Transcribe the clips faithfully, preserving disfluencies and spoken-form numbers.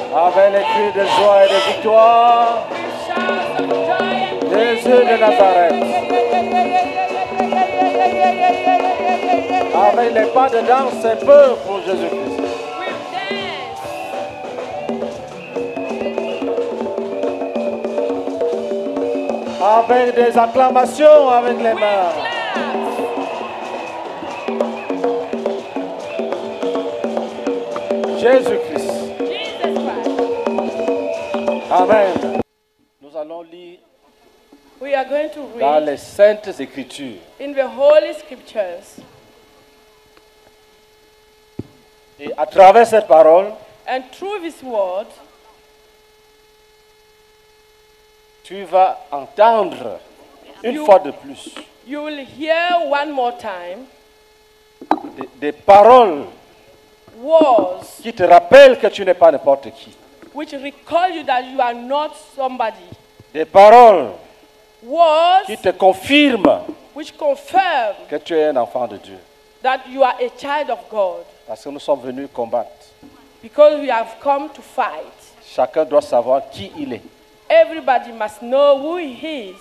Avec les cris de joie et de victoire. Jésus de Nazareth. Avec les pas de danse un peu pour Jésus-Christ. Avec des acclamations avec les mains. Jésus-Christ. Amen. Nous allons lire We are going to dans read les Saintes Écritures. in the Holy Scriptures. Et à travers cette parole, And through this word, tu vas entendre une You- fois de plus you will hear one more time des, des paroles words qui te rappellent que tu n'es pas n'importe qui. which recall you that you are not somebody. Des paroles Words qui te confirment which confirm que tu es un enfant de Dieu. that you are a child of God. Parce que nous sommes venus combattre. Because we have come to fight. Chacun doit savoir qui il est. Everybody must know who he is.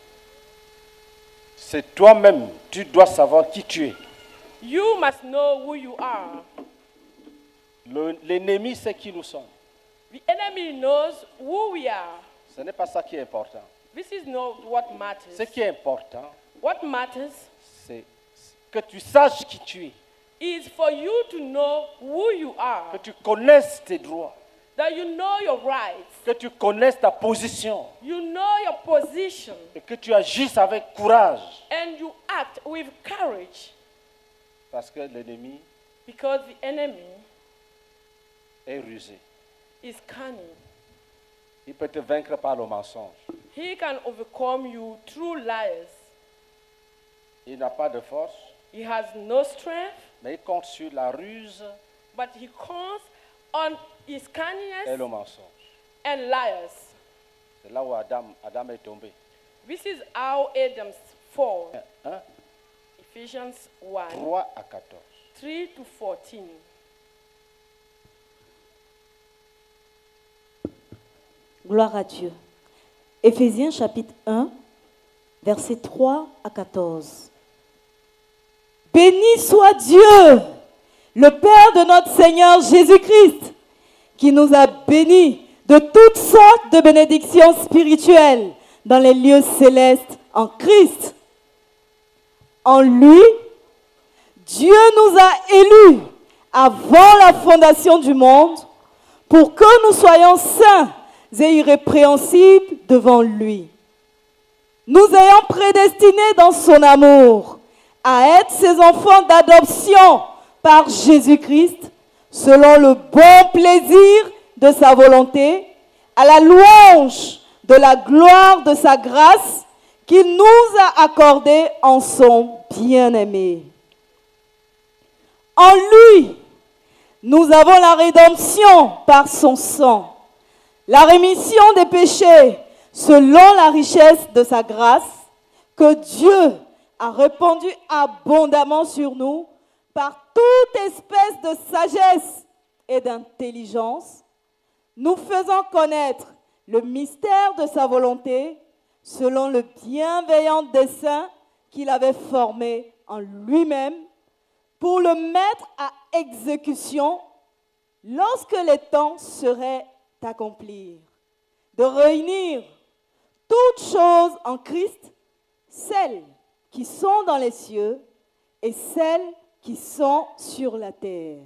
C'est toi-même, tu dois savoir qui tu es. You must know who you are. Le- L'ennemi sait qui nous sommes. The enemy knows who we are. Ce n'est pas ça qui est important. This is not what matters. Ce qui est important, What matters c'est que tu saches qui tu es. is for you to know who you Que are, tu connaisses tes droits. that you know your rights, Que tu connaisses ta position. you know your position, Et que tu agisses avec courage. and you act with courage, Parce que l'ennemi because the enemy est rusé. is cunning. Il peut te vaincre par le mensonge. He can overcome you through lies. Il n'a pas de force, He has no strength, mais il compte sur la ruse but he counts on his et cunningness le mensonge. and liars. C'est là où Adam, Adam est tombé. This is how Adam's fall. Hein? Ephesians one, trois à quatorze. three to fourteen. Gloire à Dieu. Éphésiens chapitre un, versets trois à quatorze. Béni soit Dieu, le Père de notre Seigneur Jésus-Christ, qui nous a bénis de toutes sortes de bénédictions spirituelles dans les lieux célestes en Christ. En lui, Dieu nous a élus avant la fondation du monde pour que nous soyons saints et irrépréhensibles devant lui. Nous ayant prédestinés dans son amour à être ses enfants d'adoption par Jésus-Christ, selon le bon plaisir de sa volonté, à la louange de la gloire de sa grâce qu'il nous a accordée en son bien-aimé. En lui, nous avons la rédemption par son sang, la rémission des péchés selon la richesse de sa grâce que Dieu a répandue abondamment sur nous par toute espèce de sagesse et d'intelligence, nous faisant connaître le mystère de sa volonté selon le bienveillant dessein qu'il avait formé en lui-même pour le mettre à exécution lorsque les temps seraient accomplis, de réunir toutes choses en Christ, celles qui sont dans les cieux et celles qui sont sur la terre.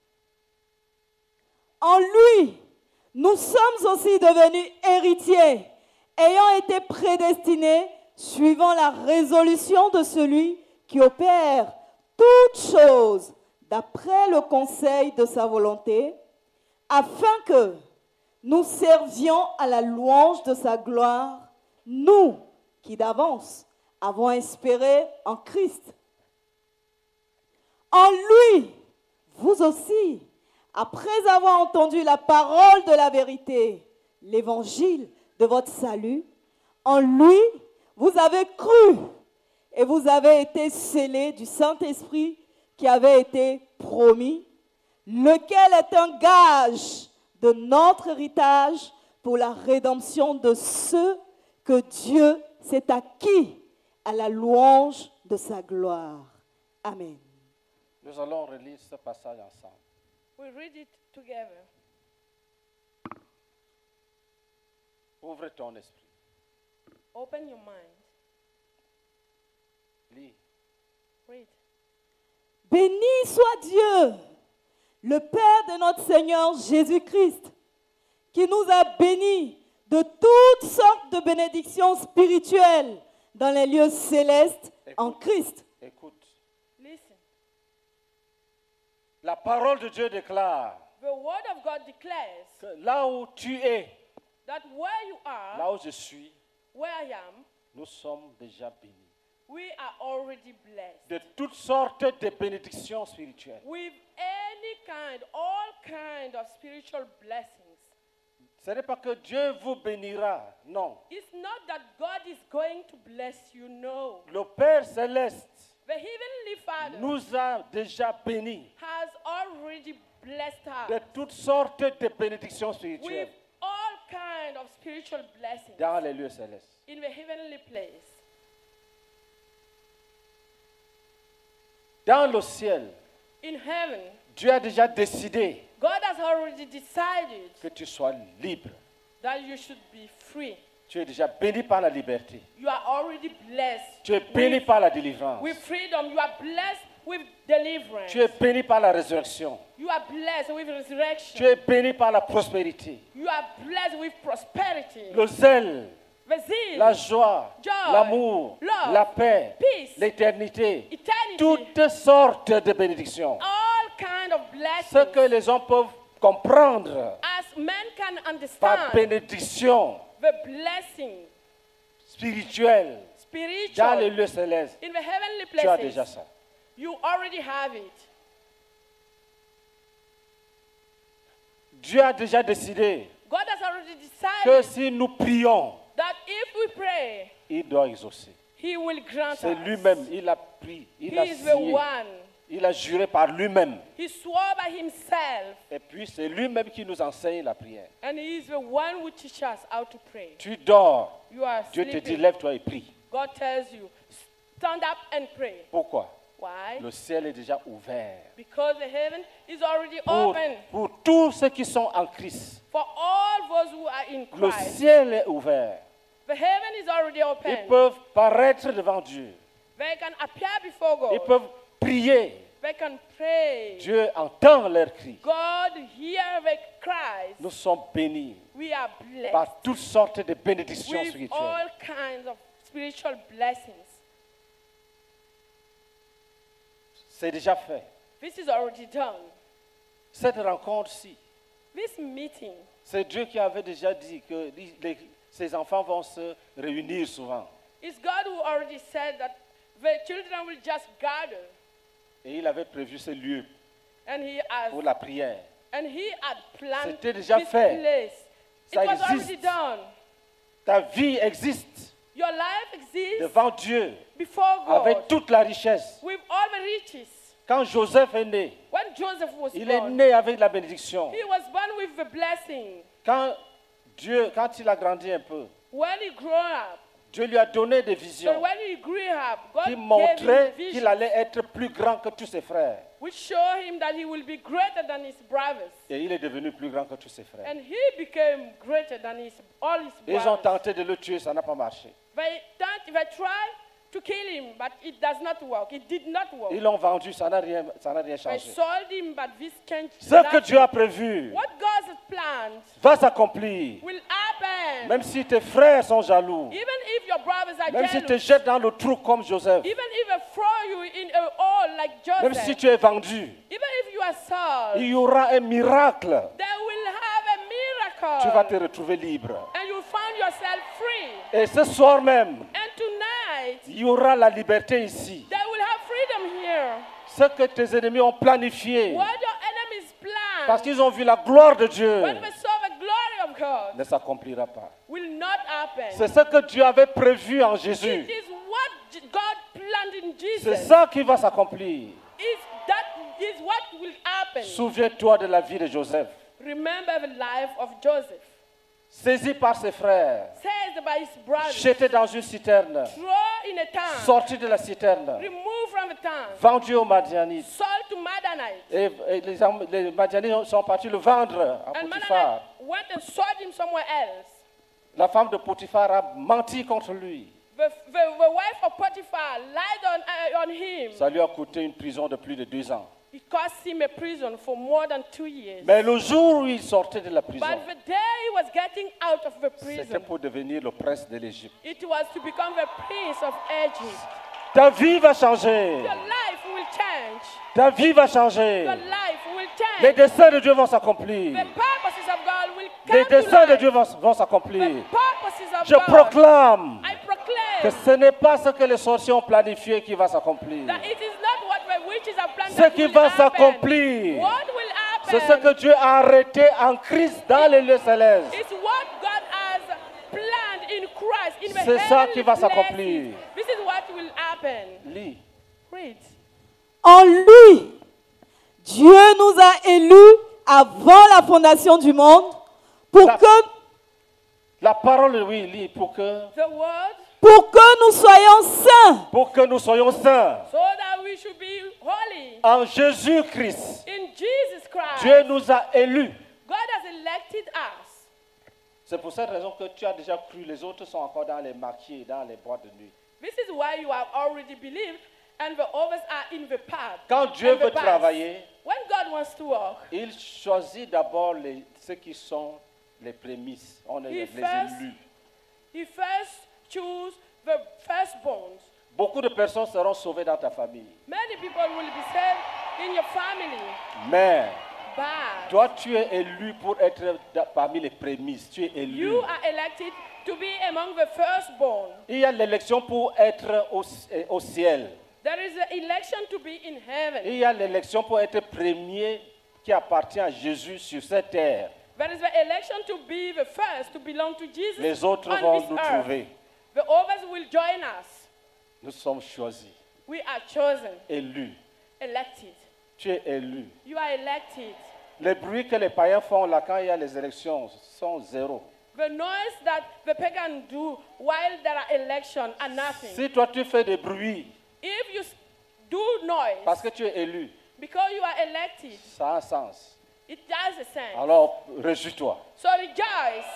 En lui, nous sommes aussi devenus héritiers, ayant été prédestinés suivant la résolution de celui qui opère toutes choses d'après le conseil de sa volonté, afin que nous servions à la louange de sa gloire, nous qui d'avance avons espéré en Christ. En lui, vous aussi, après avoir entendu la parole de la vérité, l'évangile de votre salut, en lui, vous avez cru et vous avez été scellés du Saint-Esprit qui avait été promis, lequel est un gage de de notre héritage pour la rédemption de ceux que Dieu s'est acquis à la louange de sa gloire. Amen. Nous allons relire ce passage ensemble. We read it together. Ouvre ton esprit. Open your mind. Lis. Read. Béni soit Dieu, le Père de notre Seigneur Jésus-Christ, qui nous a bénis de toutes sortes de bénédictions spirituelles dans les lieux célestes en Écoute. Christ. Écoute. Listen. La parole de Dieu déclare The word of God declares que là où tu es, that where you are, là où je suis, where I am, nous sommes déjà bénis. we are already blessed. De toutes sortes de bénédictions spirituelles. With any kind, all kind of spiritual blessings. Ce n'est pas que Dieu vous bénira, non. It's not that God is going to bless you, no. Le Père céleste The Heavenly Father nous a déjà bénis has already blessed us de toutes sortes de bénédictions with spirituelles all kind of spiritual blessings dans les lieux célestes. in the heavenly place. Dans le ciel, In heaven, Dieu a déjà décidé God has already decided que tu sois libre. that you should be free. Tu es déjà béni par la liberté. You are already blessed Tu es béni with, par la délivrance. with freedom. You are blessed with deliverance. Tu es béni par la résurrection. You are blessed with Tu resurrection. es béni par la prospérité. You are blessed with prosperity. Le zèle, The zeal, la joie, joy, l'amour, love, la paix, peace, l'éternité. eternity, Toutes sortes de bénédictions. all kind of blessings. Ce que les hommes peuvent comprendre As men can par understand bénédiction the blessing, spirituelle dans les spiritual, lieux célestes, in the heavenly tu as déjà places, ça. you already have it. Dieu a déjà décidé God has already que decided si nous prions, that if we pray, il doit exaucer. He will grant C'est us. lui-même, il a pris, il He a is the signé, one. il a juré par lui-même. He swore by himself, Et puis c'est lui-même qui nous enseigne la prière. and he is the one who teaches us how to pray. Tu dors, You are Dieu te dit sleeping. lève-toi et prie. God tells you, stand up and pray. Pourquoi? Why? Le ciel est déjà ouvert. Because the heaven is already Pour, open pour tous ceux qui sont en Christ, for all those who are in le Christ. ciel est ouvert. The heaven is already Ils open. peuvent paraître devant Dieu. They can appear before Ils God. peuvent prier. They can pray. Dieu entend leurs cris. God hear the cries. Nous sommes bénis We are blessed par toutes sortes de bénédictions with spirituelles. all kinds of spiritual blessings. C'est déjà fait. This is already done. Cette rencontre-ci, This meeting, c'est Dieu qui avait déjà dit que les- les- ses enfants vont se réunir souvent. it's God who already said that the children will just gather, Et il avait prévu ce lieu and He has pour la prière. and He had planned C'était déjà this fait. place. Ça It was already existe. done. Ta vie existe Your life exists devant Dieu before avec God toute la richesse. with all the riches. Quand Joseph est né, When Joseph was il est born, né avec la bénédiction. he was born with the blessing. Quand Dieu, quand il a grandi un peu, When he grew up, Dieu lui a donné des so visions when he grew up, God qui gave him montraient a vision qu'il allait être plus grand que tous ses frères. which show him that he will be greater than his brothers. Et il est devenu plus grand que tous ses frères. And he became greater than his, all his Ils ont brothers. tenté de le tuer, ça n'a pas marché. They, thought- they tried to kill him, but it does not work. It did not work. Ils l'ont vendu, ça n'a rien, ça n'a rien They changé. sold him, but this changed Ce que nothing. Dieu a prévu What God has planned va s'accomplir. will happen. Même si tes frères sont jaloux, Even if your brothers are même si tu te jealous, jettes dans le trou comme Joseph, even if they throw you in a hole like même Joseph, si tu es vendu, even if you are sold, il y aura un miracle. they will have a miracle. Tu vas te retrouver libre. And you find yourself free. Et ce soir même, And tonight, il y aura la liberté ici. they will have freedom here. Ce que tes ennemis ont planifié, What your enemies plan, parce qu'ils ont vu la gloire de Dieu, when they saw the glory of God, ne s'accomplira pas. will not happen. C'est ce que Dieu avait prévu en It Jésus. is what J- God planned in C'est Jesus. ça qui va s'accomplir. Is that is what will happen. Souviens-toi de la vie de Joseph. remember the life of Joseph. Saisi par ses frères, Seized by his brothers, jeté dans une citerne, thrown in a town, sorti de la citerne, removed from the town, vendu aux Madianites. sold to Midianites. Et, et les, Am- les Madianites sont partis le vendre à And Potiphar. Midianites went and sold him somewhere else. La femme de Potiphar a menti contre lui. The, the, the wife of Potiphar lied on, uh, on him. Ça lui a coûté une prison de plus de deux ans. It cost him a prison for more than two years. Mais le jour où il sortait de la prison, But the day he was getting out of the c'était prison, pour devenir le prince de l'Égypte. it was to become the prince of Egypt. Ta vie va changer. Your life will change. Ta vie va changer. Your life will Les change. desseins de Dieu vont s'accomplir. The purposes of God will Les come to desseins de life. Dieu vont, vont The s'accomplir. purposes of Je God. proclame I que proclaim ce n'est pas ce que les sorciers ont planifié qui va s'accomplir. that it is not what the witches have planned Ce that qui will va happen. s'accomplir, What will happen c'est ce que Dieu a arrêté en Christ dans les lieux célestes. is what God has planned in Christ in the C'est ça heavenly qui va places. s'accomplir. This is what will happen. Lis. Read. En lui, Dieu nous a élus avant la fondation du monde pour La- que, La parole, oui, lis, pour que, The word, pour que nous soyons saints pour que nous soyons saints so that we should be holy en Jésus-Christ. in Jesus Christ. Dieu nous a élus. God has elected us. C'est pour cette raison que tu as déjà cru, les autres sont encore dans les maquis et dans les boîtes de nuit. This is why you have already believed and the others are in the path. Quand Dieu and the veut path. travailler, When God wants to work, il choisit d'abord les- ceux qui sont les prémices. On est He les first- élus. He first choose the firstborns. Beaucoup de personnes seront sauvées dans ta famille. Many people will be saved in your family. Mais But toi, tu es élu pour être da- parmi les prémices. Tu es élu. you are elected to be among the firstborn. Il y a l'élection pour être au, au ciel. There is an election to be in heaven. Il y a l'élection pour être premier qui appartient à Jésus sur cette terre. There is the election to be the first to belong to Jesus Les autres on vont this nous earth. trouver. The others will join us. Nous sommes choisis, We are chosen, élus. elected. Tu es élu. You are elected. Les bruits que les païens font là quand il y a les élections sont zéro. The noise that the pagan do while there are elections are nothing. Si toi tu fais des bruits If you s- do noise parce que tu es élu, because you are elected, ça a un sens. it does a sense. Alors réjouis-toi. So rejoice.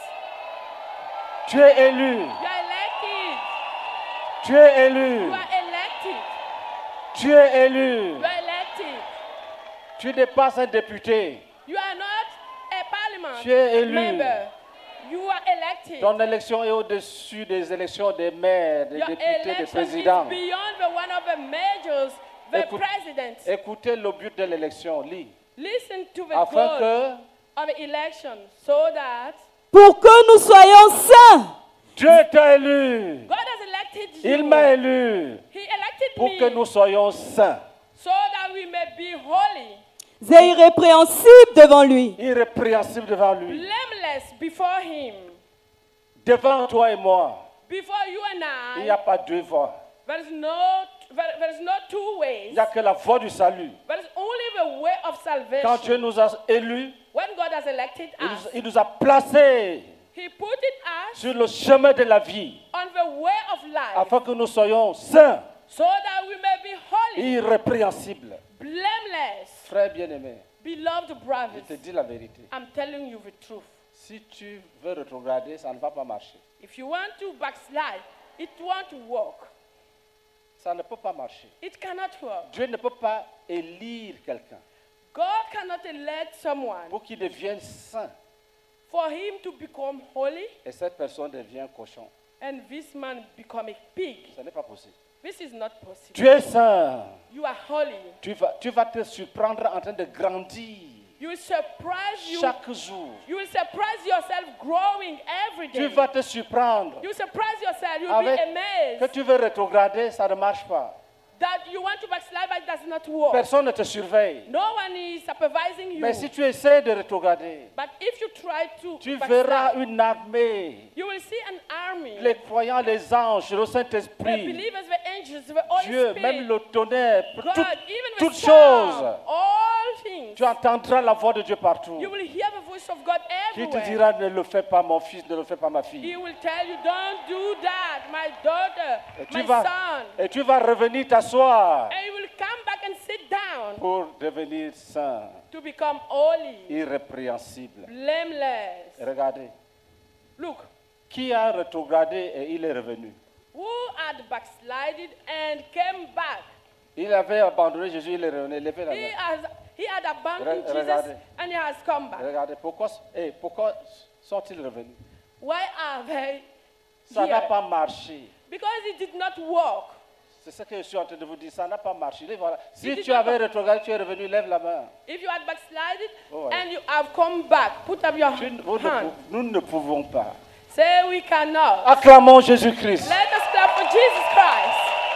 Tu es élu. You are elected. Tu es élu. You are elected. Tu es élu. You are elected. Tu n'es pas un député. You are not a parliament Tu es élu. member. You are elected. Ton élection est au-dessus des élections des maires, des Your députés, des election is présidents. beyond the one of the majors, the Écoute- president. Écoutez le but de l'élection. Lis. Listen to the Afin goal que of the election so that pour que nous soyons saints. Dieu t'a élu. God has elected you. Il m'a élu He elected pour me que nous soyons saints, so that we may be holy, et irrépréhensibles devant lui. irrépréhensibles devant lui. blameless before Him. Devant toi et moi, Before you and il I, n'y a pas deux voies. there is no there, there is no two ways. Il n'y a que la voie du salut. There is only the way of salvation. Quand Dieu nous a élus, When God has elected il nous, us, il nous a placés He put it us sur le chemin de la vie, on the way of life, afin que nous soyons saints, so that we may be holy, irrépréhensibles. blameless. Frère bien-aimé, Beloved je brothers, te dis la vérité. I'm telling you the truth. Si tu veux rétrograder, ça ne va pas marcher. If you want to backslide, it won't work. Ça ne peut pas marcher. It cannot work. Dieu ne peut pas élire quelqu'un God cannot elect someone pour qu'il devienne saint for him to become holy et cette personne devient cochon. and this man become a pig. Ce n'est pas possible. This is not possible. Tu es saint. You are holy. Tu vas, tu vas te surprendre en train de grandir You will surprise you. chaque jour. You will surprise yourself growing every day. Tu vas te surprendre. You will surprise yourself. You will Avec be amazed. que tu veux rétrograder, ça ne marche pas. that you want to backslide, but it does not work. Personne ne te surveille. No one is supervising you. Mais si tu essaies de rétrograder, But if you try to tu backslide, verras une armée, you will see an army. les croyants, les anges, le The Saint-Esprit, believers, the angels, the Holy Dieu, Spirit, même le tonnerre, God, tout- even toutes the choses. sound, all things. Tu entendras la voix de Dieu partout. You will hear the voice of God Qui te everywhere. dira ne le fais pas mon fils, ne le fais pas ma He fille. will tell you, don't do that, my daughter, Et tu my vas, son. et tu vas revenir t'asseoir And you will come back and sit down pour devenir saint, to become holy, irrépréhensible. blameless. Regardez, Look, qui a rétrogradé et il est revenu. who had backslided and came back. Il avait abandonné Jésus, il est revenu. Levez la He main. has, he had abandoned Re- Jesus regardez. and he has come back. Regardez, pourquoi, eh, pourquoi sont-ils revenus? Why are they Ça n'a here? pas marché. Because it did not work. C'est ce que je suis en train de vous dire, ça n'a pas marché. Et voilà. Si dit tu pas- avais rétrogradé, tu es revenu, lève la main. If you had backslided Oh, ouais. and you have come back, put up your Tu- vous ne hand. pou- nous ne pouvons pas. Say we cannot. Acclamons Jésus-Christ. Let us clap for Jesus Christ.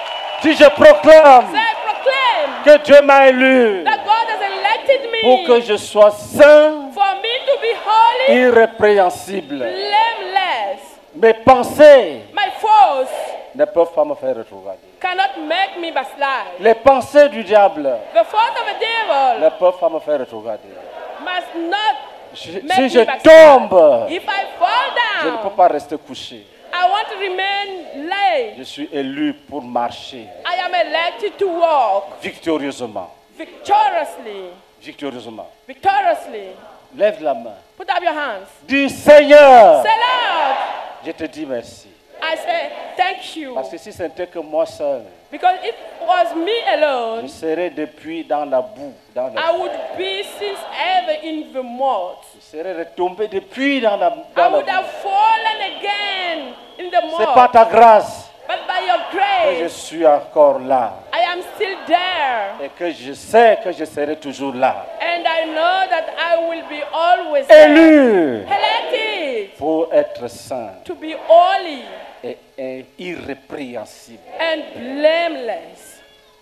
Si je proclame Say proclaim que Dieu m'a élu that God has elected me pour que je sois saint, for me to be holy, irrépréhensible. blameless. Mes pensées My foes ne peuvent pas me faire rétrograder. cannot make me backslide. Les pensées du diable The thought of a devil ne peuvent pas me faire rétrograder. must not Je- make si me je backslide. tombe, If I fall je ne peux down, pas rester couché. I want to remain lay. Je suis élu pour marcher I am elected to walk victorieusement. victoriously. Victorieusement. Victoriously. Lève la main. Put up your hands. Dis Seigneur, Say, Lord, je te dis merci. I say thank you. Parce que si ce n'était que moi seul, Because if it was me je alone, serais depuis dans la boue, dans la I would be since ever in the mud. Je serais retombé depuis dans la, I dans la would boue. have fallen again in the C'est pas mud. ta grâce But by your que je grace, suis encore là I am still there. et que je sais que je serai toujours là. And I know that I will be always there. Élu Elected pour être saint to be holy et, et irrépréhensible. and blameless.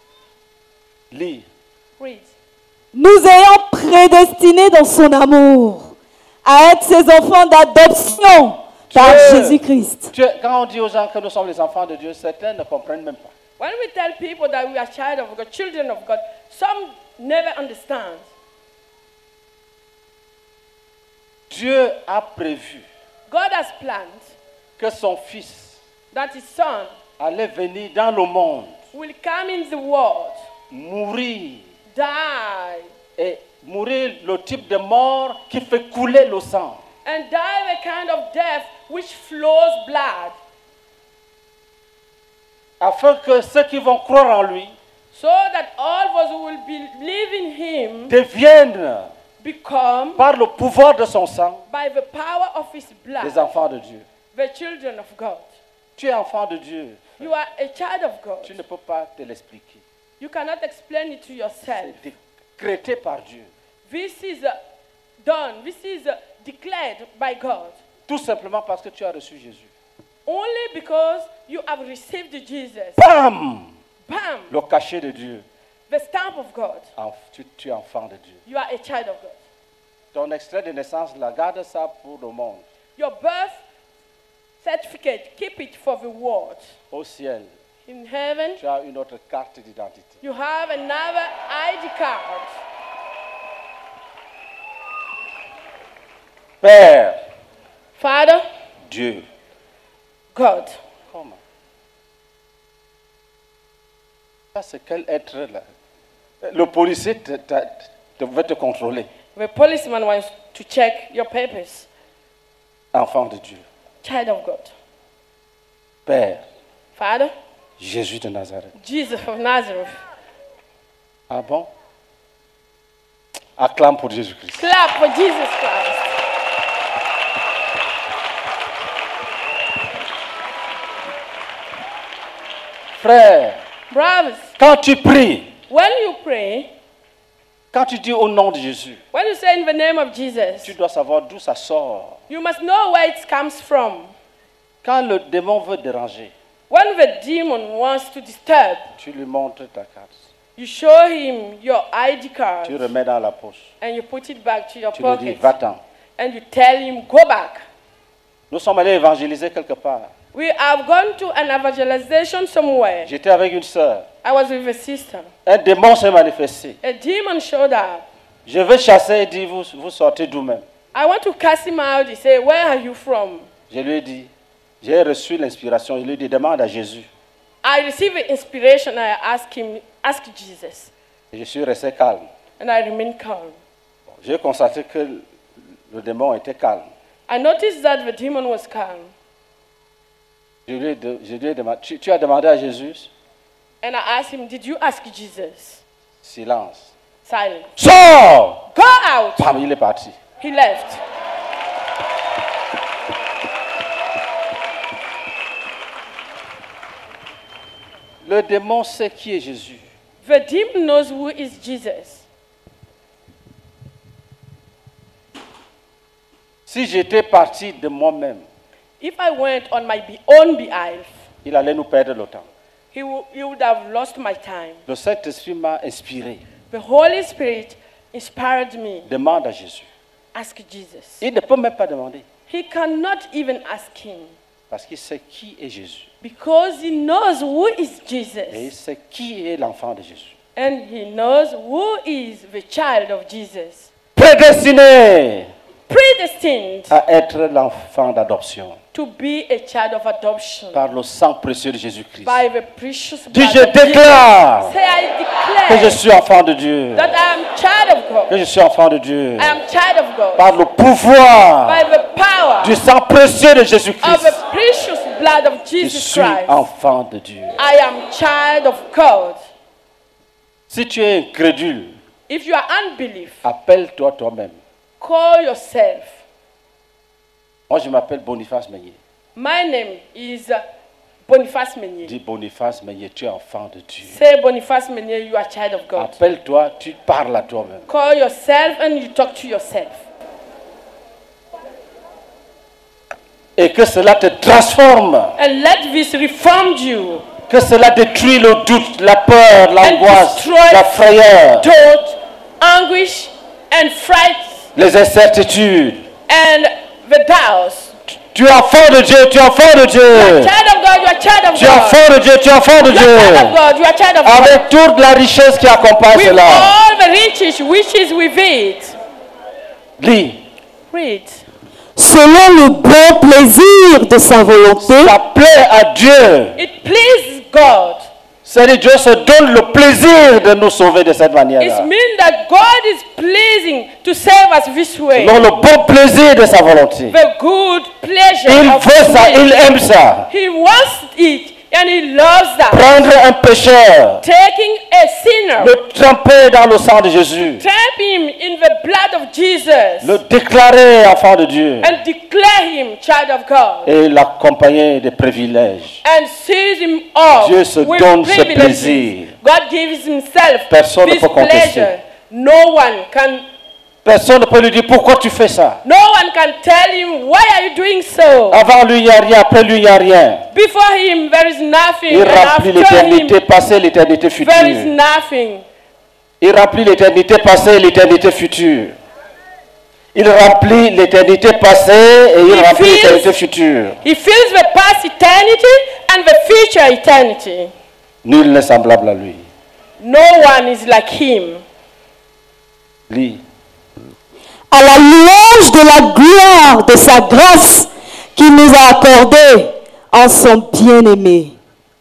Lis. Read. Nous ayant prédestinés dans son amour à être ses enfants d'adoption par Dieu. Jésus-Christ. Tu es- quand on dit aux gens que nous sommes les enfants de Dieu, certains ne comprennent même pas. When we tell people that we are child of God, children of God, some never understand. Dieu a prévu God has planned que son fils that his son allait venir dans le monde, will come in the world, mourir die, et mourir le type de mort qui fait couler le sang. and die the kind of death which flows blood, Afin que ceux qui vont croire en lui so that all of us who will believe in him deviennent, become, par le pouvoir de son sang, by the power of his des blood, enfants de Dieu. the children of God. Tu es enfant de Dieu. You are a child of God. Tu ne peux pas te l'expliquer. You cannot explain it to yourself. C'est décrété par Dieu. This is uh, done, this is uh, declared by God. Tout simplement parce que tu as reçu Jésus. Only because you have received Jesus. Bam! Bam! Le cachet de Dieu. The stamp of God. Enf- Tu, tu es enfant de Dieu. You are a child of God. Ton extrait de naissance, là, garde ça pour le monde. Your birth certificate, keep it for the world. Au ciel, In heaven, tu as une autre carte d'identité. you have another I D card. Père, Father, Dieu. God. Comment? Ça, c'est quel être là? Le policier te, te, te veut te contrôler. The policeman wants to check your papers. Enfant de Dieu. Child of God. Père, Father, Jésus de Nazareth. Jesus of Nazareth. Ah bon? Acclame pour Jésus-Christ. Clap for Jesus Christ. Frère, Brothers, quand tu pries, when you pray, quand tu dis au nom de Jésus, when you say in the name of Jesus, tu dois savoir d'où ça sort. you must know where it comes from. Quand le démon veut déranger, When the demon wants to disturb, tu lui montres ta carte. you show him your I D card Tu remets dans la poche. and you put it back to your Tu lui dis, pocket. va-t'en. And you tell him, go back. Nous sommes allés évangéliser quelque part. We have gone to an evangelization somewhere. J'étais avec une sœur. I was with a sister. Un démon s'est manifesté. A demon showed up. Je veux chasser et dire, vous, vous sortez d'où même. I want to cast him out. He said, where are you from? Je lui ai dit, j'ai reçu l'inspiration. Il lui dit, demande à Jésus. I received inspiration. I asked him, ask Jesus. Et je suis resté calme. And I remained calm. J'ai constaté que le démon était calme. I noticed that the demon was calm. Je lui ai, de- je lui ai demandé, tu, tu as demandé à Jésus? And I asked him, did you ask Jesus? Silence. Silence. Sors! Go out. Pam, il est parti. He left. Le démon sait qui est Jésus. The demon knows who is Jesus. Si j'étais parti de moi-même, If I went on my be- own behalf, il allait nous perdre le temps. he, wo- he would have lost my time. Le Saint-Esprit m'a inspiré. The Holy Spirit inspired me. Demande à Jésus. Ask Jesus. Il ne peut même pas demander He cannot even ask him parce qu'il sait qui est Jésus. because he knows who is Et il Jesus. sait qui est l'enfant de Jésus. And he knows who is the child of Jesus. Prédestiné Predestined à être l'enfant d'adoption to be a child of adoption par le sang précieux de Jésus-Christ. by the precious Dis, blood je of Jesus. déclare Say, I que je declare suis enfant de Dieu. that I am child of God. Que je suis enfant de Dieu. I am child of God Par le pouvoir by the power du sang précieux de of Jésus-Christ. the precious blood of Je Jesus suis Christ. enfant de Dieu. I am child of God. Si tu es incrédule, If you are unbelief, appelle-toi toi-même. call yourself. Moi, je m'appelle Boniface Meunier. My name is uh, Boniface Meunier. Dis Boniface Meunier, tu es enfant de Dieu. Say Boniface Meunier, you are child of God. Appelle-toi, tu parles à toi-même. Call yourself and you talk to yourself. Et que cela te transforme. And let this reform you. Que cela détruit le doute, la peur, l'angoisse, destroy la frayeur, Doubt, anguish, and fright, les incertitudes. and the doubts. Tu es enfant de Dieu, tu es enfant de Dieu. Child of God, you are child of Tu es God. enfant de Dieu, tu es enfant de You are child of Dieu. God, you are child of God. Avec toute la richesse qui accompagne With cela. all the riches which is with it. Lis. Read. selon le bon plaisir de sa volonté, Ça plaît à Dieu. It pleases God. C'est-à-dire Dieu se donne le plaisir de nous sauver de cette It manière-là. means that God is pleasing to save us this way. Selon le bon plaisir de sa volonté. The good pleasure Il of veut ça, Him. il aime ça. He wants it and He loves that. Prendre un pécheur, Taking a sinner, le tremper dans le sang de Jésus, trap him in the blood of Jesus, le déclarer enfant de Dieu and declare him child of God, et l'accompagner des privilèges. and seize him off Dieu se with donne ce privileges. plaisir. God gives Himself Personne ne this peut contester. pleasure. No one can. Personne ne peut lui dire pourquoi tu fais ça. No one can tell him, why are you doing so? Avant lui, il n'y a rien. Après lui, il n'y a rien. Before him, there is nothing. Il And remplit after him, l'éternité passée, l'éternité there is future. nothing. Il remplit l'éternité passée et l'éternité future. Il remplit l'éternité passée et il He remplit feels- l'éternité future. He fills the past eternity and the future eternity. Nul n'est semblable à lui. No one is like him. Lis. à la louange de la gloire de sa grâce qu'il nous a accordée en son bien-aimé.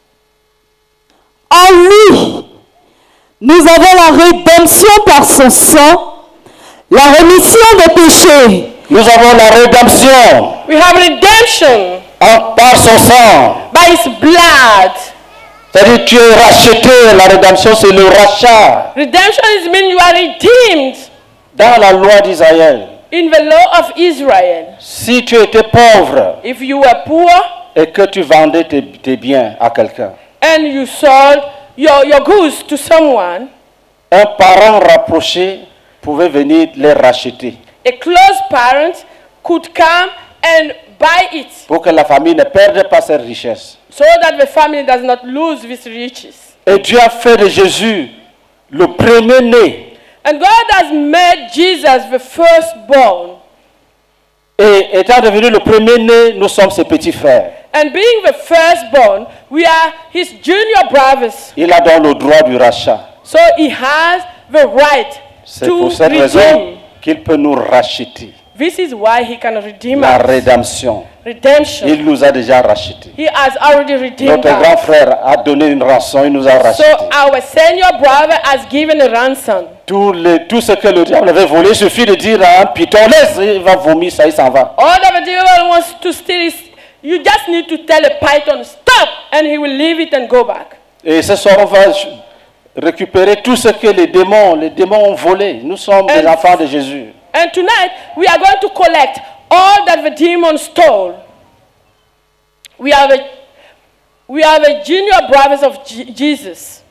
En lui, nous avons la rédemption par son sang, la rémission des péchés, Nous avons la rédemption We have redemption en- par son sang. by His blood. C'est-à-dire tu es racheté. La rédemption, c'est le rachat. Redemption is mean you are redeemed Dans la loi d'Israël, in the law of Israel. si tu étais pauvre If you were poor et que tu vendais tes, tes biens à quelqu'un, and you sold your, your goods to someone, un parent rapproché pouvait venir les racheter a close parent could come and buy it pour que la famille ne perde pas ses richesses. so that the family does not lose these riches. Et Dieu a fait de Jésus le premier-né. And God has made Jesus the firstborn. Et étant devenu le premier-né, nous sommes ses petits frères. And being the firstborn, we are his junior brothers. Il a donc le droit du rachat. So he has the right C'est to pour cette raison redeem. qu'il peut nous racheter. This is why he can redeem La us. rédemption. Redemption. Il nous a déjà rachetés. He has already redeemed Notre grand us. frère a donné une rançon, il nous a So rachetés. our senior brother has given a ransom. Tout, le, tout ce que le diable avait volé, il suffit de dire à un python, laisse, il va vomir, ça, il s'en va. All that the devil wants to steal is, you just need to tell a python, stop, and he will leave it and go back. Et ce soir, on va récupérer tout ce que les démons, les démons ont volé. Nous sommes des And- enfants de Jésus. And tonight, we are going to collect all that the demon stole. We are the, we are the junior brothers of Je- Jesus.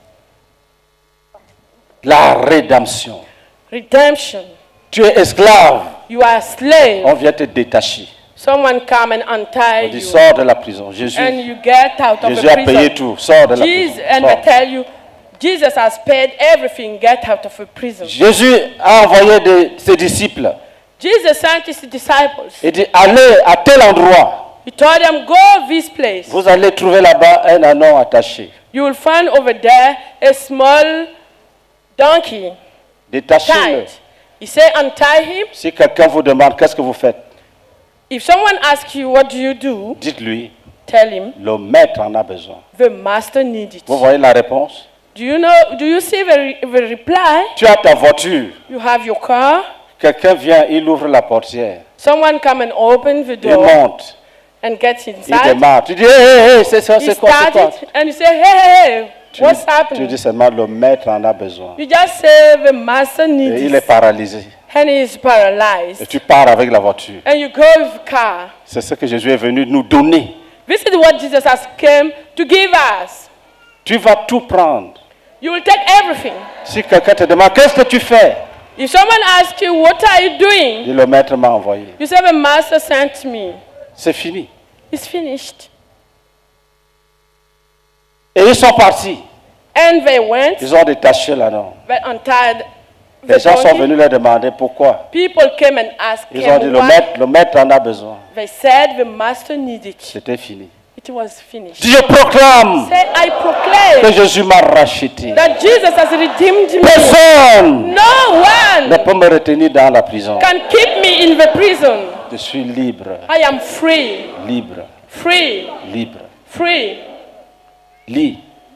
La rédemption. Redemption. Tu es esclave, You are a slave. on vient te détacher. Someone come and On untie dit, you. sors de la prison. Jésus, And you get out of Jésus the a payé prison. tout. Sors de la Jesus, prison. and Sors. I tell you, Jesus has paid everything. Get out of the prison. Jésus a envoyé de, ses disciples Jesus sent his disciples. et dit, allez à tel endroit. He told them, go this place. Vous allez trouver là-bas un anon attaché. You will find over there a small donkey Détachez-le. tied. He said, untie him. Si quelqu'un vous demande qu'est-ce que vous faites, If someone asks you, what do you do? dites-lui, Tell him, le maître en a besoin. the master needs it. Vous voyez la réponse? Do you know, do you see the, re- the reply? Tu as ta voiture. You have your car. Quelqu'un vient, il ouvre la portière. Someone come and open the Il door monte. and gets Il inside. démarre. Tu dis, hé, hé, hé, c'est ça, He c'est quoi, c'est quoi? started and you say, hey, hey, hey, Tu, what's tu happening? dis seulement, le maître en a besoin. You just say the master Et needs il est it. paralysé. And he is Et paralyzed. tu pars avec la voiture. And you go with the car. C'est ce que Jésus est venu nous donner. This is what Jesus has come to give us. Tu vas tout prendre. You will take everything. Si quelqu'un te demande, qu'est-ce que tu fais? If someone asks you, what are you doing? Dis, le maître m'a envoyé. You say, the master sent me. C'est fini. It's finished. Et ils sont partis. And they went, Ils ont détaché l'anneau. they untied the Les gens sont donkey. venus leur demander pourquoi. People came and asked Ils ont dit, him le why. maître, le maître en a besoin. They said the master needs it. C'était fini. It was finished. Dis, je proclame Say, I que proclaim Jésus m'a racheté. that Jesus has redeemed me. Personne No ne one peut me retenir dans la prison. can keep me in the prison. Je suis libre, I am free, libre, free, libre. free. Lis.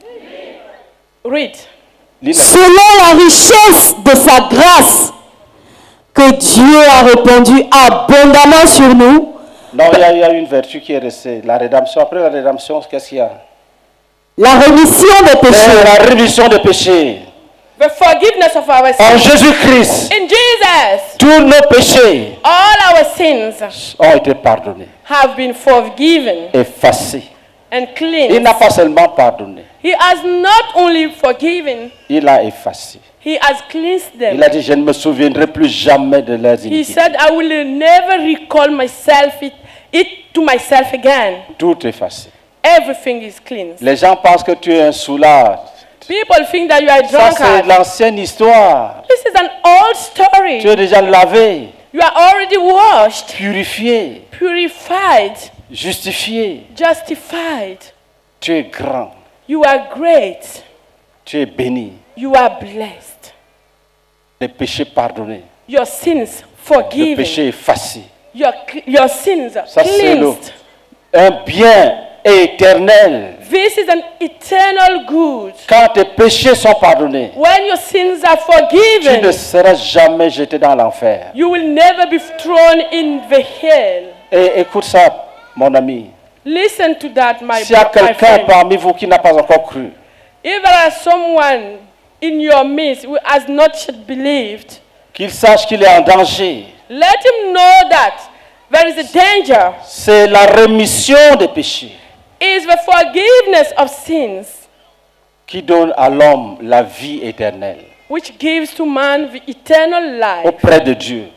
Read. Lis la- Selon la richesse de sa grâce que Dieu a répandue abondamment sur nous, Non, il y, a, il y a une vertu qui est restée. La rédemption. Après la rédemption, qu'est-ce qu'il y a? la rémission des C'est péchés, la rémission des péchés. The forgiveness of our En sins. Jésus-Christ, In Jesus, tous nos péchés all our sins ont été pardonnés, have been forgiven effacés. and Il cleansed. n'a pas seulement pardonné, He has not only forgiven, il a effacé. he has cleansed Il them. a dit, je ne me souviendrai plus jamais de leurs He iniquités. said, I will never recall myself it, it to myself again. Tout effacé. Everything is cleansed. Les gens pensent que tu es un soulard. People think that you are a Ça, c'est drunkard. l'ancienne histoire. This is an old story. Tu es déjà lavé, You are already washed, purifié, purified, justifié. justified. Tu es grand, You are great. tu es béni. You are blessed. Les péchés pardonnés, Your sins le forgiven. péché effacé. Your, your sins Ça, c'est le- cleansed. un bien éternel. This is an eternal good. Quand tes péchés sont pardonnés, When your sins are tu ne forgiven, seras jamais jeté dans l'enfer. you will never be thrown in the hell. Et écoute ça, mon ami. Listen to that, my, S'il y a my quelqu'un friend. parmi vous qui n'a pas encore cru, If there is someone in your midst who has not yet believed, qu'il sache qu'il est en danger. let him know that there is a danger. C'est la rémission des péchés It is the forgiveness of sins qui donne à l'homme la vie éternelle which gives to man the eternal life auprès de Dieu.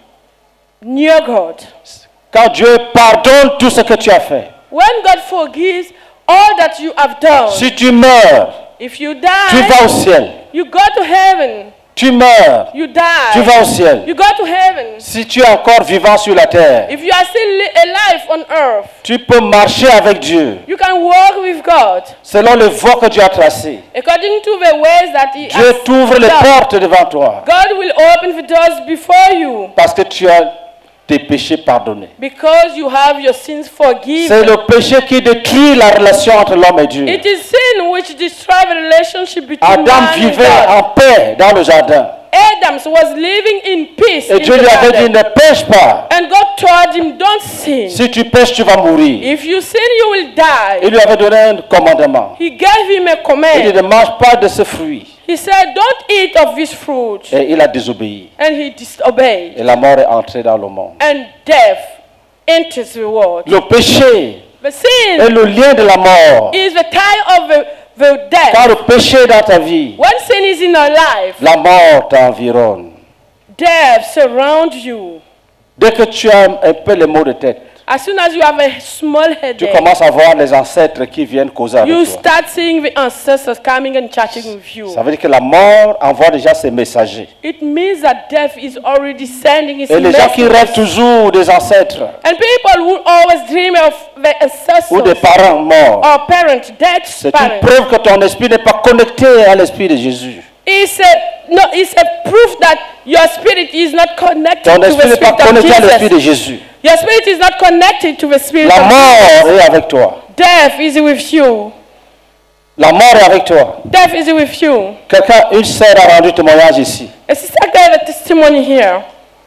near God. Quand Dieu pardonne tout ce que tu as fait, When God forgives all that you have done. Si tu meurs, If you tu die, vas au ciel. you go to heaven. Tu meurs, You die, tu vas au ciel. you go to heaven. Si tu es encore vivant sur la terre, If you are still li- alive on earth, tu peux marcher avec Dieu you can walk with God selon les voies que Dieu a tracées. according to the ways that He Dieu has t'ouvre les done. portes devant toi God will open the doors before you parce que tu as tes péchés pardonnés. because you have your sins C'est forgiven. le péché qui détruit la relation entre l'homme et Dieu. It is sin which destroys the relationship between Adam man and vivait God. en paix dans le jardin. Adam was living in peace Et in Dieu the lui avait dit, garden. ne pêche pas. And God told him, don't sin. Si tu pêches, tu vas mourir. If you sin, you will die. Il lui avait donné un commandement. He gave him a Il dit, command. ne mange pas de ce fruit. He said, don't eat of this fruit. Et il a désobéi. And he disobeyed. Et la mort est entrée dans le monde. And death enters the world. Le péché The est sin le lien de la mort. is the tie of the, the death. Quand le péché est dans ta vie, When sin is in our life, la mort t'environne. death surrounds you. Dès que tu as un peu les maux de tête, As soon as you have a small tu headache, commences à voir les ancêtres qui viennent causer avec you toi. start seeing the ancestors coming and chatting with you. Ça veut dire que la mort envoie déjà ses messagers. It means that death is already sending its Et les gens qui messages. rêvent toujours des ancêtres And people who always dream of the ou des ancestors parents morts, or parents, dead c'est une parents, preuve que ton esprit n'est pas connecté à l'esprit de Jésus. it's a, no, it's a proof that your spirit is not connected Ton to the esprit n'est pas spirit of connecté à l'esprit de Jesus. Jésus. Your spirit is not connected to the spirit La of mort Jesus. est avec toi. Death is with you. La mort est avec toi. Death is with you. Quelqu'un, une sœur a rendu témoignage ici. A sister gave a testimony here.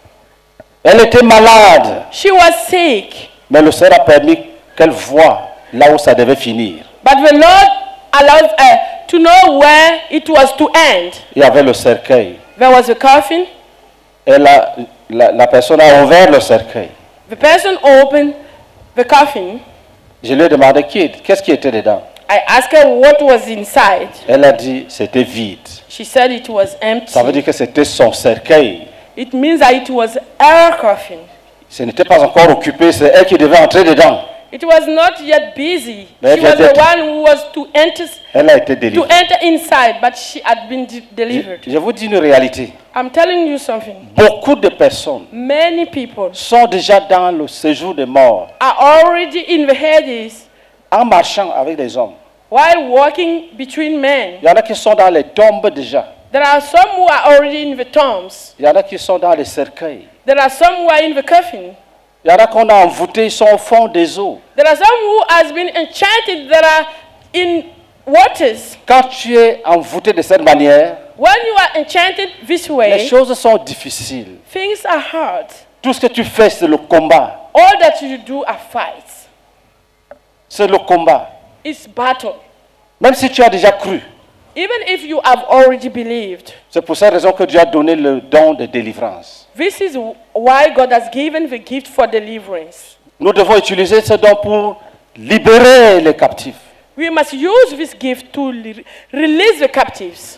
Elle était malade, She was sick, mais le Seigneur a permis qu'elle voie là où ça devait finir. but the Lord allowed her to know where it was to end. Il y avait le cercueil. There was a coffin. Et la, la, la personne a ouvert le cercueil. The person opened the coffin. Je lui ai demandé qui, qu'est-ce qui était dedans. I asked her what was inside. Elle a dit c'était vide. She said it was empty. Ça veut dire que c'était son cercueil. It means that it was her coffin. Ce n'était pas encore occupé, c'est elle qui devait entrer dedans. It was not yet busy. Mais She elle was vient the d'être- one who was to enter Elle a été to délivrée. enter inside, but she had been de- Je, delivered. je vous dis une réalité. I'm telling you something. Beaucoup de personnes Many people sont déjà dans le séjour des morts are already in the Hades en marchant avec des hommes. while walking between men. Il y en a qui sont dans les tombes déjà. There are some who are already in the tombs. Il y en a qui sont dans les cercueils. There are some who are in the coffin. Il y en a qu'on a envoûtés, ils sont au fond des eaux. There are some who has been enchanted that are in waters. Quand tu es envoûté de cette manière, When you are enchanted this les way, choses sont difficiles. things are hard. Tout ce que tu fais, c'est le combat. All that you do are fights. C'est le combat. It's battle. Même si tu as déjà cru. Even if you have already believed. C'est pour cette raison que Dieu a donné le don de délivrance. This is why God has given the gift for deliverance. Nous devons utiliser ce don pour libérer les captifs. We must use this gift to le- release the captives.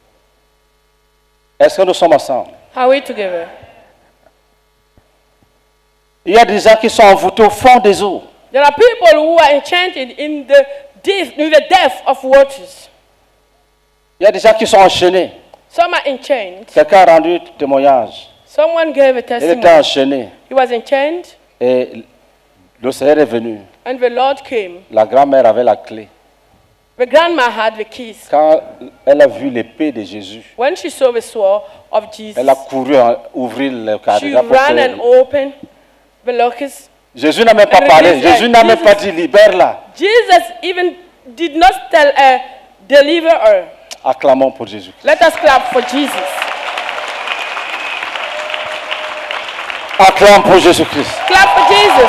Est-ce que nous sommes ensemble? Are we together? Il y a des gens qui sont envoûtés au fond des eaux. There are people who are enchanted in the deep, in the depth of waters. Il y a des gens qui sont enchaînés. Some are enchained. Quelqu'un a rendu témoignage. Someone gave a Il était testimony. enchaîné. He was enchained, Et le Seigneur est venu. and the Lord came. La grand-mère avait la clé. The grandma had the keys. Quand elle a vu l'épée de Jésus, When she saw the sword of Jesus, elle a couru à ouvrir le she cadre. ran and opened the lockers. Jésus n'a même pas And parlé. released her. Jésus n'a même pas Jesus- dit libère-la. Jesus even did not tell her, deliver her. Acclamons pour Jésus. Let us clap for Jesus. Acclame pour Jésus-Christ. Clap for Jesus.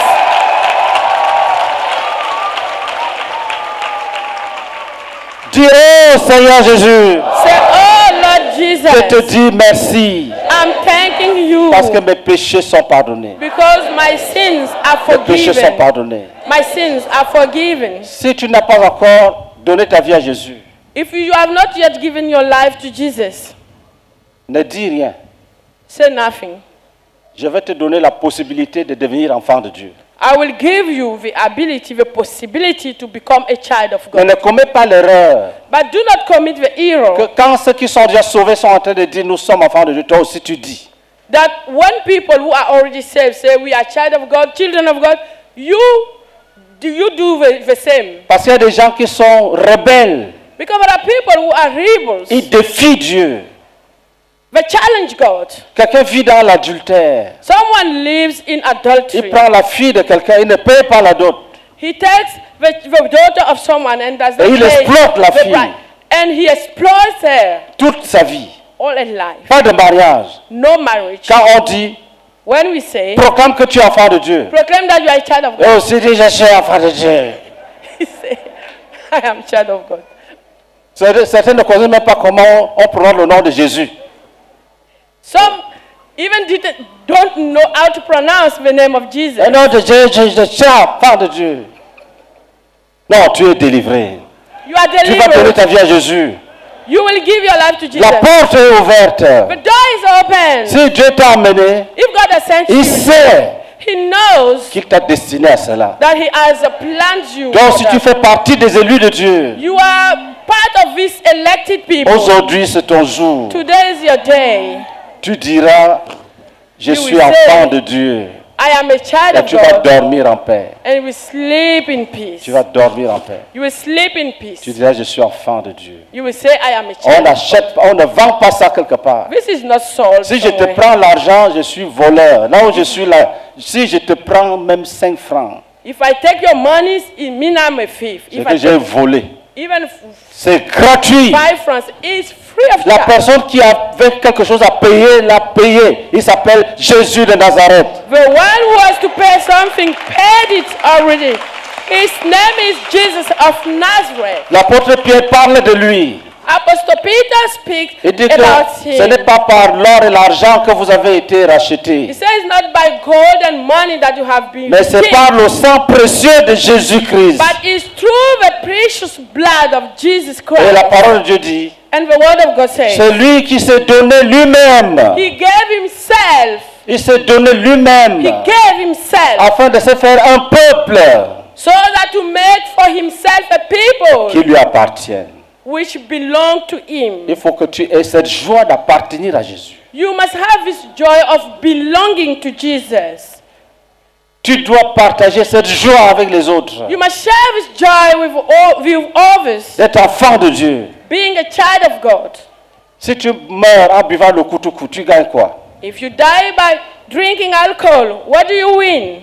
Dis, oh Seigneur Jésus, Say, oh Lord Jesus, je te dis merci I'm thanking you parce que mes péchés sont pardonnés. because my sins are Mes péchés sont forgiven. pardonnés. My sins are forgiven. Si tu n'as pas encore donné ta vie à Jésus, If you have not yet given your life to Jesus, ne dis rien. say nothing. Je vais te donner la possibilité de devenir enfant de Dieu. I will give you the ability, the possibility to become a child of Mais God. ne commets pas l'erreur But do not commit the que error quand ceux qui sont déjà sauvés sont en train de dire nous sommes enfants de Dieu, toi aussi tu dis. that when people who are already saved say we are child of God, children of God, you do you do the, the same. Parce qu'il y a des gens qui sont rebelles. Because there are people who are rebels. Ils défient Dieu. They challenge God. Quelqu'un vit dans l'adultère. Someone lives in Il adultery. prend la fille de quelqu'un, il ne paye pas la dot. He takes the, the daughter of someone and does Et not il pay exploite la the fille. bride. And he exploits her Toute sa vie. all in life. Pas de mariage. No marriage. Quand on dit, When we say, proclame que tu es enfant de Dieu. proclaim that you are a child of Et God, aussi dit, je suis enfant de Dieu. he say, I am child of God. Certains ne connaissent même pas comment on prononce le nom de Jésus. Some even didn't, don't know how to pronounce the name of Jesus. Le nom de Dieu, je, je suis enfant de Dieu. Non, tu es délivré. You are Tu vas donner delivered. ta vie à Jésus. You will give your life to Jesus. La porte est ouverte. The door is open. Si Dieu t'a amené, If God has sent il you, sait He knows qu'il t'a destiné à cela. that He has planned you. Donc for si tu that. fais partie des élus de Dieu, You are part of these elected people. aujourd'hui c'est ton jour. Today is your day. Tu diras, je You suis will enfant say, de Dieu. I am a child Et of tu vas God. dormir en paix. And you will sleep in peace. Tu vas dormir en paix. You will sleep in peace. Tu diras, je suis enfant de Dieu. You will say, I am a On child. n'achète, on ne vend pas ça quelque part. This is not sold. Si je te somewhere. prends l'argent, je suis voleur. Là où je suis là, si je te prends même cinq francs, If I take your monies, it means I'm a thief. c'est If que I j'ai take volé. even f- C'est gratuit. five francs, it's free of La charge. personne qui avait quelque chose à payer, l'a payé. Il s'appelle Jésus de Nazareth. The one who has to pay something paid it already. His name is Jesus of Nazareth. L'apôtre Pierre parle de lui. Apostle Peter speaks Il dit que about ce n'est him. pas par l'or et l'argent que vous avez été He rachetés, says not by gold and money that you have been mais c'est redeemed, par le sang précieux de Jésus-Christ. but it's through the precious blood of Jesus Et la Christ. parole de Dieu dit, And the word of God says, c'est lui qui s'est donné lui-même. He gave himself. Il s'est donné lui-même He gave himself afin de se faire un peuple so that to make for himself a people qui lui appartienne. which belong to him. Il faut que tu aies cette joie d'appartenir à Jésus. You must have this joy of belonging to Jesus. Tu dois partager cette joie avec les autres. You must share this joy with, all, with others, D'être enfant de Dieu. being a child of God. Si tu meurs en buvant le coutou-coutou, tu gagnes quoi? If you die by drinking alcohol, what do you win?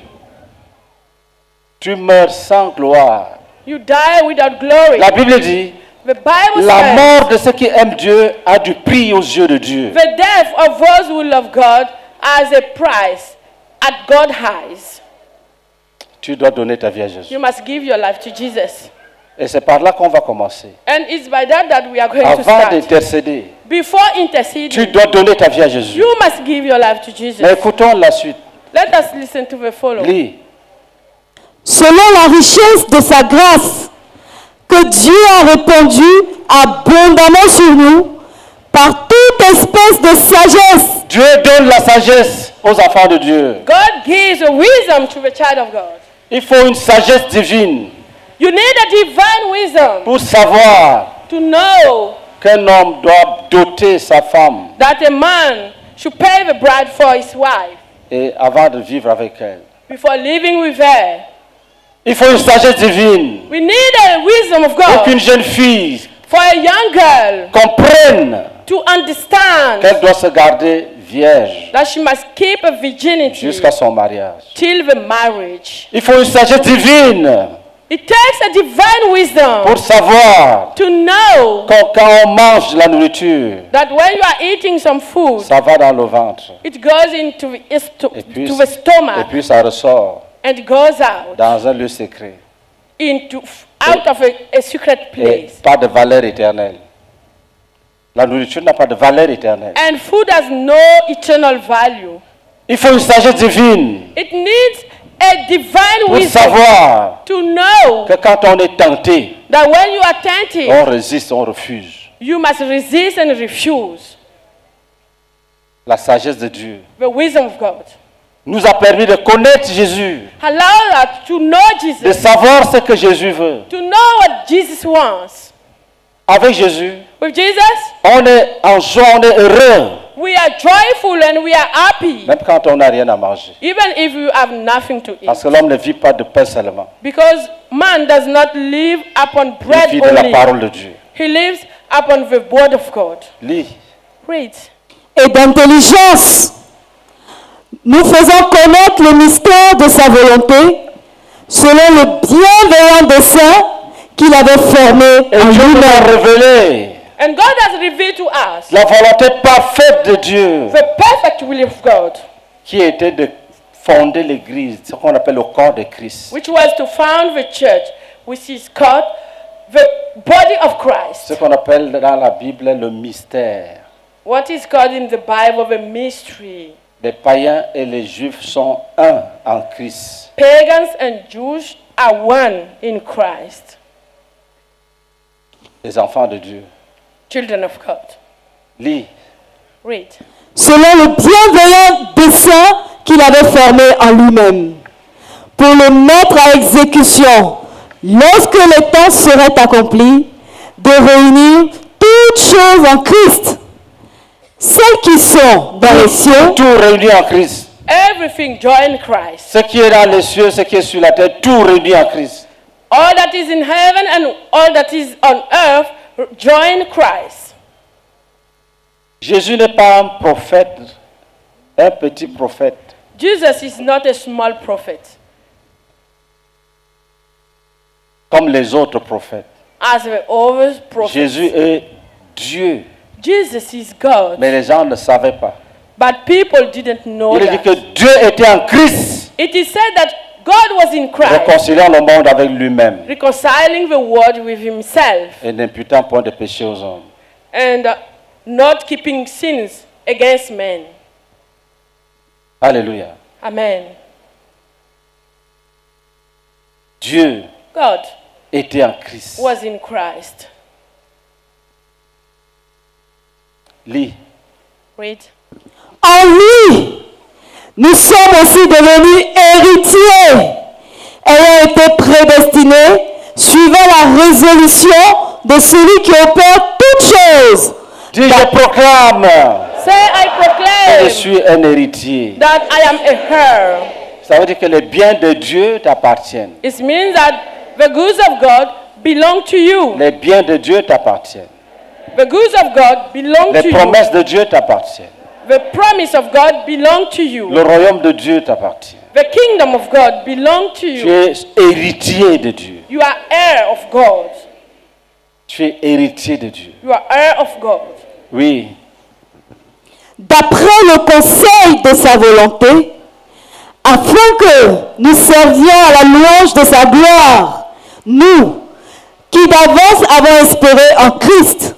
Tu meurs sans gloire. You die without glory. La Bible dit, The Bible la says mort de ceux qui aiment Dieu a du prix aux yeux de Dieu. the death of those who love God has a price at God's eyes. Tu dois donner ta vie à Jésus. You must give your life to Jesus. Et c'est par là qu'on va commencer. And it's by that that we are going to Avant start. d'intercéder, Before tu interceding, dois donner ta vie à Jésus. you must give your life to Jesus. Mais écoutons la suite. Let us listen to the following. Lis. Selon la richesse de sa grâce, que Dieu a répandue abondamment sur nous, par toute espèce de sagesse, Dieu donne la sagesse aux enfants de Dieu. God gives a wisdom to the child of God. Il faut une sagesse divine You need a divine wisdom pour savoir to know qu'un homme doit doter sa femme that a man should pay the bride for his wife et avant de vivre avec elle. before living with her. Il faut une sagesse divine We need a wisdom of pour God qu'une jeune fille for a young girl comprenne to understand qu'elle doit se garder vierge that she must keep a virginity jusqu'à son mariage. till the marriage. Il faut une sagesse divine It takes a divine wisdom pour savoir to know quand, quand on mange de la nourriture, that when you are eating some food, ça va dans le ventre it goes into the, esto- et puis, to the et stomach puis ça ressort and goes out dans un lieu secret into out of a, a secret et place. pas de valeur éternelle. La nourriture n'a pas de valeur éternelle. And food has no eternal value. Il faut une sagesse divine It needs a divine pour wisdom savoir to know que quand on est tenté, that when you are tempted, on résiste, on refuse. you must resist and refuse La sagesse de Dieu the wisdom of God. nous a permis de connaître Jésus, Allow us to know de Jesus, savoir ce que Jésus veut. to know what Jesus wants. Avec Jésus, With Jesus, on est en joie, on est heureux, we are joyful and we are happy, même quand on n'a rien à manger. even if you have nothing to eat. Parce que l'homme ne vit pas de pain seulement, Because man does not live upon il bread vit de la only. parole de Dieu. He lives upon the word of God. Lis. Read. Et d'intelligence, nous faisons connaître le mystère de sa volonté selon le bienveillant dessein qu'il avait formé Et en Dieu nous a lui-même. révélé And God has revealed to us la volonté parfaite de Dieu, the perfect will of God, qui était de fonder l'Église, ce qu'on appelle le corps de Christ. which was to found the church, which is called the body of Christ. Ce qu'on appelle dans la Bible le mystère. What is called in the Bible the mystery. Les païens et les juifs sont un en Christ. Pagans and Jews are one in Christ, Les enfants de Dieu. children of God. Lis. Read. Selon le bienveillant dessein qu'il avait formé en lui-même, pour le mettre à exécution lorsque le temps serait accompli, de réunir toutes choses en Christ, celles qui sont dans les cieux, Tout réuni en Christ. Everything join Christ. Ce qui est dans les cieux, ce qui est sur la terre, tout réuni en Christ. All that is in heaven and all that is on earth join Christ. Jésus n'est pas un prophète, un petit prophète. Jesus is not a small prophet Comme les autres prophètes. as the other prophets. Jésus est Dieu, Jesus is God, mais les gens ne savaient pas. but people didn't know Il dit que that. Dieu était en Christ, It is said that God was in Christ, réconciliant le monde avec lui-même reconciling the world with himself et n'imputant point de péché aux hommes. and uh, not keeping sins against men. Alléluia. Amen. Dieu God était en Christ. was in Christ. Lis. Read. en lui, nous sommes aussi devenus héritiers, ayant été prédestinés, suivant la résolution de celui qui opère toutes choses. Dis, je proclame Say, I que je proclaim suis un héritier. that I am a heir. Ça veut dire que les biens de Dieu t'appartiennent. It means that the goods of God belong to you. Les biens de Dieu t'appartiennent. The goods of God belong Les to you. promesses de Dieu t'appartiennent. The promise of God belong to you. Le royaume de Dieu t'appartient. The kingdom of God belong to Tu you. es héritier de Dieu. You are heir of God. Tu es héritier de Dieu. You are heir of God. Oui. D'après le conseil de sa volonté, afin que nous servions à la louange de sa gloire, nous, qui d'avance avons espéré en Christ.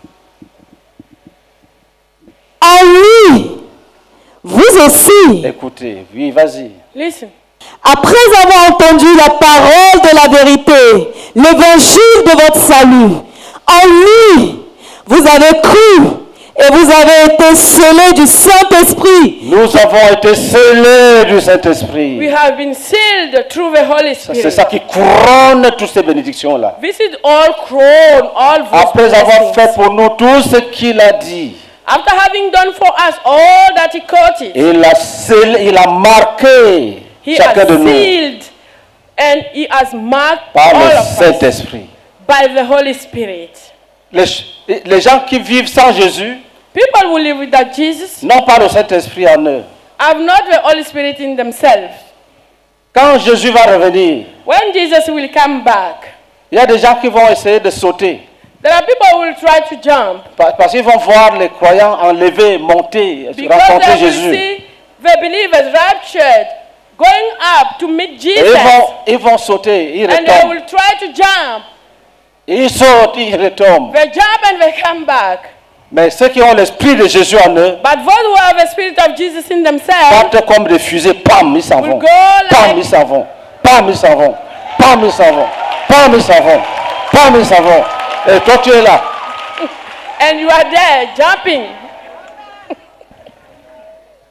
En lui, vous aussi, Écoutez, oui, vas-y. Listen. après avoir entendu la parole de la vérité, l'évangile de votre salut, en lui, vous avez cru et vous avez été scellés du Saint-Esprit. Nous avons été scellés du We Saint-Esprit. have been sealed through the Holy C'est Spirit. ça qui couronne toutes ces bénédictions-là. This is all crown, all those Après avoir blessings. fait pour nous tout ce qu'il a dit, After having done for us all that he quoted, il a, scellé, il a marqué he chacun de has nous sealed and he has marked par all le of us Saint-Esprit. by the Holy Spirit. Les, les gens qui vivent sans Jésus People who live without Jesus n'ont pas le Saint-Esprit en eux. have not the Holy Spirit in themselves. Quand Jésus va revenir, When Jesus will come back, il y a des gens qui vont essayer de sauter. there are people who will try to jump Pa- Parce qu'ils vont voir les croyants enlevés, monter, because rencontrer they will Jésus. see the believers raptured going up to meet Et Jesus, ils vont, ils vont sauter, ils and they retombent. will try to jump. Ils sautent, ils retombent. They jump and they come back. Mais ceux qui ont l'Esprit de Jésus en eux, But those who have the Spirit of Jesus in themselves partent comme des fusées, pam, ils s'en will vont. go Pam, like ils s'en vont. Pam, ils s'en vont. Pam, ils s'en vont. Pam, ils s'en vont. Pam, ils s'en vont. Et toi, tu es là. and you are there jumping.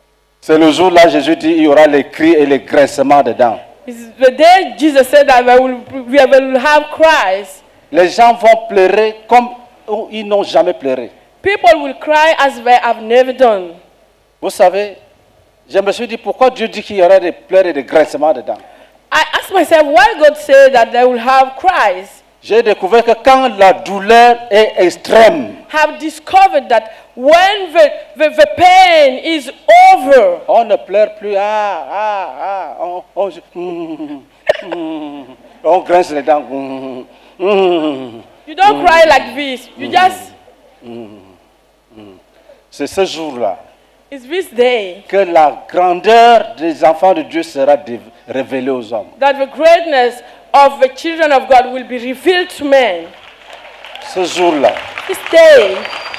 C'est le jour là, Jésus dit, il y aura les cris et les graissements dedans. It's the day Jesus said that we will, we will have cries. Les gens vont pleurer comme ils n'ont jamais pleuré. People will cry as they have never done. Vous savez, je me suis dit, pourquoi Dieu dit qu'il y aura des pleurs et des graissements dedans? I asked myself why God said that they will have cries. J'ai découvert que quand la douleur est extrême, Have discovered that when the, the, the pain is over, on ne pleure plus. Ah, ah, ah. On, on, on grince les dents. you don't cry like this. You just, C'est ce jour-là it's this day que la grandeur des enfants de Dieu sera dé- révélée aux hommes. that the greatness of the children of God will be revealed to men. Ce jour-là, This day,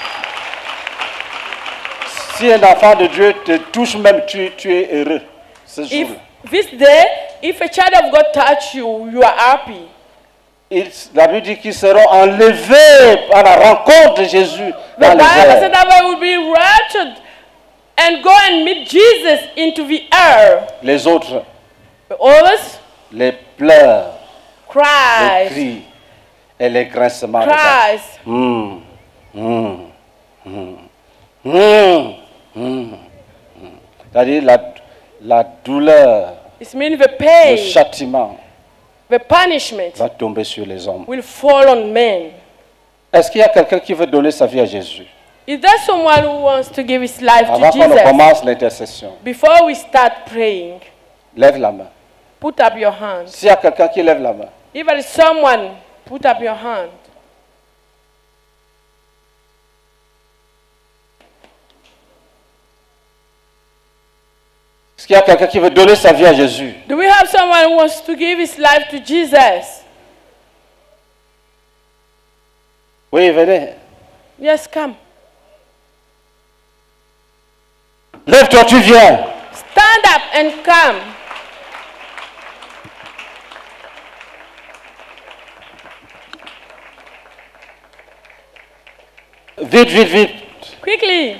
si un enfant de Dieu te touche même, tu, tu es heureux. Ce if jour-là. this day, if a child of God touch you, you are happy. Il- la Bible dit qu'ils seront enlevés à la rencontre de Jésus The dans les Bible said airs. that they will be raptured and go and meet Jesus into the air. Les autres, The others les pleurs, les cries, cris et les grincements de dents. cries. Hum, hum, hum, hum, hum, hum. C'est-à-dire la, la douleur, It means the le pain, châtiment the punishment va tomber sur les hommes. will fall on men. Est-ce qu'il y a quelqu'un qui veut donner sa vie à Jésus? Is there someone who wants to give his life Avant to qu'on ne Jesus? commence l'intercession, Before we start praying, lève la main. put up your hand. S'il y a quelqu'un qui lève la main, If there is someone, put up your hand. est-ce qu'il y a quelqu'un qui veut donner sa vie à Jésus? Do we have someone who wants to give his life to Jesus? Oui, venez. Yes, come. Lève-toi, tu viens. Stand up and come. Vite, vite, vite. Quickly.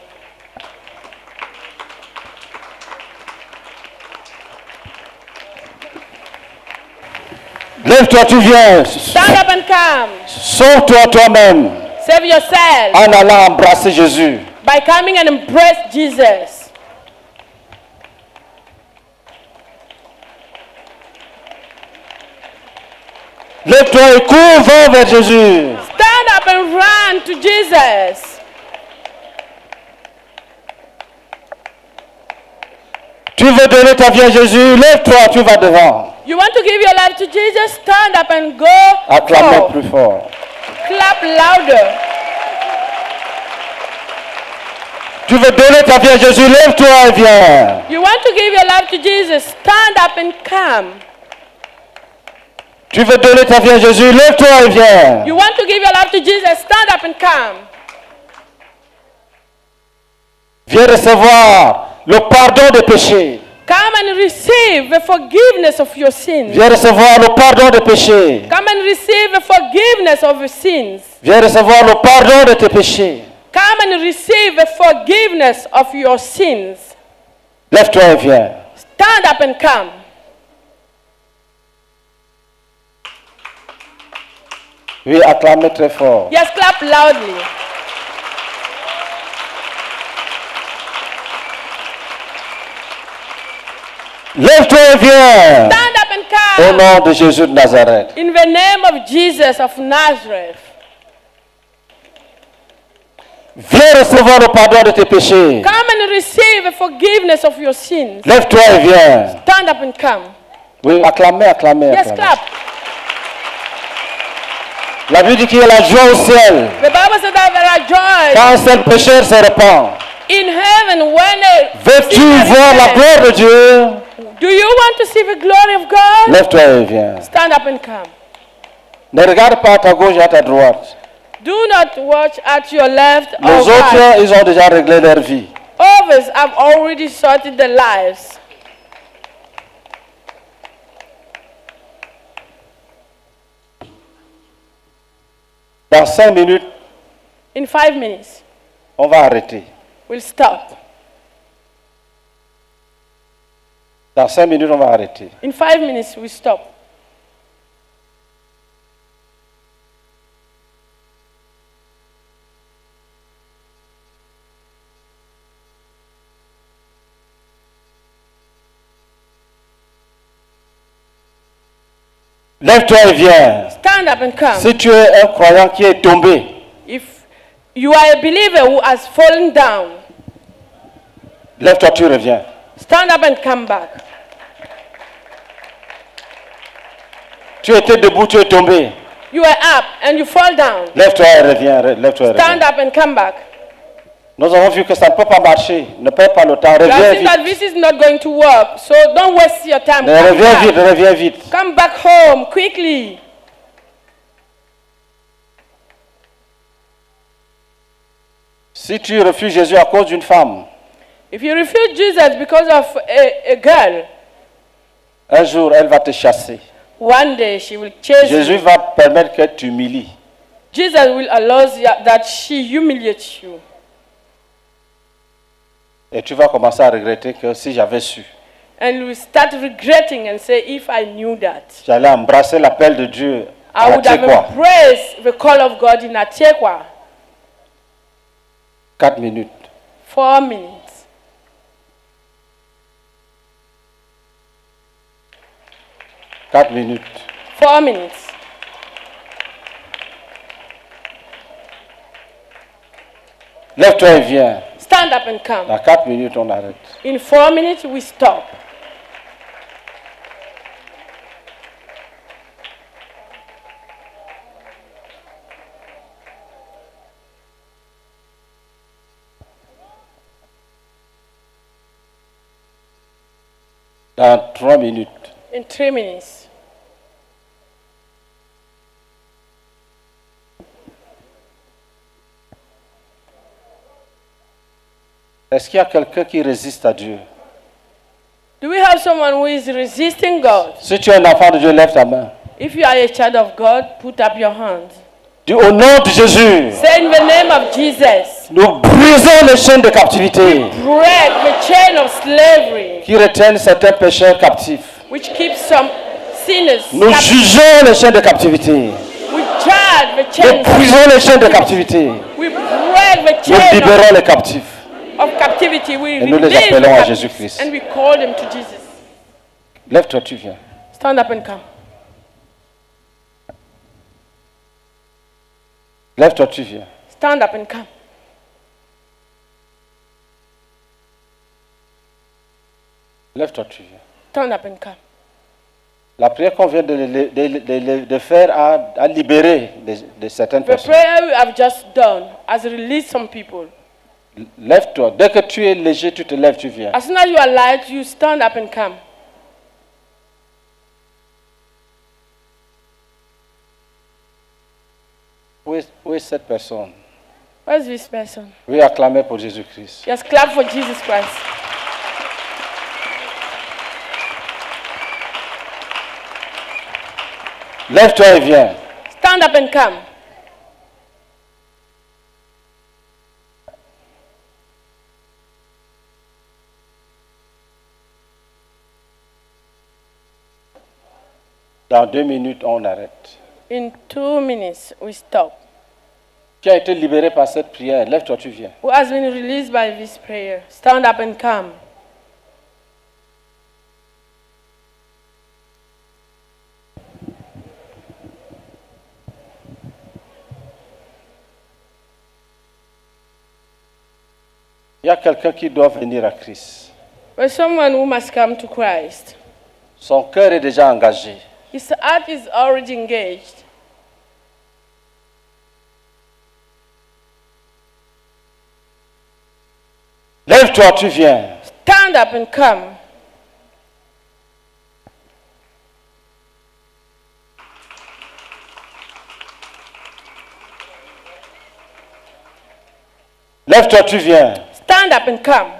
Lève-toi, tu viens. Stand up and come. Sauve-toi toi-même Save yourself en allant embrasser Jésus. by coming and embrace Jesus. Lève-toi et cours, va vers Jésus. Stand up and run to Jesus. Tu veux donner ta vie à Jésus, lève-toi, tu vas devant. You want to give your life to Jesus? Stand up and go. Acclamez forth. plus fort. Clap louder. Tu veux donner ta vie à Jésus, lève-toi et viens. You want to give your life to Jesus? Stand up and come. Tu veux donner ta vie à Jésus, lève-toi et viens. You want to give your life to Jesus? Stand up and come. Viens recevoir le pardon des péchés. Come and receive the forgiveness of your sins. Viens recevoir le pardon des péchés. Come and receive the forgiveness of your sins. Viens recevoir le pardon de tes péchés. Come and receive the forgiveness of your sins. Lève-toi et viens. Stand up and come. Oui, acclamez très fort. Yes, clap loudly. Lève-toi et viens. Stand up and Au come. nom de Jésus de Nazareth. In the name of Jesus of Nazareth. Viens recevoir le pardon de tes péchés. Come and receive the forgiveness of your sins. Lève-toi et viens. Stand up and come. Oui, acclamez, acclamez, Yes, acclamez. clap. La Bible dit qu'il y a la joie au ciel. The Bible said that there are joy Quand un seul pécheur se repent. in heaven when a Veux-tu sinner voir la repents. gloire de Dieu? Do you want to see the glory of God? Lève-toi et viens. Stand up and come. Ne regarde pas à ta gauche et à ta droite. Do not watch at your left Les or right. autres, ils ont déjà réglé leur vie. Others have already sorted their lives. Dans cinq minutes, In five minutes, on va arrêter. we'll stop. Dans cinq minutes, on va arrêter. In five minutes, we stop. Lève-toi et viens. Stand up and come. Si tu es un croyant qui est tombé, If you are a believer who has fallen down, lève-toi, tu reviens. stand up and come back. Tu étais debout, tu es tombé. You are up and you fall down. Lève-toi et reviens. re- Lève-toi et Stand reviens. up and come back. Nous avons vu que ça ne peut pas marcher. Ne perds pas le temps. You have Reviens seen that vite. this is not going to work, so don't waste your time. Ne, Come Reviens back. vite, reviens vite. Come back home quickly. Si tu refuses Jésus à cause d'une femme, If you refuse Jesus because of a, a girl, un jour, elle va te chasser. one day she will chase Jésus you. va permettre que tu humilies. Jesus will allow you- that she humiliates you. Et tu vas commencer à regretter que si j'avais su, And you will start regretting and say, if I knew that, j'allais embrasser l'appel de Dieu à I la would have Tchéquois. embraced the call of God in Atiekwa. Quatre minutes. Four minutes. Quatre minutes. Four minutes. Lève-toi et viens. Stand up and come. Dans quatre minutes, on arrête. In four minutes, we stop. Dans trois minutes. In three minutes. Est-ce qu'il y a quelqu'un qui résiste à Dieu? Do we have someone who is resisting God? Si tu es un enfant de Dieu, lève ta main. If you are a child of God, put up your hand. Dis au nom de Jésus, Say in the name of Jesus, nous brisons les chaînes de captivité break the chain of slavery qui retiennent certains pécheurs captifs. which keeps some sinners Nous captive. jugeons les chaînes de captivité. We judge the Nous chain. brisons les chaînes de captivité. We break the Nous chain of, libérons les captifs. of captivity. We Et nous les release the appelons à captives Jésus-Christ. and we call them to Jesus. Lève-toi, tu viens. Stand up and come. Lève-toi, tu viens. Stand up and come. Lève-toi, tu viens. Stand up and come. La prière qu'on vient de, de- de- de- de faire a, a libéré de, de certaines The personnes. prayer we have just done has released some people. Lève-toi. Dès que tu es léger, tu te lèves, tu viens. As soon as you are light, you stand up and come. Où est, où est cette personne? Where's this person? Oui, acclamer pour Jésus-Christ. Just clap for Jesus Christ. Lève-toi et viens. Stand up and come. Dans deux minutes, on arrête. In two minutes, we stop. Qui a été libéré par cette prière? Lève-toi, tu viens. Who has been released by this prayer? Stand up and come. Il y a quelqu'un qui doit venir à Christ. There's someone who must come to Christ. Son cœur est déjà engagé. His heart is already engaged. Lève-toi, tu viens. Stand up and come. Lève-toi, tu viens. Stand up and come.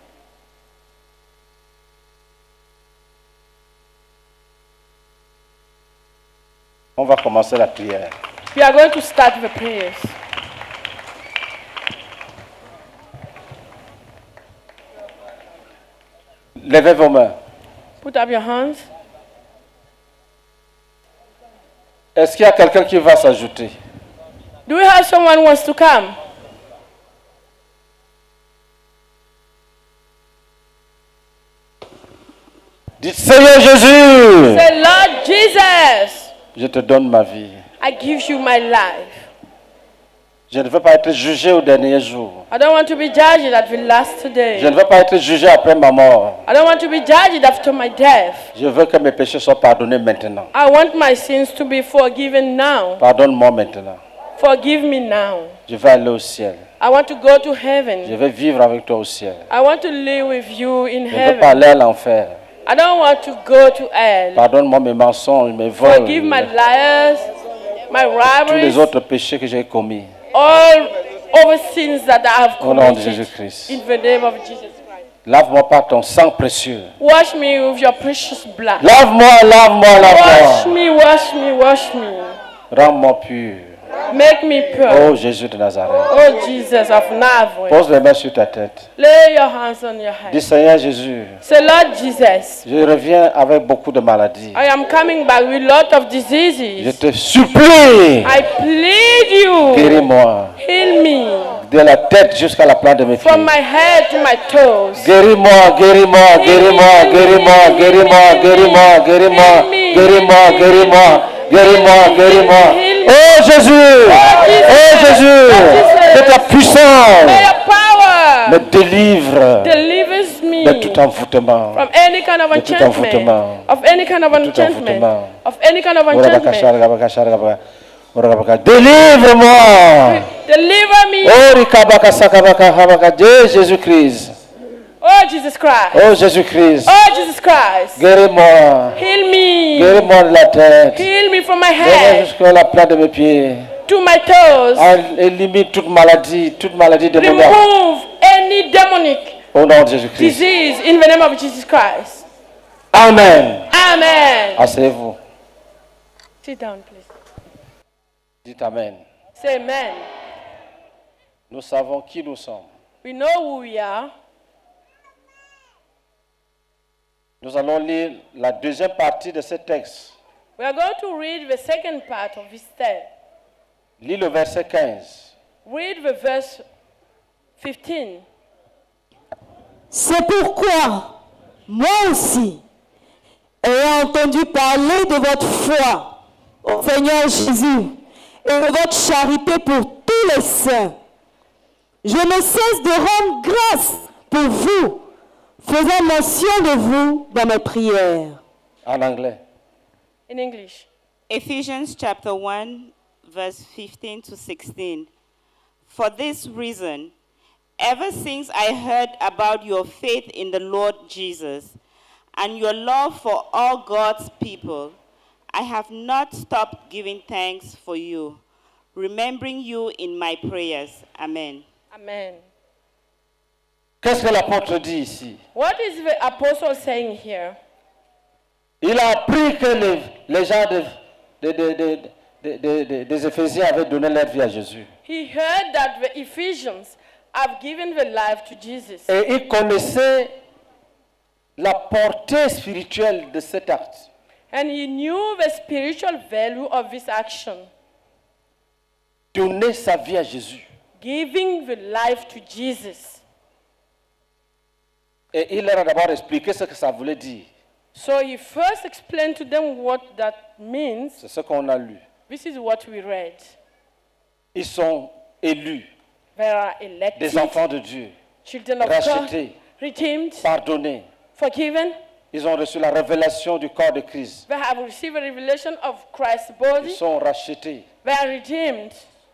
On va commencer la prière. We are going to start the prayers. Levez vos mains. Put up your hands. Est-ce qu'il y a quelqu'un qui va s'ajouter? Do we have someone who wants to come? Dites Seigneur Jésus, Say, Lord Jesus, je te donne ma vie. I give you my life. Je ne veux pas être jugé au dernier jour. I don't want to be judged at the last Je day. ne veux pas être jugé après ma mort. I don't want to be judged after my death. Je veux que mes péchés soient pardonnés maintenant. I want my sins to be forgiven now. Pardonne-moi maintenant. Forgive me now. Je vais aller au ciel. I want to go to Je heaven. vais vivre avec toi au ciel. I want to live with you in Je ne veux pas heaven. aller à l'enfer. I don't want to go to hell. Pardonne-moi mes mensonges, mes vols, Forgive my liars, my tous les robberies, autres péchés que j'ai commis. all other sins that I have Au nom de committed. Jésus-Christ. In the name of Jesus Christ. Lave-moi par ton sang précieux. Wash me with your precious blood. Lave-moi, lave-moi, Wash lave-moi. me, wash me, wash me. Rends-moi pur. Make me pure. Oh Jésus de Nazareth. Oh Jesus of Nazareth. Pose les mains sur ta tête. Lay your hands on your Dis head. Seigneur Jésus, Say, Lord Jesus, je reviens avec beaucoup de maladies. I am coming back with lot of Je diseases. te supplie, I plead you. guéris-moi. Heal me De la tête jusqu'à la plante de mes pieds. from my head to my toes. Guéris-moi, guéris-moi, guéris-moi, guéris-moi, guéris-moi, guéris-moi, guéris-moi, guéris-moi, guéris-moi, guéris-moi, guéris-moi. Oh Jésus, oh Jésus, de ta puissance, May your power me délivre delivers me de tout envoûtement. from any kind of De tout enchantment, envoûtement. of any kind of De tout enchantment, envoûtement. of any kind of enchantment. Délivre-moi. Deliver me, Oh Rikabakasakabakahabaka, de Jésus-Christ. oh Jesus Christ, Oh Jésus-Christ. oh Jesus Christ. Guéris-moi. Heal me, Guéris-moi de la tête. heal me from my Guéris-moi head jusqu'à la plante de mes pieds. to my toes. Élimine toute maladie, toute maladie démoniaque. Remove any demonic Au nom de Jésus-Christ. disease in the name of Jesus Christ. Amen. Amen. Asseyez-vous. Sit down, please. Dites Amen. Say amen. Nous savons qui nous sommes. We know who we are. Nous allons lire la deuxième partie de ce texte. We are going to read the second part of this text. Lis le verset quinze. Read the verse fifteen. C'est pourquoi, moi aussi, ayant entendu parler de votre foi au Seigneur Jésus et de votre charité pour tous les saints, je ne cesse de rendre grâce pour vous, faisant mention de vous dans mes prières. En anglais. In English. Ephesians chapter one, verse fifteen to sixteen. For this reason, ever since I heard about your faith in the Lord Jesus and your love for all God's people, I have not stopped giving thanks for you, remembering you in my prayers. Amen. Amen. Qu'est-ce que l'apôtre dit ici? What is the apostle saying here? Il a appris que les, les gens de, de, de, de, de, de, de, des Éphésiens avaient donné leur vie à Jésus. He heard that the Ephesians have given their life to Jesus. Et il connaissait la portée spirituelle de cet acte. And he knew the spiritual value of this action. Donner sa vie à Jésus. Giving the life to Jesus. Et il leur a d'abord expliqué ce que ça voulait dire. So he first explained to them what that means. C'est ce qu'on a lu. This is what we read. Ils sont élus, They are elected, des enfants de Dieu, children of rachetés, God, redeemed, pardonnés. forgiven. Ils ont reçu la révélation du corps de Christ. They have received a revelation of Christ's Ils body. sont rachetés. They are redeemed.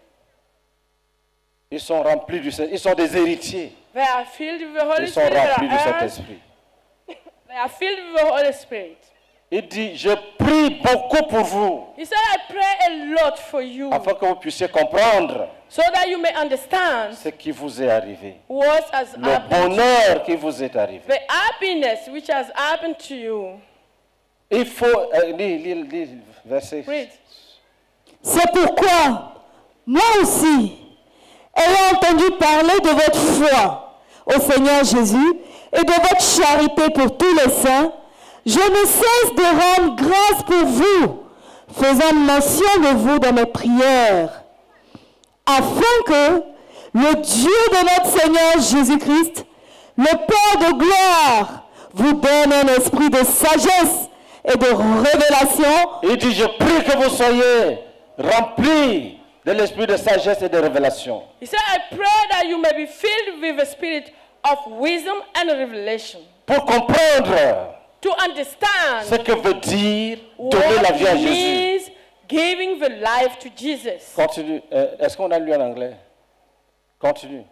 Ils sont remplis du Saint-Esprit. Ils sont des héritiers. They are filled with the Holy Ils sont Spirit. They remplis du are, heirs. Saint-Esprit. They are filled with the Holy Spirit. Il dit, je prie beaucoup pour vous, He said, I pray a lot for you afin que vous puissiez comprendre so that you may understand ce qui vous est arrivé. what has Le happened. bonheur qui vous est arrivé. The happiness which has happened to you. Il faut... Euh, lis, lis, lis, verset. Read. C'est pourquoi, moi aussi, ayant entendu parler de votre foi au Seigneur Jésus et de votre charité pour tous les saints, je ne cesse de rendre grâce pour vous, faisant mention de vous dans mes prières, afin que le Dieu de notre Seigneur Jésus-Christ, le Père de gloire, vous donne un esprit de sagesse et de révélation. Il dit, je prie que vous soyez remplis de l'esprit de sagesse et de révélation. He said, I pray that you may be filled with a spirit of wisdom and revelation. Pour comprendre To understand ce que veut dire donner la what vie à it Jésus. means giving the life to Jesus. Continue. Euh, Est-ce qu'on a lu en anglais? Continue.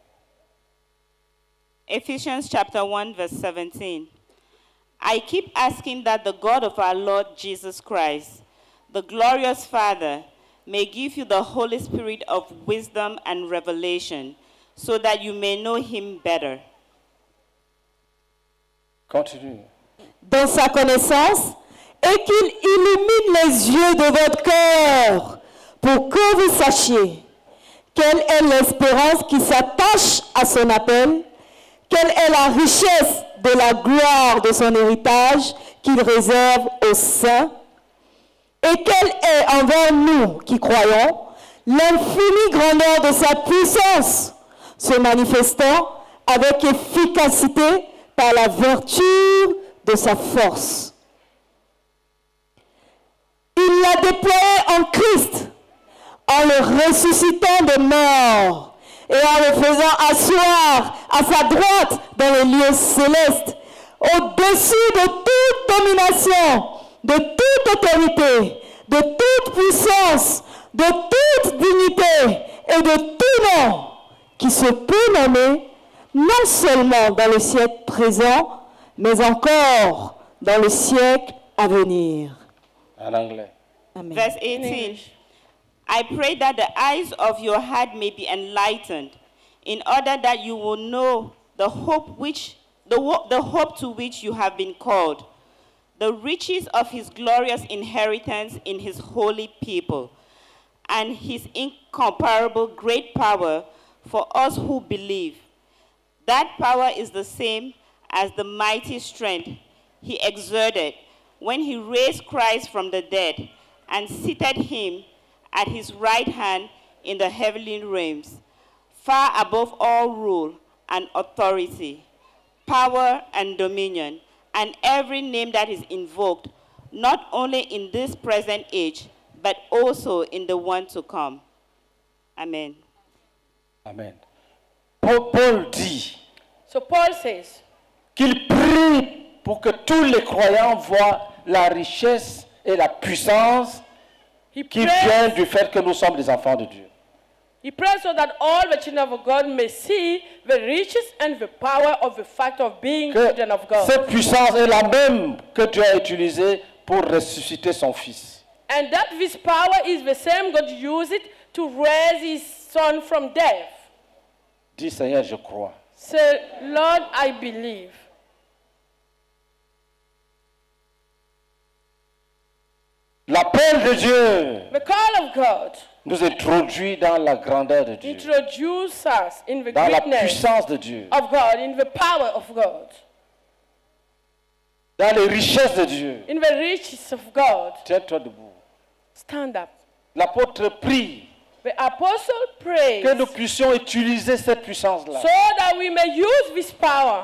Ephesians chapter one, verse seventeen. I keep asking that the God of our Lord Jesus Christ, the glorious Father, may give you the Holy Spirit of wisdom and revelation, so that you may know him better. Continue. Dans sa connaissance, et qu'il illumine les yeux de votre cœur, pour que vous sachiez quelle est l'espérance qui s'attache à son appel, quelle est la richesse de la gloire de son héritage qu'il réserve aux saints, et quelle est envers nous qui croyons l'infinie grandeur de sa puissance, se manifestant avec efficacité par la vertu de sa force. Il l'a déployé en Christ, en le ressuscitant de mort et en le faisant asseoir à sa droite dans les lieux célestes, au-dessus de toute domination, de toute autorité, de toute puissance, de toute dignité et de tout nom qui se peut nommer, non seulement dans le siècle présent, mais encore dans le siècle à venir. En anglais. Amen. Verse eighteen. I pray that the eyes of your heart may be enlightened, in order that you will know the hope which the, wo- the hope to which you have been called, the riches of his glorious inheritance in his holy people, and his incomparable great power for us who believe. That power is the same as the mighty strength he exerted when he raised Christ from the dead and seated him at his right hand in the heavenly realms, far above all rule and authority, power and dominion, and every name that is invoked, not only in this present age, but also in the one to come. Amen. Amen. Paul, Paul dit So Paul says, qu'il prie pour que tous les croyants voient la richesse et la puissance he qui vient prays, du fait que nous sommes des enfants de Dieu. he prays so that all the children of God may see the riches and the power of the fact of being Que children of God. cette puissance est la même que Dieu a utilisée pour ressusciter son Fils. And that this power is the same God used it to raise his son from death. Dis Seigneur, je crois. Say, Lord, I believe. L'appel de Dieu The call of God nous introduit dans la grandeur de Dieu, introduces us in the dans la greatness puissance de Dieu, of God, in the power of God, dans les richesses de Dieu. in the riches of God. Tiens-toi debout. Stand up. L'apôtre prie The apostle prays que nous puissions utiliser cette puissance-là. so that we may use this power,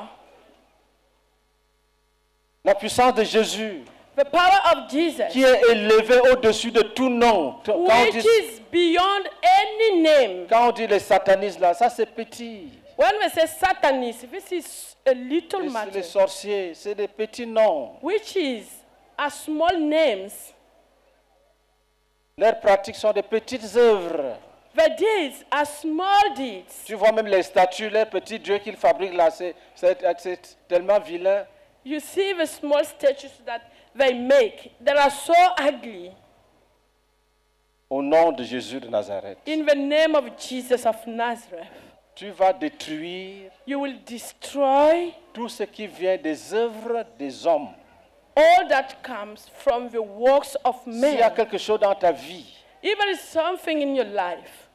La puissance de Jésus, the power of Jesus, qui est élevée au-dessus de tout nom. Quand on which dit, is beyond any name. quand on dit les satanistes, là, ça c'est petit. When we say Satanism, this is a little Les, matter, les sorciers, c'est des petits noms. which is a small names. Leurs pratiques sont des petites œuvres. The deeds are small deeds. Tu vois même les statues, les petits dieux qu'ils fabriquent là, c'est c'est- c'est tellement vilain. You see the small statues that they make that are so ugly. Au nom de Jésus de Nazareth, In the name of Jesus of Nazareth, tu vas détruire you will destroy tout ce qui vient des œuvres des hommes. all that comes from the works of S'il y a men. quelque chose dans ta vie If there is something in your life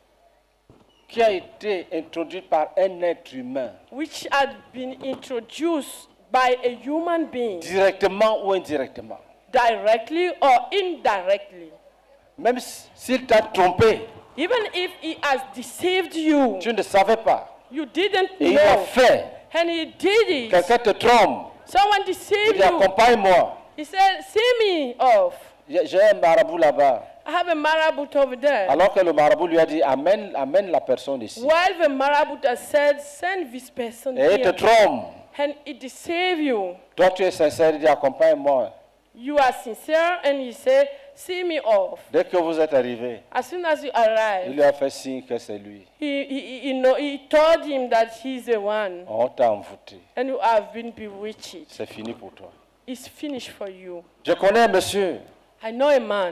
qui a été introduit par un être humain, which had been introduced by a human being, directement ou indirectement. directly or indirectly. Même s'il t'a trompé, Even if he has deceived you, tu ne savais pas, you didn't et il l'a know, fait. and he did it. Quelqu'un te trompe, Someone il deceived dit you. accompagne-moi. He said, see me off. J'ai j'ai un marabout là-bas. I have a marabut over there. Alors que le marabout lui a dit amène, amène la personne ici. While the marabut has said, send this person Et il te here, trompe. and he deceive you. Toi tu es sincère, il dit accompagne-moi. You are sincere, and he say, see me off. Dès que vous êtes arrivé, As soon as you il arrive, lui a fait signe que c'est lui. he, he, he, know, he told him that he's the one, On t'a envoûté. and you have been bewitched. C'est fini pour toi. It's finished for you. Je connais un monsieur. I know a man.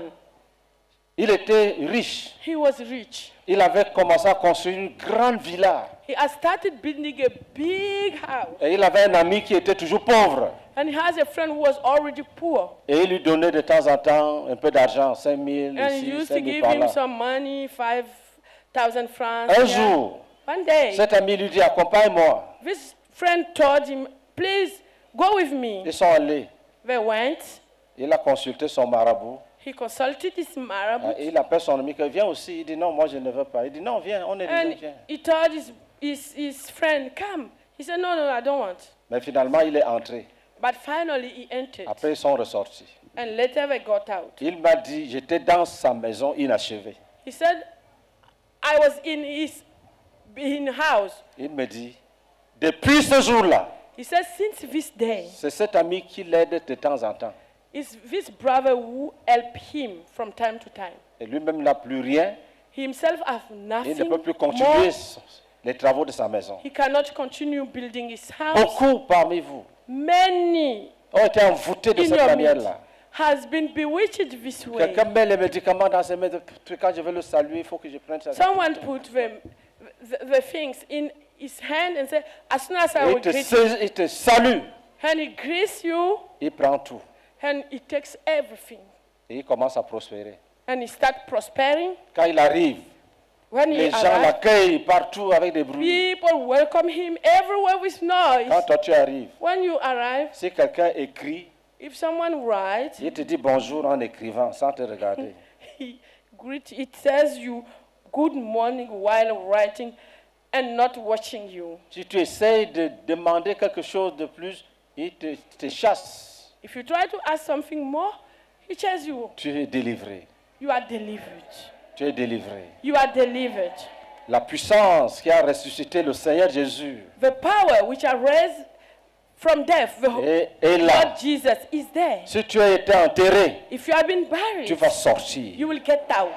Il était riche. He was rich. Il avait commencé à construire une grande villa. He has started building a big house. Et il avait un ami qui était toujours pauvre. And he has a friend who was already poor. Et il lui donnait de temps en temps un peu d'argent, cinq mille And he ici, used to cinq mille give par him là. some money, five thousand francs. Un here. jour, One day, cet ami lui dit accompagne-moi. this friend told him, please go with me. Ils sont allés. They went. Il a consulté son marabout. He consulted his Ah, marabou. et il appelle son ami que viens aussi. Il dit non, moi je ne veux pas. Il dit non, viens, on est déjà, And viens. he told his, his, his friend, come. He said, no, no, I don't want. Mais finalement, il est entré. But finally, he entered. Après, ils sont ressortis. And later they got out. Il m'a dit, j'étais dans sa maison inachevée. He said, I was in his in house. Il me dit, depuis ce jour-là, He said, since this day, c'est cet ami qui l'aide de temps en temps. it's this brother who helped him from time to time. Et lui-même n'a plus rien. He himself has Il nothing ne peut plus more. continuer les travaux de sa maison. He cannot continue building his house. Beaucoup parmi vous Many ont été envoûtés de in cette your midst manière-là. has been bewitched this way. Quelqu'un met les médicaments dans ses mains. Quand je vais le saluer, il faut que je prenne ça. Someone put the, the, the things in his hand and said, as soon as I Et will il te, greet you, saisit- il te salue. and he greets you, Il prend tout. and he takes everything. Et il commence à prospérer. And he starts prospering. Quand il arrive, When he les gens arrives, l'accueillent partout avec des bruits. people welcome him everywhere with noise. Quand toi tu arrives, When you arrive, si quelqu'un écrit, if someone writes, il te dit bonjour en écrivant sans te regarder. he greet, it says you good morning while writing and not watching you. Si tu essayes de demander quelque chose de plus, il te, te chasse. If you try to ask something more, he tells you, Tu es délivré. you are delivered. Tu es délivré. You are delivered. La puissance qui a ressuscité le Seigneur Jésus The power which are raised from death, the est, est là. Lord Jesus is there. Si tu as été enterré, If you have been tu buried, vas sortir. you will get out.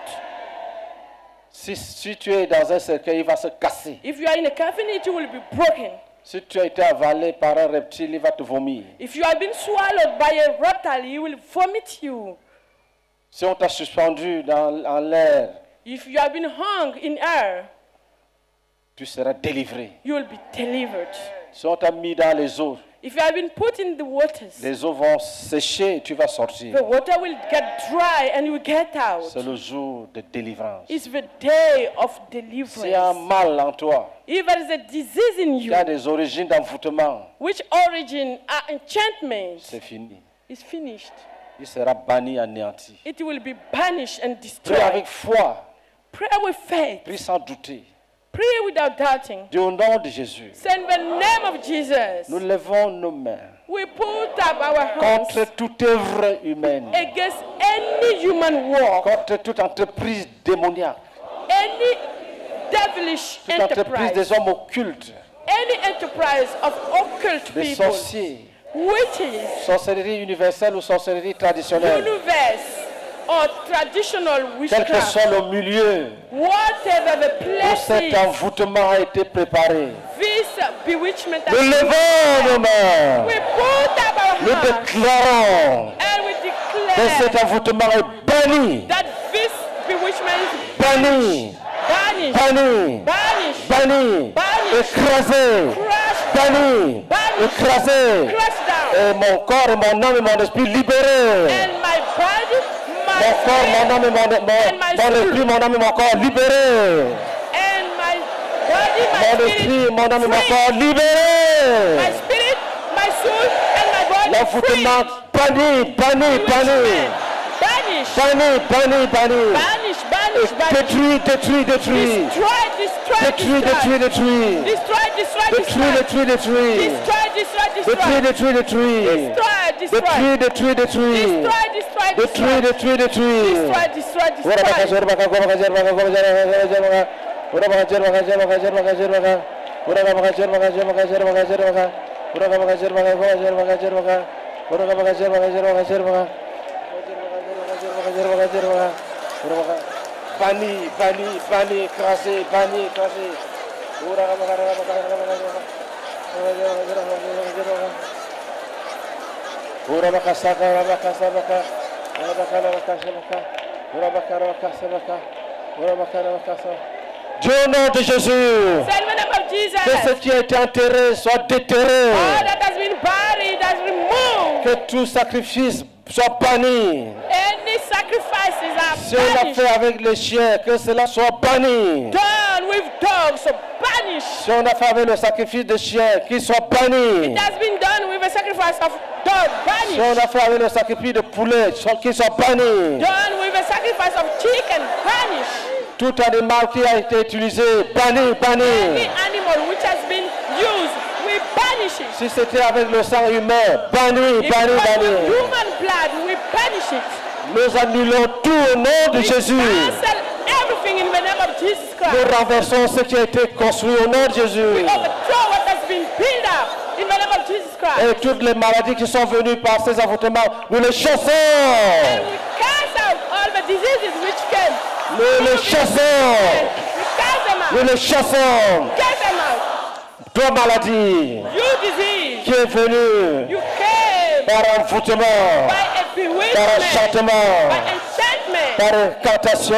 Si, si tu es dans un cercueil, il va se casser. If you are in a coffin, it will be broken. Si tu as été avalé par un reptile, il va te vomir. If you have been swallowed by a reptile, he will vomit you. Si on t'a suspendu dans, en l'air, If you have been hung in air, tu seras délivré. you will be delivered. Si on t'a mis dans les eaux, If you have been put in the waters, les eaux vont sécher et tu vas sortir. the water will get dry and you will get out. C'est le jour de délivrance. It's the day of S'il y a un deliverance. mal en toi, If there is a disease in il y a you, des origines d'envoûtement, which origin are enchantments, c'est fini. is finished. Il sera banni, anéanti. It will be banished and Prie destroyed. avec foi, Pray with faith. prie sans douter. Pray without doubting. Dis au nom de Jésus, Send the name of Jesus. nous levons nos mains We put up our hands contre toute œuvre humaine, against any human work, contre toute entreprise démoniaque, any devilish toute entreprise des enterprise, hommes occultes, any enterprise of occult des people, sorciers, witches, sorcellerie universelle ou sorcellerie traditionnelle, universe, or traditional quel que witchcraft, soit le milieu whatever the où cet place is, envoûtement a été préparé. this bewitchment Nous has levons nos mains, we put up our nous hands déclarons and we que declare cet envoûtement est banni, that this bewitchment is banni, banished, banni, banished, banni, banished, écrasé, crushed, banni, banished, écrasé. crushed down. Et mon corps et mon âme et mon esprit libérés. And my body, my Mon corps, mon âme et mon, spirit, mon, mon esprit, mon âme et mon corps libérés. and my body, my Mon spirit, esprit, mon âme et mon free. corps My libérés. spirit, my soul, L'envoûtement, banni, banni, banni. Banish. Banni, banni, banni. Banish, banish, banish. Détruit, détruit, détruit. Destroy, destroy, Détruit, détruit, détruit. Destroy, destroy, Détruit, détruit, détruit. Destroy, destroy, Détruit, destroy. détruit, détruit. Destroy, destroy. Détruit, détruit, détruit. Destroy, destroy, Détruit, détruit, détruit. Destroy, destroy, Ora baka destroy. jor baka goma baka jor baka goma jor baka. Ora baka jor baka jor baka jor baka jor baka. Ora baka jor baka jor baka jor baka jor baka. Ora baka jor baka goma jor baka jor baka. Ora baka jor baka jor baka jor baka. Banni, banni, banni, écrasé, banni, écrasé. Dieu au nom de Jésus, Say in the name of Jesus. que ce qui a été enterré soit déterré, All that has been buried, has removed. que tout sacrifice soit banni. Any sacrifices are Si on l'a banished. fait avec les chiens, que cela soit banni. Done with dogs, so banished. Si on a fait avec le sacrifice de chiens, qu'il soit banni. It has been done with a sacrifice of dog, Si banished. on a fait avec le sacrifice de poulet, qu'il soit banni. Done with a sacrifice of chicken, banished. Tout animal qui a été utilisé, banni, Any banni. animal which has been used, we banish it. Si c'était avec le sang humain, banni, If it banni, was with banni. human blood, we banish it. Nous annulons tout au nom de We Jésus. cancel everything in the name of Jesus Nous Christ. renversons ce qui a été construit au nom de Jésus. Overthrow what has been built up in the name of Jesus Christ. Et toutes les maladies qui sont venues par ces envoûtements, nous les chassons. And we cast out all the diseases which came. Nous les chassons. We cast them Nous out. les chassons. Cast them out. Toi maladie You disease. qui est venue You came par envoûtement, by a par bewitchment, enchantement, by enchantment, par incantation,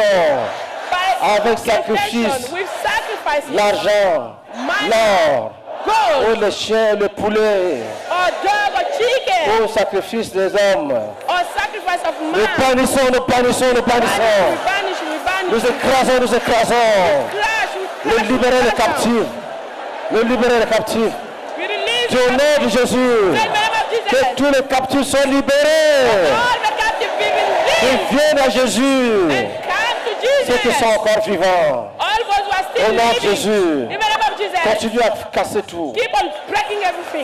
by avec incantation, sacrifice, with sacrifices, l'argent, money, l'or, ou gold, le chien, le poulet, or dog, or chicken, au sacrifice des hommes. or sacrifice of Nous man. bannissons, nous bannissons, nous We bannissons. banish, we banish. Nous écrasons, nous écrasons. Crash, we Le crash, libérer we les crash out. captifs. Le libérer les captifs. We release Dieu, au nom de Jésus, in the name of que Jesus. tous les captifs soient libérés. All the captive be Ils released viennent à Jésus. and come to Ceux qui Jesus. sont encore vivants. All those who are Au still nom de living. Jésus. In the name of Jesus. Continue à casser tout. Keep on breaking everything.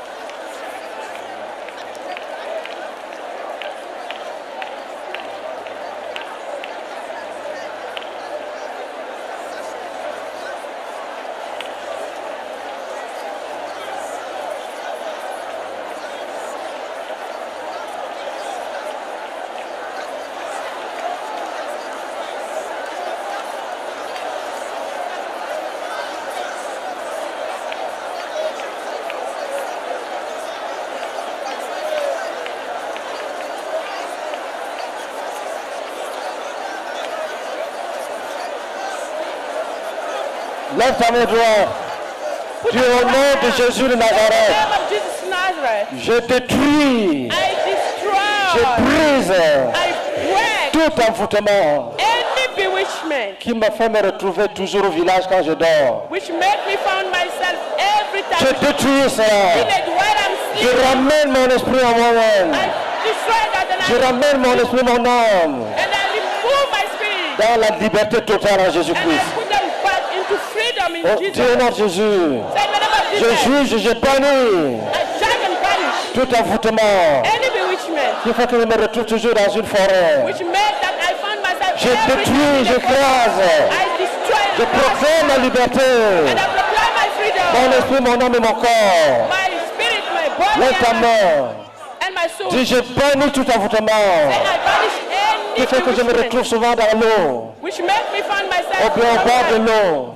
Lève ta main droite. Dieu, au nom de Jésus de In the Nazareth, name of Jesus Nazareth. je détruis, I je destroy. brise I break tout envoûtement any bewitchment qui me fait me retrouver toujours au village quand je dors. which make me found myself every Je time détruis cela. feeling while I'm Je sleeping. ramène mon esprit en moi-même. I destroy that and Je I, ramène mon esprit, mon âme and I remove my spirit dans la liberté totale en and I Jésus-Christ. put them back into freedom in Au Jesus. Dieu, au nom de Jésus, Say in the name of je Jesus. juge, je bannis I judge and banish tout envoûtement any bewitchment qui fait que je me retrouve toujours dans une forêt. which made that I found myself Je every détruis, time in the j'écrase. forest. I destroy Je and crush proclame ma liberté. and I proclaim my freedom. Mon esprit, mon âme et mon corps. My spirit, my body, Lève ta and my, main. and my soul. Dis, je bannis tout envoûtement And I banish any qui fait que je me bewitchment retrouve souvent dans l'eau, which make me find myself au bien au bord de l'eau.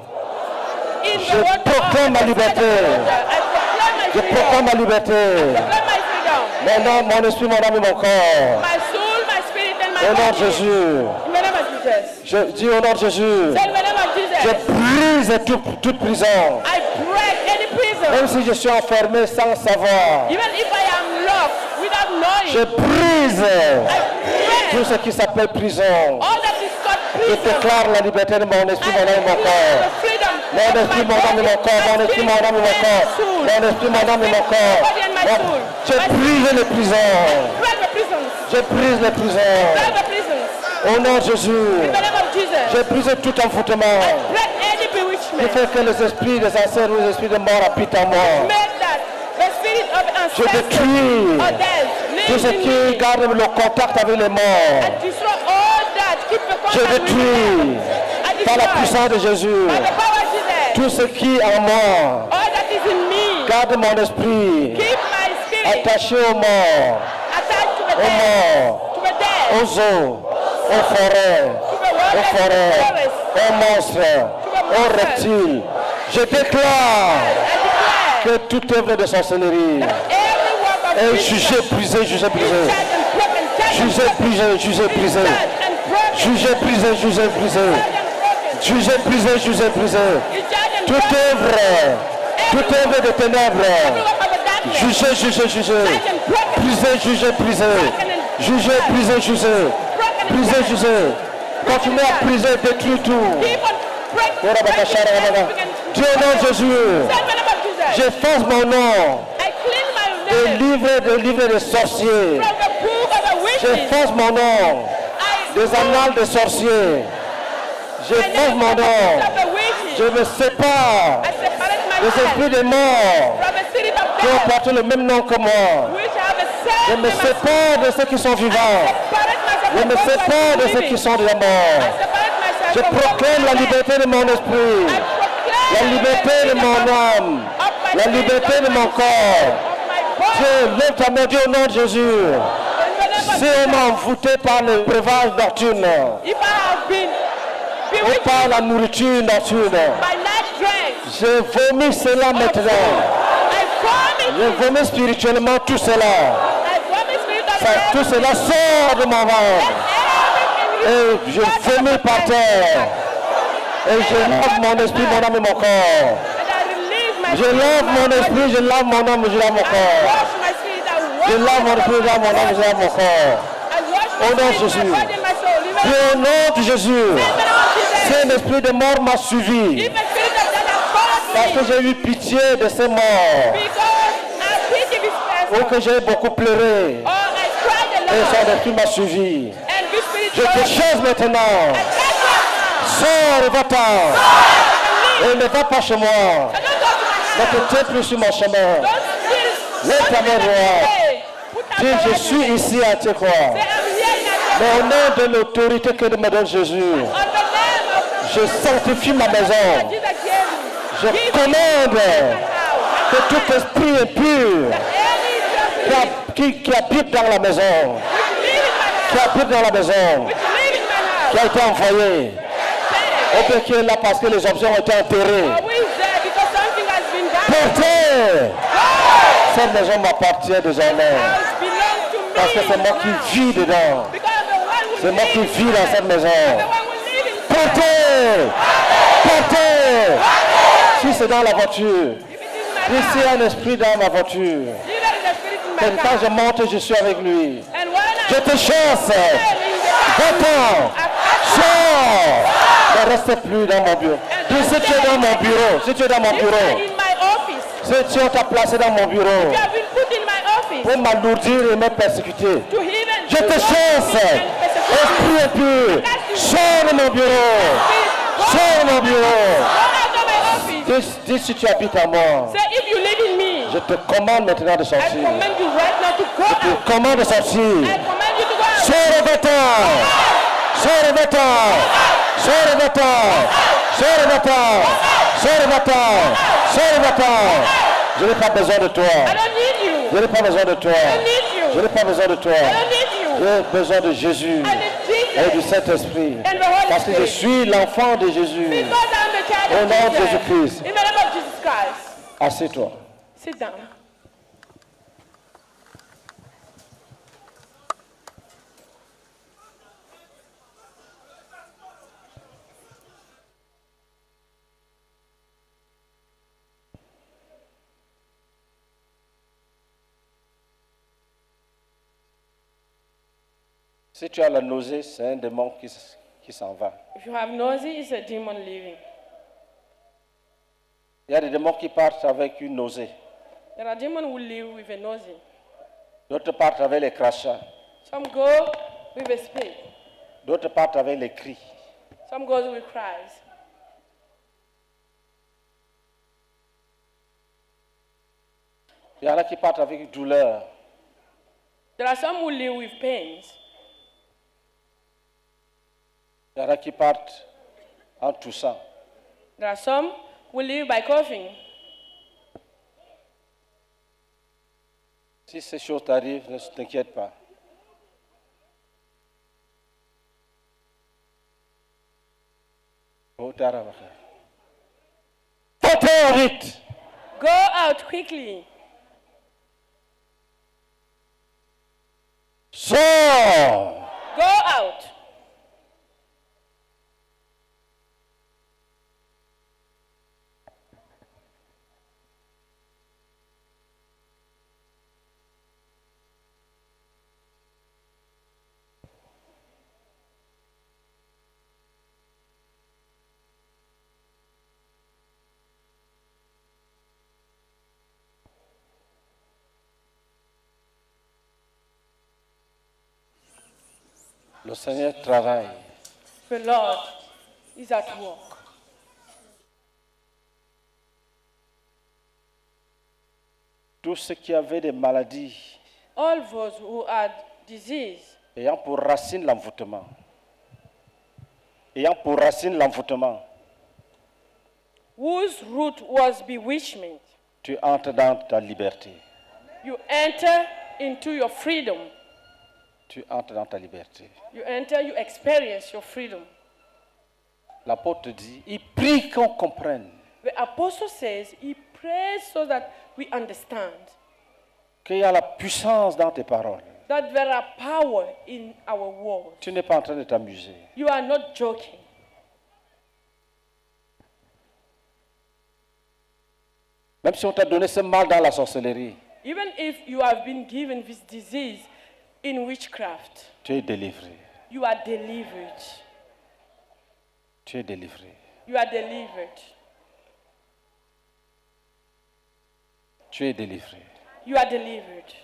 in Je the water. proclame ma on the side of the liberté. water. I proclaim my Je freedom. proclame ma liberté. Proclaim my freedom. Mon âme, mon esprit, mon âme et mon corps. My soul, my spirit, and my Au nom de body. Jésus. In the name of Jesus. Je dis au nom de Jésus. Say in the name of Je Jesus. brise toute, toute prison. I break any prison. Même si je suis enfermé sans savoir. Even if I am locked without knowing. Je brise I tout break ce qui s'appelle prison. all that is called Je prison. déclare la liberté de mon esprit, I mon âme et mon declare corps. the freedom Mon of esprit, my mon âme et mon body, corps. Mon my esprit, mon spirit, âme et mon and my corps. soul. Mon esprit, mon âme et mon corps. soul. J'ai My brisé les prisons. break the prisons. J'ai brisé les prisons. Break the prisons. Au nom de Jésus. In the name of Jesus. J'ai brisé tout envoûtement. Break any Qui bewitchment. fait que les esprits des ancêtres ou les esprits de mort habitent en moi. Make that the spirit of Je ancestors détruis or death tout lives ce in qui me. garde le contact avec les morts. And destroy all that. Keep the Je contact with the détruis dead. And par la destroy puissance de Jésus by the power of Jesus. tout ce qui en moi All that is in me. garde mon esprit Keep my spirit attaché aux morts, attached to the aux dead. morts, To the dead. aux eaux, aux forêts, To the aux wilderness, forêts, forest. aux monstres, aux reptiles. Je déclare I declare que toute œuvre de sorcellerie every work of est witchcraft jugée, brisée, jugée, is brisée. judged and broken. Judged and Jugée, broken. brisée, jugée, Is brisée. judged and broken. Jugée, brisée, jugée, brisée. Judged and broken. Jugée, brisée, jugée, brisée. Is judged and Toute broken. œuvre, toute œuvre de ténèbres. Every work of the darkness. Jugée, jugée, jugée. Judged and broken. Brisée, jugée, brisée. Jugée, brisée, jugée. Broken and Brisée, judged. jugée. Continuez à briser, détruire tout. Keep on break- Voilà, breaking Baba, Shara, Baba. everything and- Dieu, au nom de Jésus, Say in the name of Jesus. j'efface mon nom I clean my des name livres, des livres de sorciers. from the book of the witches. J'efface mon nom I des annales de sorciers. J'efface mon nom. of the witches. Je me sépare I separate des myself esprits des morts from the spirit of qui ont death, porté le même nom que moi. which have a Je self me sépare de ceux qui sont vivants. separate myself Je from me those who sépare are de ceux living. qui sont déjà I morts. separate myself Je from those proclame who la are dead. liberté de mon esprit, I proclaim la liberté de mon âme, la liberté de mon corps. Dieu, lève ta main, Dieu, au nom de Jésus. Si on m'a envoûté par le breuvage nocturne If I have been ou bewitched par la nourriture nocturne, by night dreams, je vomis cela maintenant. I vomit, Je vomis spirituellement tout cela. I vomit spirit of Ça, death. tout cela sort de mon ventre. Everything Et je vomis par terre. Et je lave mon esprit, mon âme et mon corps. and I release my Je spirit, lave my mon body. esprit, je lave mon âme, je lave mon I corps. wash my spirit, I wash Je lave mon my esprit, je lave mon âme, je lave mon corps. I wash my Au nom de spirit, Jésus. my body, and my soul. Even Et au nom de Jésus, in the name of Jesus. c'est l'esprit de mort m'a suivi. Even spirit of death has followed Parce me. que j'ai eu pitié de ces morts. Because I pity this Ou person. que j'ai beaucoup pleuré. Or I cried a Et lot. son esprit m'a suivi. And this spirit Je te followed me. chasse maintenant. I cast you out Sors et va-t'en. now. Et ne va pas chez moi. I don't go to my Ne house. te tiens plus sur mon chemin. Don't still. Lève ta main droite. Hey, put out Dis, your je right suis hand. ici à te croire. Say, I'm here in Mais Africa. au nom de l'autorité que me donne Jésus, On the name of je sanctifie ma that maison. Jesus gave me. Je Give me commande my house. que tout esprit impur Any qui, just ha- qui- qui habite dans la maison, which live in my qui house. habite dans la maison, Which live in my qui house. a été envoyé, Say, ou bien qui est là parce que les options ont été enterrées. oh, who is there because something has been done? Portez! Cette maison m'appartient désormais. House belongs to me. Parce que c'est moi qui now. vis dedans. Because I'm the one who C'est moi qui lives vis dans cette maison. I'm the one who live in Portez! Portez! Si c'est dans la voiture, If it is my si house, c'est un esprit dans ma voiture, even the spirit in que my quand je car. monte, je suis avec lui. And when I Je te chasse! stand in the Va-t'en! Sors! Ne reste plus dans mon bureau. Dis, si tu es dans mon bureau, si tu es dans mon If you're bureau, in my office, si tu t'a placé dans mon bureau you have been put in my office pour m'alourdir et me persécuter, to even je te to chasse! me and persecute me. Esprit impur! Sors de mon bureau! Sors de mon bureau! Go out of my office. Dis, dis si tu habites à moi, Say, if you live in me, je te commande maintenant de I sortir. command you right now to go Je out. te commande de sortir. I command you to go out. Sors et va-t'en! Sors et va-t'en! Sors et va-t'en! Sors et va-t'en! Sors et va-t'en! Sors et va-t'en! Je n'ai pas besoin de toi. I don't need you. Je n'ai pas besoin de toi. I don't need Je you. n'ai pas besoin de toi. I don't need you. J'ai besoin de Jésus I need et du Jesus Saint-Esprit. and the Holy Parce que je Spirit. suis l'enfant de Jésus. Because I'm the child Au of nom de Jesus. Jésus-Christ. In the name of Jesus Christ. Assieds-toi. Sit down. Si tu as la nausée, c'est un démon qui, s- qui s'en va. If you have nausea, it's a demon leaving. Il y a des démons qui partent avec une nausée. There are demons who live with a nausea. D'autres partent avec les crachats. Some go with a spit. D'autres partent avec les cris. Some goes with cries. Il y en a qui partent avec douleur. There are some who live with pains. Il y en a qui partent en toussant. There are some who live by coughing. Si ces choses t'arrivent, ne t'inquiète pas. Sortez vite. Go out quickly. Sors. Go out. Le Seigneur travaille. The Lord is at work. Tous ceux qui avaient des maladies All those who had disease, ayant pour racine l'envoûtement, ayant pour racine l'envoûtement, whose root was bewitchment, tu entres dans ta liberté. you enter into your freedom. Tu entres dans ta liberté. You enter, you experience your freedom. L'apôtre dit, il prie qu'on comprenne The apostle says he prays so that we understand qu'il y a la puissance dans tes paroles. that there are power in our words. Tu n'es pas en train de t'amuser. You are not joking. Même si on t'a donné ce mal dans la sorcellerie, Even if you have been given this disease in witchcraft, tu es délivré. you are delivered. Tu es délivré. You are delivered. Tu es délivré. You are delivered.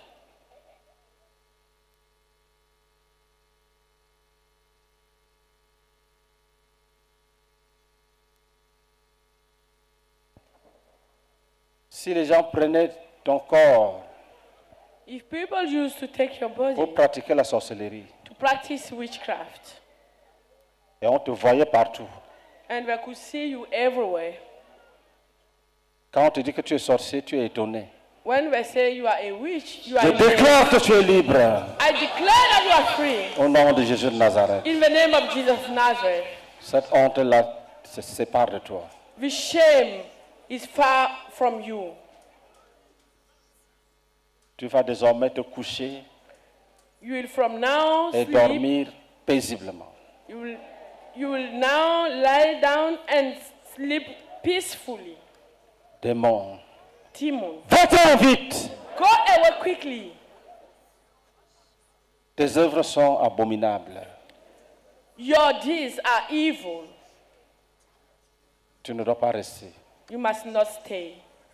Si les gens prenaient ton corps If people used to take your body pour pratiquer la sorcellerie, to practice witchcraft, et on te voyait partout, and they could see you everywhere, quand on te dit que tu es sorcier, tu es étonné. when they say you are a witch, you are Je amazed. déclare que tu es libre I declare that you are free au nom de Jésus de Nazareth. in the name of Jesus of Nazareth. Cette honte-là se sépare de toi. The shame is far from you. Tu vas désormais te coucher You will from now et sleep. dormir paisiblement. You will, you will now lie down and sleep peacefully. Démon, Demon, va-t'en vite. go away quickly. Tes œuvres sont abominables. Your deeds are evil. Tu ne dois pas rester. You must not stay.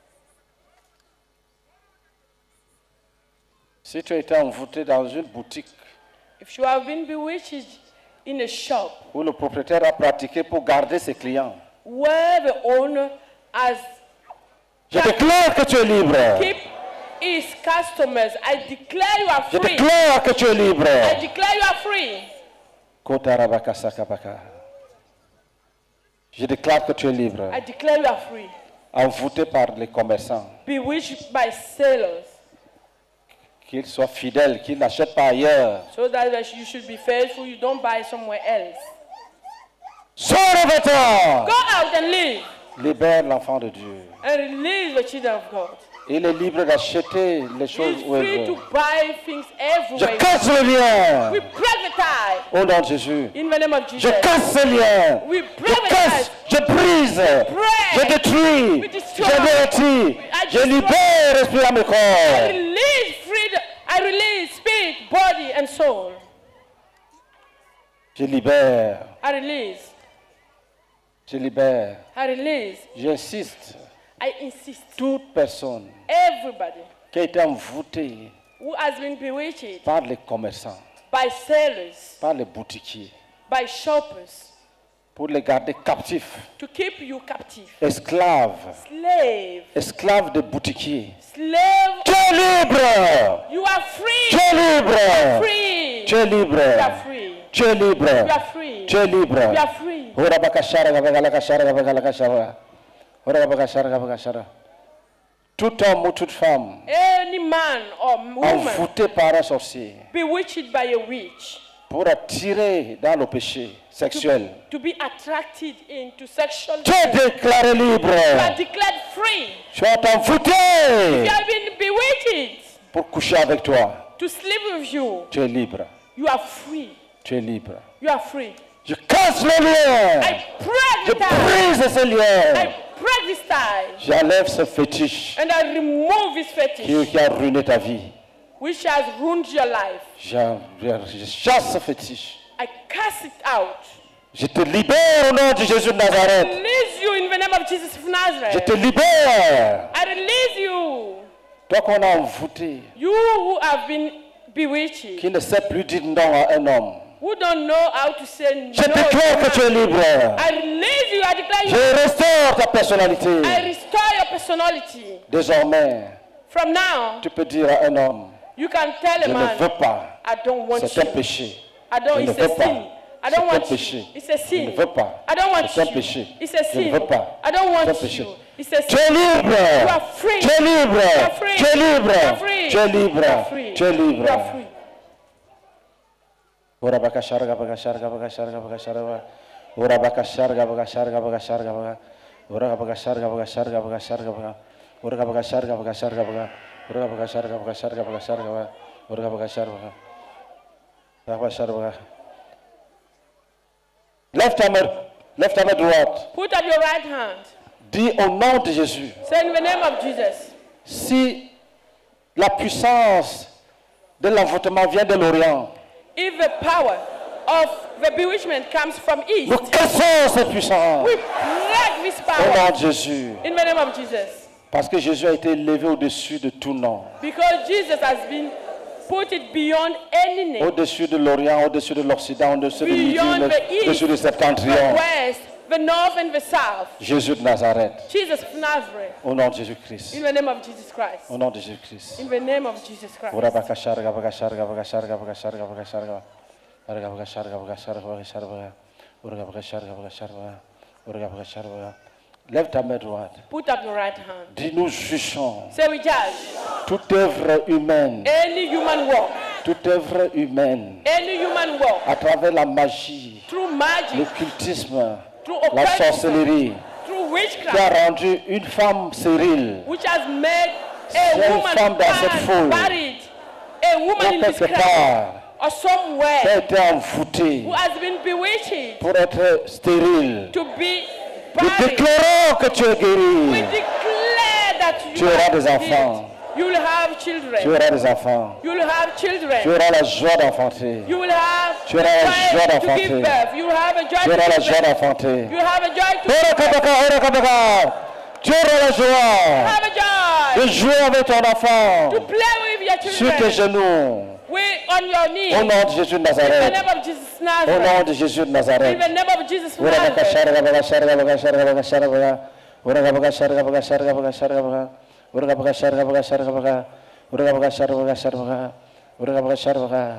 Si tu as été envoûté dans une boutique If you have been bewitched in a shop où le propriétaire a pratiqué pour garder ses clients, where the owner has je déclare que tu es libre. keep his customers, I declare you are Je free. déclare que tu es libre. I declare you are free. Kotarabakasakabaka. Je déclare que tu es libre. I declare you are free. Envoûté par les commerçants, Bewitched by sailors, qu'ils soient fidèles, qu'ils n'achètent pas ailleurs. so that you should be faithful, you don't buy somewhere else. Sors avec Go out and live Libère l'enfant de Dieu. and release the children of God. Il est libre d'acheter les choses He's où il free to veut. buy things Je everywhere. casse le lien. We break the tie Au nom de Jésus. in the name of Je Jesus. casse ce lien. We Je break the casse, tie. je brise, je détruis, We destroy. j'avertis, I je destroy. libère esprit à mes I corps. release freedom. I release spirit, body, and soul. Je libère, I release. je libère. I release. J'insiste. I insist. toute personne Everybody qui a été envoûtée who has been bewitched par les commerçants, by sailors, par les boutiquiers, by shoppers, pour les garder captifs, to keep you captive. esclaves, Slave. esclaves des boutiquiers. Slave. Tu es libre! You are free. Tu es libre! Free. Tu es libre! You are free. Tu es libre! You are free. Tu es libre! You are free. Ora bakashara gabagala kashara gabagala kashara. Ora bakashara gabagashara. Tout homme ou toute femme Any man or woman envoûté par un sorcier bewitched by a witch pour attirer dans le péché sexuel. to be attracted into sexual Tu es sin. déclaré libre. You are declared free. Tu es envoûté You have been bewitched pour coucher avec toi. to sleep with you. Tu es libre. You are free. Tu es libre. You are free. Je casse le lien. I break Je the tie. brise ce I lien. break this tie. J'enlève ce fétiche And I remove this qui, fetish qui a ruiné ta vie. which has ruined your life. Je, je chasse ce fétiche. I cast it out. Je te libère au nom de Jésus de Nazareth. Release you in the name of Jesus of Je Nazareth. te libère. I release you. Toi qu'on a envoûté, You who have been bewitched, qui ne sait plus dire non à un homme. who don't know how to say no. Je déclare que tu es libre. I release you. I declare Je you. restaure ta personnalité. I restore your personality. Désormais, From now, tu peux dire à un homme, you can tell je a ne veux man, pas. I don't want C'est un you. péché. I don't. Je ne It's a veux pas. sin. I don't C'est un want péché. you. It's a Je sin. ne veux pas. I don't want C'est un you. péché. It's a Je ne sin. veux pas. I don't C'est un want péché. you. It's a Tu sin. es libre. You are free. Tu es libre. You are free. Tu es libre. You are free. Tu es libre. You are free. Tu es libre. You are free. Ora bakasharga bakasharga bakasharga bakasharga. Ora bakasharga bakasharga bakasharga baka. Ora bakasharga bakasharga bakasharga baka. Ora bakasharga bakasharga baka. Ora bakasharga bakasharga bakasharga baka. Ora bakasharga baka. Bakasharga baka. Lève ta main, lève ta main droite. Put up your right hand. Dis au nom de Jésus. Say in the name of Jesus. Si la puissance de l'envoûtement vient de l'Orient, If the power of the bewitchment comes from east, nous cassons cette puissance we break this au power nom de Jésus. in the name of Jesus. Parce que Jésus a été élevé au-dessus de tout nom. Because Jesus has been put it beyond any name. Au-dessus de l'Orient, au-dessus de l'Occident, au-dessus du Midi, Beyond the east, au-dessus du the septentrion. west, the north and the south. Jésus de Nazareth. Jesus of Nazareth. Au nom de Jésus-Christ. In the name of Jesus Christ. Au nom de Jésus-Christ. In the name of Jesus Christ. Ora bakasharga bakasharga bakasharga bakasharga bakasharga. Ora bakasharga bakasharga bakasharga. Ora bakasharga bakasharga. Ora bakasharga. Lève ta main droite. Put up your right hand. Dis nous jugeons Say we judge toute œuvre humaine, any human work, toute œuvre humaine any human work à travers la magie, through magic, l'occultisme, through la occultism, sorcellerie, through qui a witchcraft, rendu une femme stérile which has made C'est a une woman femme dans cette foule. married, a woman in ou this quelque crowd, part or qui a somewhere été envoûtée who has been bewitched pour être stérile. to be Nous buried. déclarons que tu es We guéri. declare that you Tu auras are des enfants. healed. You will have Tu children. auras des enfants. You will have Tu children. auras la joie d'enfanter. You will have Tu auras la joy joie to d'enfanter. give birth. You will have a joy Tu to auras la give joie birth. d'enfanter. You will have a joy to Ora kabaka, ora kabaka. Tu auras la joie have a joy de jouer avec ton to enfant play with your sur tes children. genoux. We on your knees. Au nom de Jésus de In the Nazareth. name of Jesus Au Nazareth. nom de Jésus de In Nazareth. the name of Jesus Ora kabaka, Nazareth. sharga, kabaka, sharga, kabaka, sharga, kabaka, sharga, kabaka. Ora kabaka, sharga, kabaka, sharga, kabaka, sharga, kabaka. Ora kabaka, sharga, kabaka, sharga, kabaka. Ora kabaka, sharga, kabaka, sharga, kabaka. Ora kabaka, sharga, kabaka.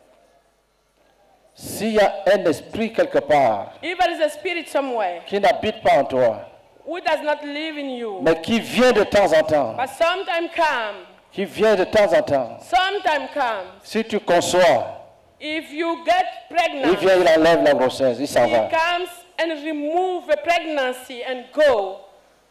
S'il y a un esprit quelque part If there is a spirit somewhere qui n'habite pas en toi, who does not live in you, mais qui vient de temps en temps, but sometime come, qui vient de temps en temps, sometime comes. si tu conçois, If you get il pregnant, vient, il enlève la grossesse, il s'en he va. comes and remove the pregnancy and go.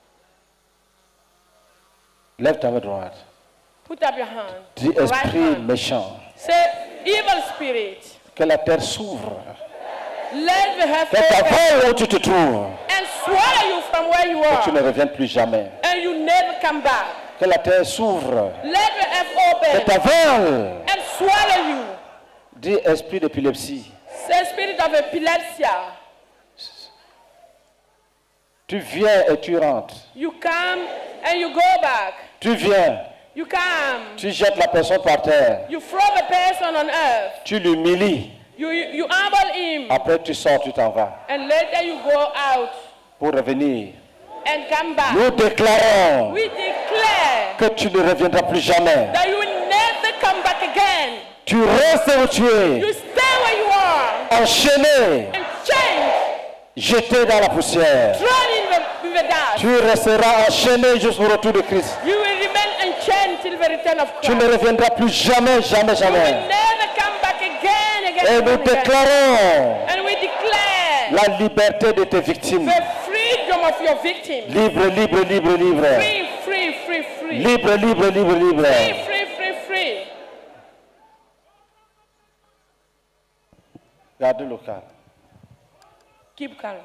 Lève ta main droite. Put up your hand. Dis Right esprit hand. méchant, Say, evil spirit, que la terre s'ouvre, let the heaven que open t'avale où tu te trouves, and swallow you from where you que tu ne are, reviennes plus jamais. and you never come back. Que la terre s'ouvre, Let the earth que open t'avale. and swallow you. Dis esprit d'épilepsie, Say, spirit of epilepsy, Tu viens et tu rentres. You come and you go back. Tu viens, You come. tu jettes la personne par terre. You throw the person on earth. Tu l'humilies. You, you, you humble him. Après, tu sors, tu t'en vas. And later you go out Pour revenir. and come back. Nous déclarons We declare que tu ne reviendras plus jamais. that you will never come back again. Tu restes où tu es, You stay where you are enchaîné, and change. jeté dans la poussière. Thrown in the, in the dust. Tu resteras enchaîné jusqu'au retour de Christ. You will remain unchained till the return of Tu Christ. ne reviendras plus jamais, jamais, You will jamais. never come back again, again, Et and nous again. déclarons And we declare la liberté de tes victimes. the freedom of your victim. Libre, libre, libre, libre. Free, free, free, free. Libre, libre, libre, Free, libre. free, free, free. Garde le calme. Keep calm.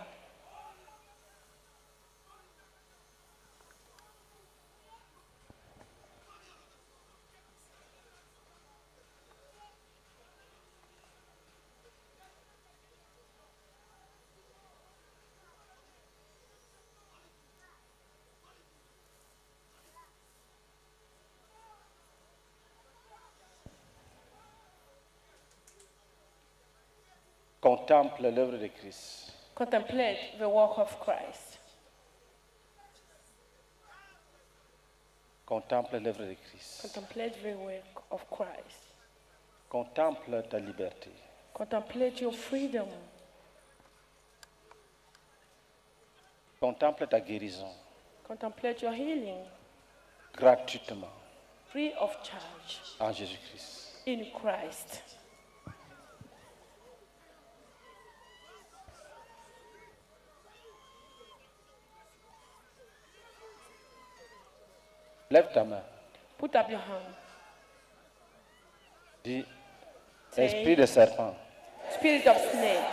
Contemple l'œuvre de Christ. Contemplate the work of Christ. Contemple l'œuvre de Christ. Contemplate the work of Christ. Contemple ta liberté. Contemplate your freedom. Contemple ta guérison. Contemplate your healing. Gratuitement. Free of charge. En Jésus-Christ. In Christ. Lève ta main. Put up your hand. Dis, esprit de serpent, Spirit of snake.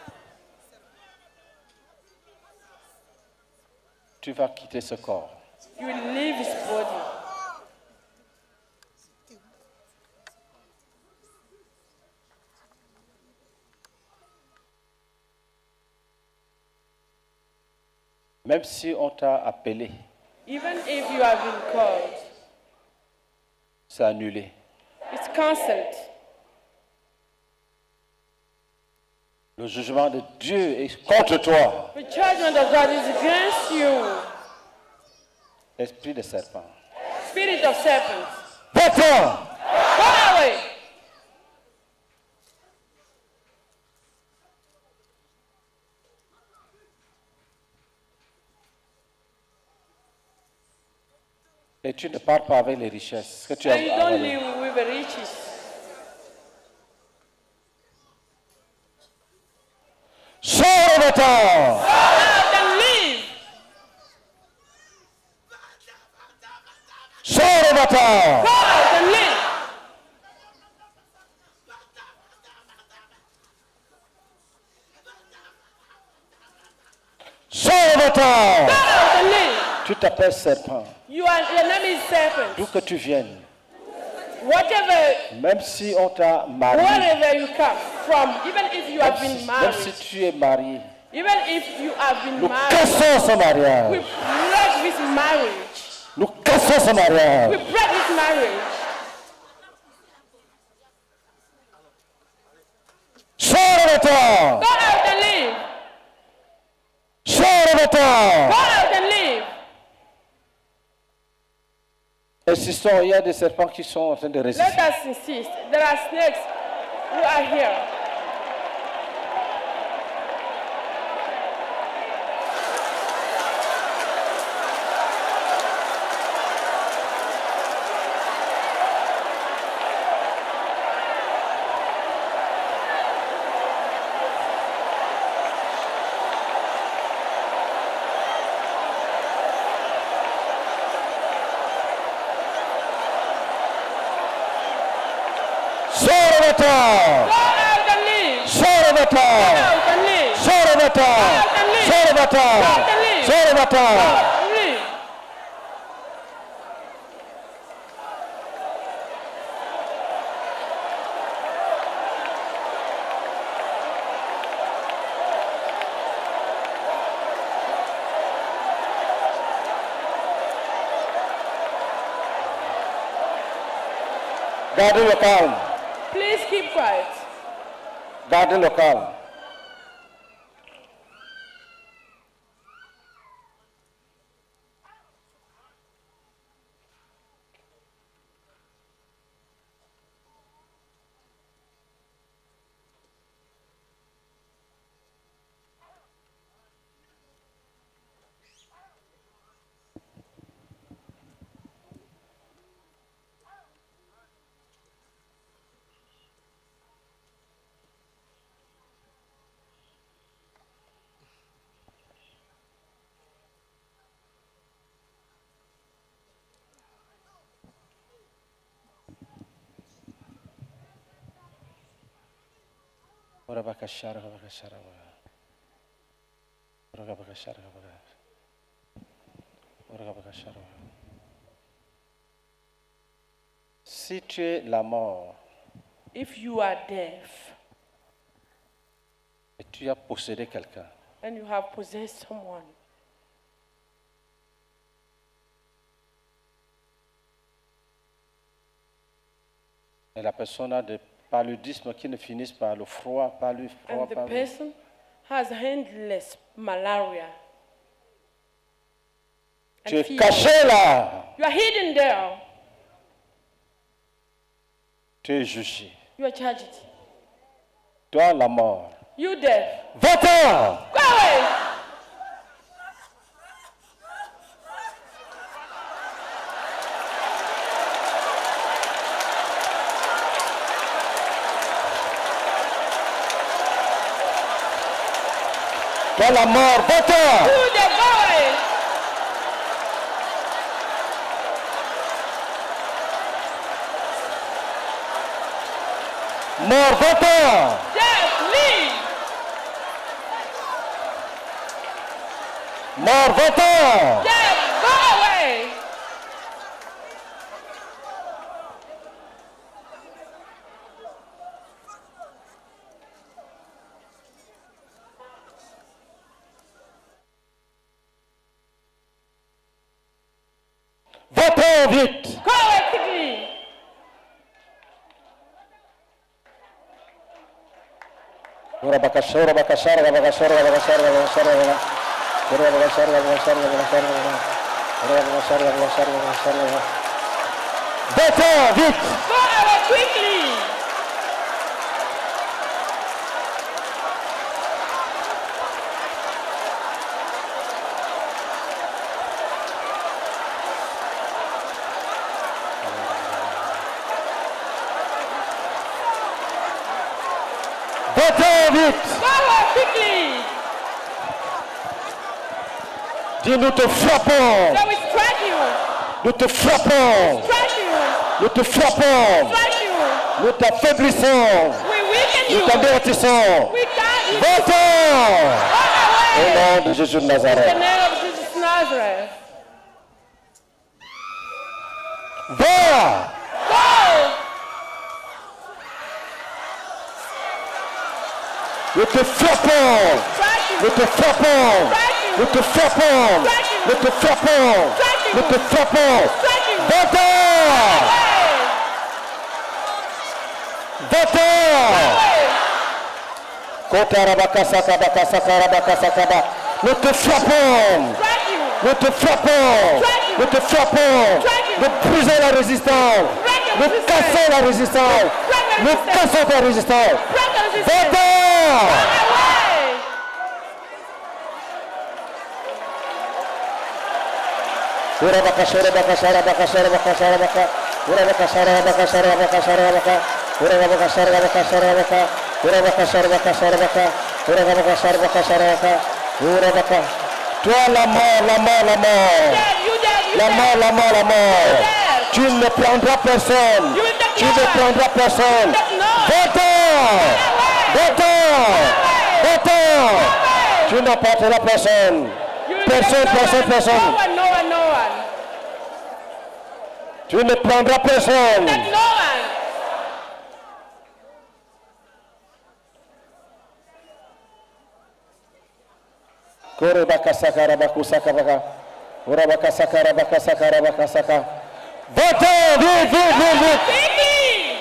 tu vas quitter ce corps. You will leave his body. Même si on t'a appelé, Even if you have been called, c'est annulé. it's cancelled. Le jugement de Dieu est contre toi. The judgment of God is against you. Esprit de serpent. Spirit of serpent. Va-t'en! Go away. Et tu ne pars pas avec les richesses que tu as And you don't avalées. live with the riches. Sors va-t'en! Go out and live. Sors va-t'en! Go out and live. Sors va-t'en! Go out and live. Tu t'appelles serpent. You are, your name is serpent. D'où que tu viennes, Whatever, même si on t'a marié, wherever you come from, even if you have même been si, même si married, tu es marié, even if you have been nous married, cassons ce we mariage. break this marriage. Nous cassons ce We mariage. break this marriage. Sors va-t'en! Go out and live. Sors va-t'en! Go out and live. Insistons, il y a des serpents qui sont en train de résister. Let us insist. There are snakes who are here. Sors va-t'en! Go out and live. Sors va-t'en! Go out and live. Sors va-t'en! Sors va-t'en! Sors Go va-t'en! out and live. Gardez le calme. Please keep quiet. Gardez le calme. Si tu es la mort If you are deaf et tu as possédé quelqu'un, and you have possessed someone, et la personne a des paludismes qui ne finissent par le froid, par le froid, and the par le... person has endless malaria, Tu and es fever. caché là, You are hidden there. tu es jugé. You are charged. Toi, la mort. You deaf. Va-t'en! Go away. Toi, la mort, va-t'en! You deaf. Go away. Mort, va-t'en! Deaf. Leave. Mort, va-t'en! Deaf. Go away. Va-t'en vite! Go away quickly. Ora bakashara bakashara bakashara bakashara bakashara ora bakashara bakashara bakashara ora bakashara bakashara bakashara. Va-t'en vite! Go away quickly. Va-t'en vite! Go away quickly. Dis, nous te frappons! So we strike you. Nous te frappons! Strike you. Nous te frappons! Strike you. Nous t'affaiblissons! We weaken Nous you. t'avertissons! We can't you. Va-t'en! Go Au away. nom de Jésus de In the Nazareth. name of Jesus Nazareth. Va! Go. Nous te frappons! Strike you. Nous te frappons! Nous te frappons! Nous te frappons! Nous te frappons! Strike you. Va-t'en! Away. Va-t'en! Away. Kotarabakasakabakasakarabakasakaba. Nous te frappons! Strike you. Nous te frappons! Nous te frappons! Nous brisons la résistance! Nous cassons la résistance! Nous cassons ta résistance! Break the resistance. Va-t'en! Away. Urabakashara bakashara bakashara bakashara baka. Urabakashara bakashara bakashara baka. Urabakashara bakashara baka. Urabakashara bakashara baka. Urabakashara bakashara baka. Urabaka. Toi la mort, la mort, la mort. Dead. You dead. You La dead. mort, la mort, la mort. Dead. Tu ne prendras personne. You will take Tu no ne one. prendras personne. Take no one. Va-t'en! Va-t'en! Va-t'en! Tu n'apporteras personne. You will Personne, take no personne, one. personne. No one. No one. No one. Tu ne prendras personne. Take no one. Kore baka sakara baku saka baka. Ora baka sakara baka sakara baka saka. Va-t'en, vite, vite, vite, vite. Quickly.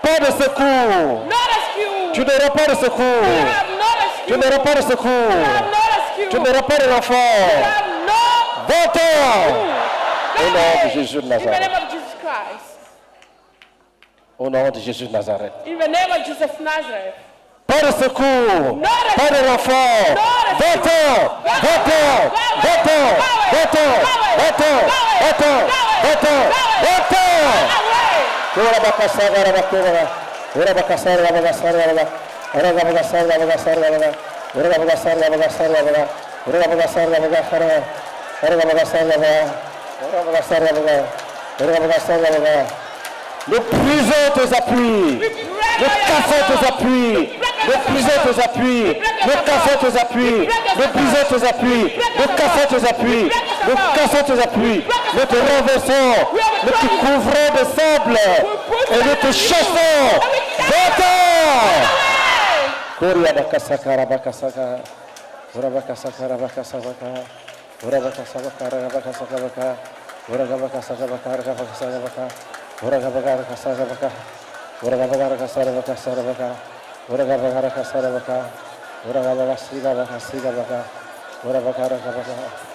pas de secours. No rescue. Tu n'auras pas de You secours. have no rescue. Tu n'auras pas de secours. You have no rescue. Tu n'auras pas de You l'enfant. have no Va-t'en. Go Au nom away. de Jésus de In the Nazareth. name of Jesus Christ. Au nom de Jésus de Nazareth. In the name of Jesus of Nazareth. Pas de secours. No Pas de rescue. l'enfant. No rescue. Va-t'en. Va-t'en. Va-t'en. Va-t'en. Va-t'en. Va-t'en. Va-t'en. Va-t'en. Away. Ora bakasara ora bakora. Ora bakasara ora bakasara ora. Ora bakasara ora bakasara ora. Ora bakasara ora bakasara ora. Ora bakasara ora bakasara. Ora bakasara ora. Ora bakasara ora. Ora bakasara ora. Le prison tes appuis. Le café tes appuis. Le prison tes appuis. Le café tes appuis. Le prison tes appuis. Le café tes appuis. Le café tes appuis. Nous te renversons. Nous te couvrons de sable. Et nous te chassons. Va-t'en. Koria bakasaka rabakasaka. Ora bakasaka rabakasaka. Ora bakasaka rabakasaka baka. Ora bakasaka baka rabakasaka baka. Ora bakara kasara baka. Ora bakara kasara baka kasara baka. Ora bakara kasara baka. Ora bakara siga baka siga baka. Ora bakara baka.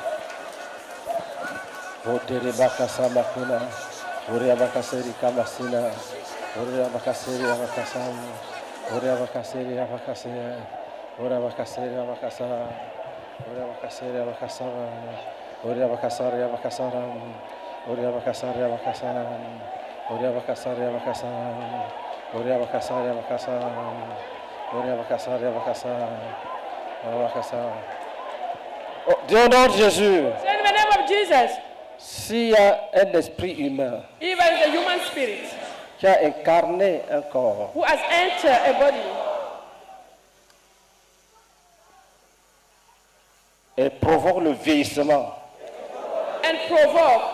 Hotere baka sama kuna. Ora bakaseri kamasina. Ora bakaseri bakasam. Ora bakaseri bakasaya. Ora bakaseri bakasara. Ora bakaseri bakasara. Ora bakasari bakasara. Ora bakasari bakasara. Ora bakasari bakasara. Ora bakasari bakasara. Ora bakasari bakasara. Ora bakasara. Oh, Dieu nom de Jésus. Say in the name of Jesus. S'il y a un esprit humain Even the human spirit qui a incarné un corps, who has entered a body et provoque le vieillissement, and provoke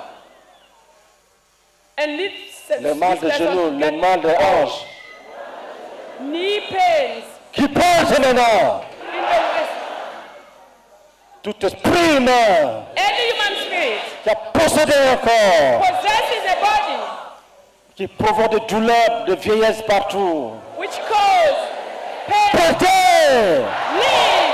and lead le mal de genoux, le mal de hanche, knee pains qui pose maintenant in the waist. tout esprit humain Any human spirit qui a possédé un corps, possesses a body qui provoque des douleurs, de vieillesse partout. which cause pain, Partez! leave.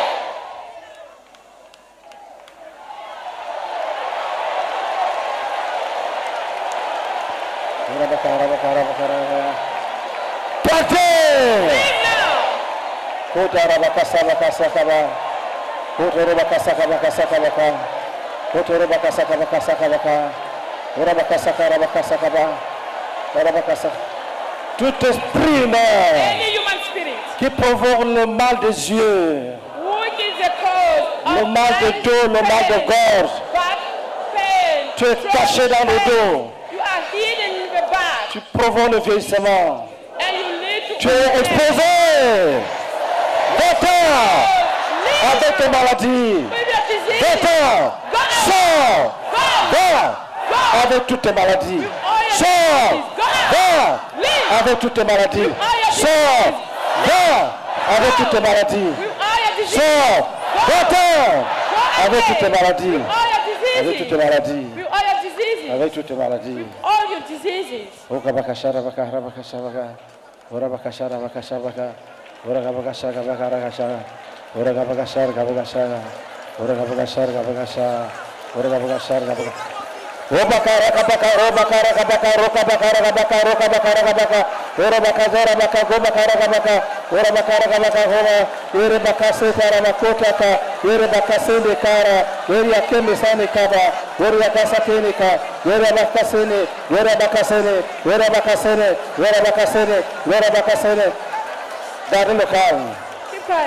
Partez! Leave now. Kotara bakasa bakasa kaba. Kotoro bakasa kaba bakasa kaba kaba. Kotoro bakasa kaba bakasa kaba kaba. Ora bakasa kaba bakasa kaba. Ora bakasa. Tout esprit humain Any human spirit qui provoque le mal des yeux, which is the cause of le mal de dos, le mal de pain, gorge, back pain, tu es throat caché dans le pain. dos, You are hidden in the back tu provoques le vieillissement, and you need to tu es exposé. Va-t'en avec tes maladies. with your disease. Va-t'en, sors, va avec toutes tes maladies. Sors, va avec toutes tes maladies. Sors, va avec toutes tes maladies. With all your diseases. Sors, va-t'en avec toutes tes maladies. With all your Avec toutes tes diseases. maladies. With all your diseases. Avec toutes tes maladies. All your diseases. Oka bakashara bakara bakashara baka. Ora bakashara bakashara baka. Ora bakashara bakara bakashara. Ora bakashara bakashara. Ora bakashara bakashara. Ora bakashara bakashara. Ora bakara bakara bakara bakara roka bakara bakara roka bakara bakara. Ora bakazara bakara go bakara bakara. Ora bakara bakara hora. Ora bakase kara makota ka. Ora bakase de kara. Ora keme sane kaba. Ora bakase ka. Ora bakase. Ora bakase. Ora bakase. Ora bakase. Ora bakase. Garde le calme. Keep quiet.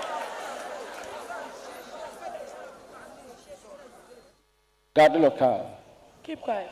Garde le calme. Keep quiet.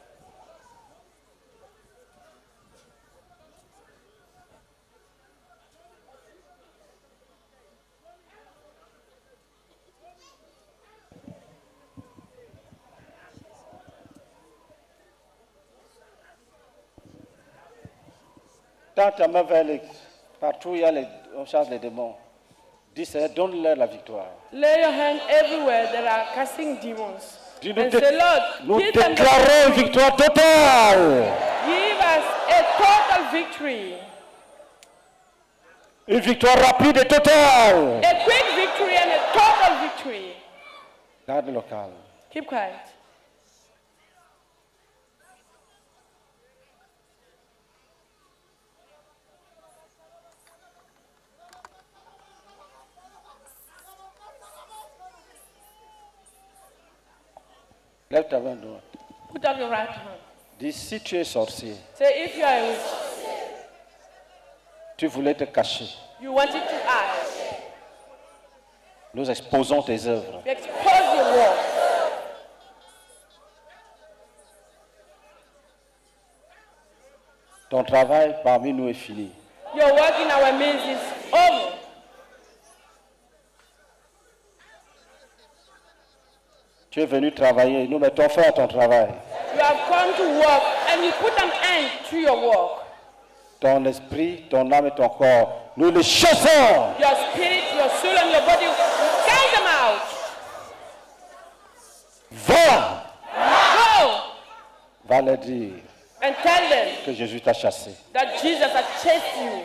Tends ta main vers les, partout où il y a les, on chasse les démons. Dis Seigneur, donne-leur la victoire. Lay your hand everywhere there are casting demons. Dis, nous, And dé- say, Lord, nous give them the déclarons une victoire totale. give us a total total victory. Une victoire rapide et totale. A quick victory and a total victory. Garde le calme. Keep quiet. Lève ta main droite. Put up your right hand. Dis si tu es sorcier, Say, if you are a witch, tu voulais te cacher. you wanted to hide, Nous exposons tes œuvres. we expose your work. Ton travail parmi nous est fini. Your work in our midst is over. Tu es venu travailler. Nous mettons fin à ton travail. You have come to work and you put an end to your work. Ton esprit, ton âme et ton corps, nous les chassons. Your spirit, your soul, and your body, cast them out. Va, Go va leur dire and tell them que Jésus t'a chassé. that Jesus has chased you.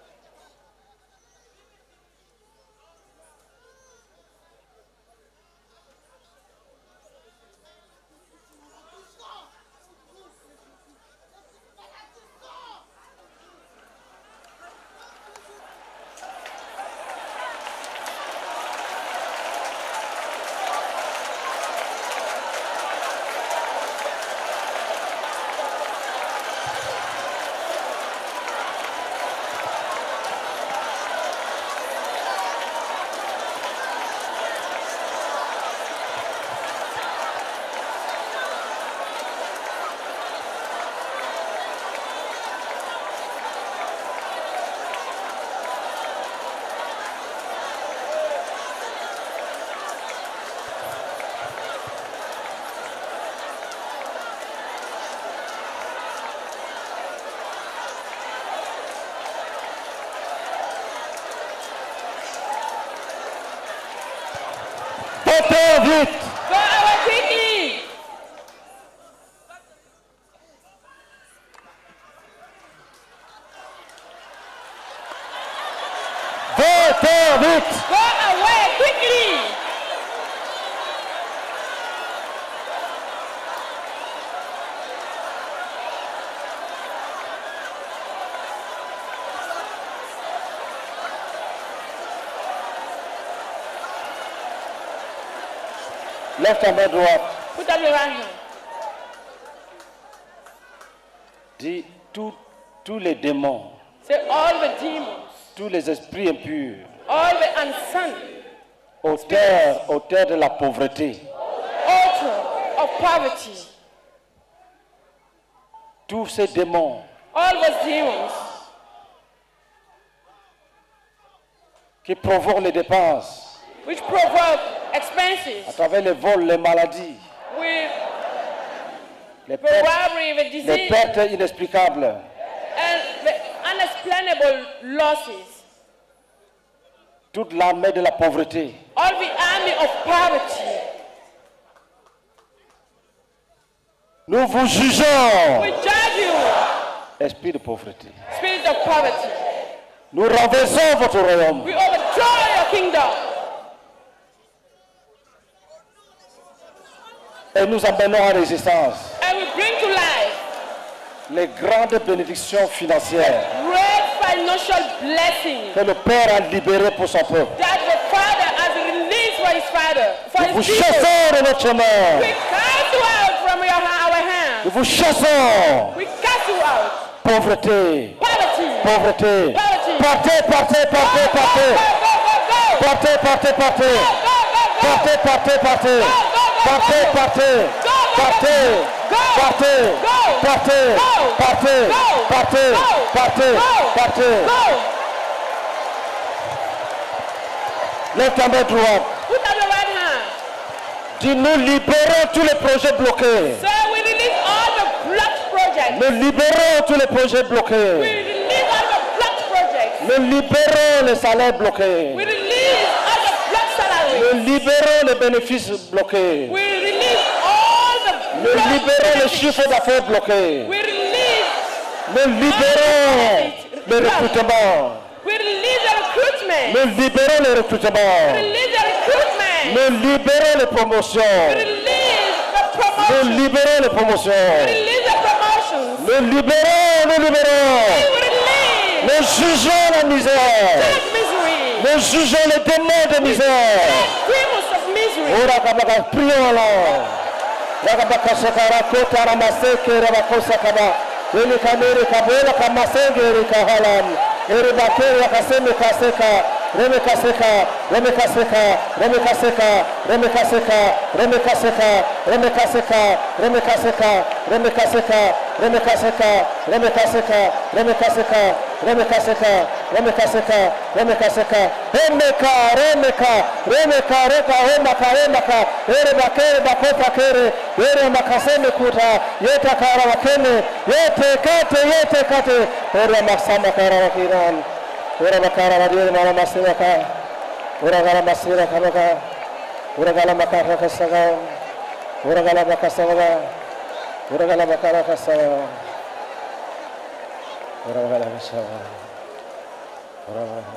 Va vite. Go away quickly. Va vite. Go away quickly. Lève ta main droite. Put up your right hand. Dis tous tous les démons, Say all the demons, tous les esprits impurs, all the unsun, auteurs, auteurs de la pauvreté, altar of poverty, tous ces démons all those demons qui provoquent les dépenses which provoke à expenses travers les vols, les maladies, with les the pertes, robbery, the les disease, pertes inexplicables, and the unexplainable losses. toute l'armée de la pauvreté, All the army of poverty. nous vous jugeons, We judge you, esprit de pauvreté. spirit of poverty. Nous renversons votre royaume. We overthrow your kingdom. Et nous amenons en résistance And we bring to life les grandes bénédictions financières great financial blessings que le Père a libérées pour son peuple. that the Father has released for his Father, for Nous vous his people. chassons de notre main. We cast you out from your, our hands. Nous vous chassons. We cast you out. Pauvreté. Poverty. Pauvreté. Poverty. Partez, partez, partez, Go, partez. go, go, go, go. Partez, partez, partez. Go, go, go. Partez, partez, partez. Partez, partez. Partez. Partez. Partez. Partez. Partez. Partez. Partez. Lève ta main droite. Put up your right hand. Dis, nous libérons tous les projets bloqués. So we release all the blocked projects. Nous libérons tous les projets We bloqués. release all the blocked projects. Nous libérons les salaires bloqués. We release all the blocked salaries. Nous libérons les bénéfices bloqués. We release all the Nous blocked libérons les benefits. chiffres d'affaires bloqués. We release Nous libérons le recrutement. We release the recruitment. Nous libérons le recrutement. We release the recruitment. Nous libérons les promotions. We release the Nous promotion. libérons les promotions. We release the promotions. Nous libérons, nous libérons. We release Nous jugeons la misère. that misery. Nous jugeons les démons de misère. That demons of misery. Ora kabaka prions alors. Rakabaka shakara kota ramaseke rabakosa kaba. Ele kamere kabola kamasenge rikahalan. Ere bakere kaseme kaseka. Reme kaseka, reme kaseka, reme kaseka, reme kaseka, reme kaseka, reme kaseka, reme kaseka, reme kaseka, reme kaseka, reme kaseka, reme kaseka, reme kaseka, reme kaseka, reme kaseka, remeka, remeka, remeka, reka, remaka, remaka, ere bakere bakota kere, ere makaseme kuta, yete kara wakene, yete kate, yete kate, ere maksama kara wakiran. Ora makara wadir mala masira ka, ora gala masira ka maka, ora gala makara ka saga, ora gala makara saga, ora gala makara ka saga, ora gala saga, ora gala.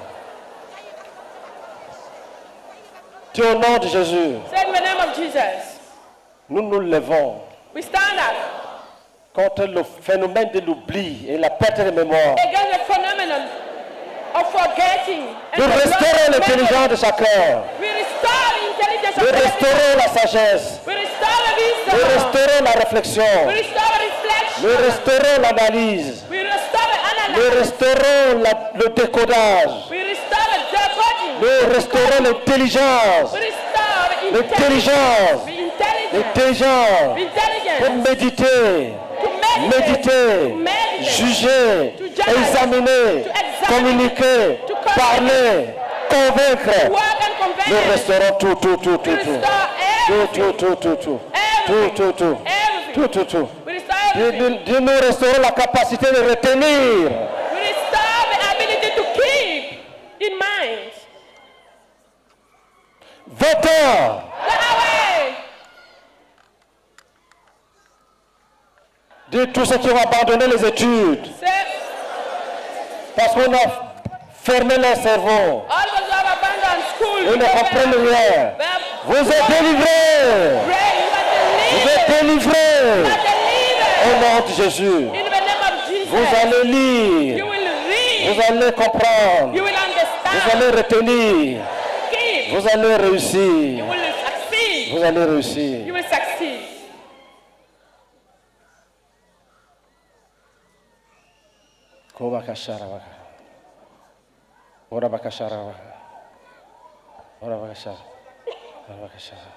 Dieu au nom de Jésus, Say in the name of Jesus. nous nous levons We stand up contre le phénomène de l'oubli et la perte de mémoire, against the phenomenon of forgetting. de and the restaurer loss of l'intelligence memory. de chacun, We restore the intelligence de of restaurer la sagesse, We restore the de wisdom. restaurer la réflexion, We restore the reflection. de restaurer l'analyse, We restore the nous analysis. restaurons la- le décodage, We restore the decoding. nous restaurons l'intelligence, We restore the l'intelligence, intelligence. The intelligence. l'intelligence, The intelligence. pour méditer, To meditate. méditer, To meditate. juger, To judge. examiner, To examine. communiquer, To communicate. parler, convaincre. Work and convey. Nous restaurons tout, tout, tout, We tout, tout. restore Tout, everything. tout, tout, tout, tout. Tout, Everything. tout, tout. Everything. Tout, tout, tout. We restore Dieu, everything. Dieu, nous restaurons la capacité de retenir. We restore the ability to keep in mind. Va-t'en. Go away. De tous ceux qui ont abandonné les études Say, parce qu'on a fermé leur cerveau. all those who have abandoned school. Ils ne comprennent rien. They have Vous êtes délivrés. prayed. You are Vous êtes delivered. délivrés. You are delivered. Au nom de Jésus. In the name of Jesus. Vous allez You lire. will read. Vous allez comprendre. You will Vous understand. allez retenir. Keep. Vous allez You réussir. will succeed. Vous allez réussir. You will succeed. Kobakasharawaka. Orabakasharawaka. Orabakashara. Orabakashara.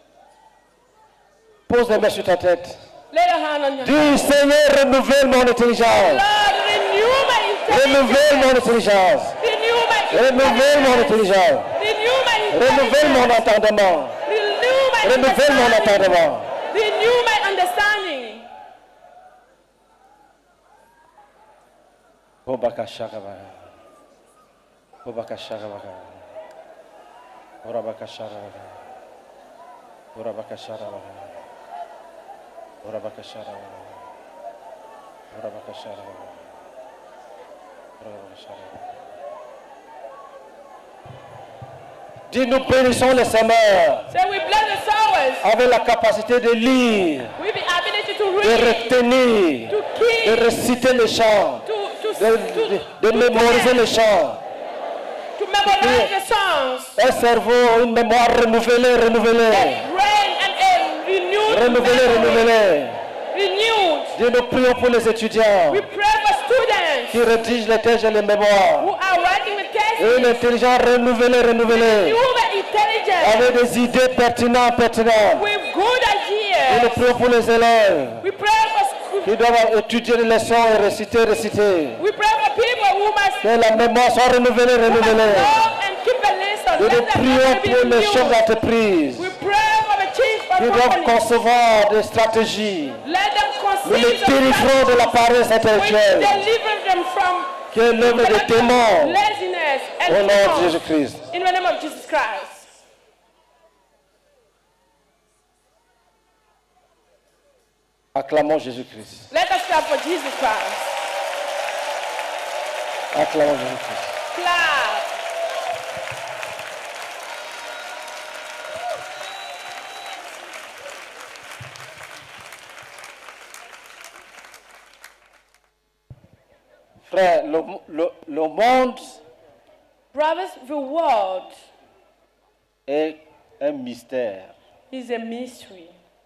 Pose les mains sur ta tête. Lay your hand on your Dis, Seigneur, renouvelle mon intelligence. Lord, renew my Renouvelle mon intelligence. intelligence. Renew my Renouvelle mon intelligence. intelligence. Renew my Renouvelle mon intelligence. entendement. Renew my Renouvelle mon understanding. entendement. Renew my understanding. Obakasharawaka. Obakasharawaka. Orabakasharawaka. Orabakasharawaka. Orabakasharawaka. Orabakasharawaka. Orabakasharawaka. Dis, nous bénissons les semeurs So we bless the sowers avec la capacité de lire, with the ability to de read, retenir, to de keep, réciter les chants, to, to, de, to, de- de to mémoriser dance, les chants. to memorize the songs. Un cerveau, une mémoire renouvelée, renouvelée. Brain and a renewed Renouvelée, memory. renouvelée. Renewed. Dieu, nous prions pour les étudiants We pray for students qui rédigent les textes et les mémoires. who are writing the tests. Et une intelligence renouvelée, renouvelée. Renew the intelligence Avec des idées pertinentes, pertinentes. with good Et nous ideas. prions pour les élèves We pray for school. qui doivent étudier les leçons et réciter, réciter. We pray for people who must, Que la mémoire soit renouvelée, who must renouvelée. know and keep a listen. Et nous Let them prions be pour les chefs renewed. d'entreprise We pray for the chief qui of doivent companies. concevoir des stratégies. Let them Nous les conceive the délivrons de la paresse We intellectuelle deliver them from qui est l'œuvre des démons. laziness Au and nom de demons. Jésus-Christ. In the name of Jesus Christ. Acclamons Jésus-Christ. Let us clap for Jesus Christ. Acclamons Jésus-Christ. Clap. Frère, le, le, le monde Brothers, the world est un mystère. is a mystery.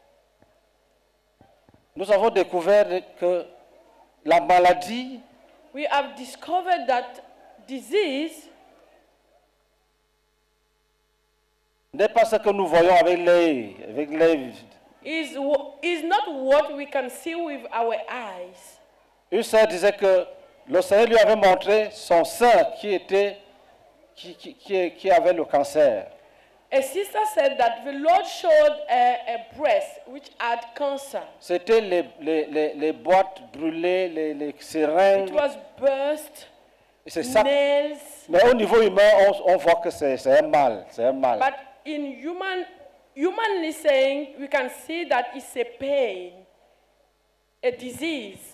Nous avons découvert que la maladie We have discovered that disease n'est pas ce que nous voyons avec l'œil, avec l'œil. is, wh- is not what we can see with our eyes. Une sœur disait que le Seigneur lui avait montré son sein qui était, qui, qui, qui, qui avait le cancer. A sister said that the Lord showed a, a breast which had cancer. C'était les, les, les, les boîtes brûlées, les, les seringues. It was burst, C'est ça. nails, Mais au niveau humain, on, on voit que c'est c'est un mal. C'est un mal. but in human, humanly saying, we can see that it's a pain, a disease.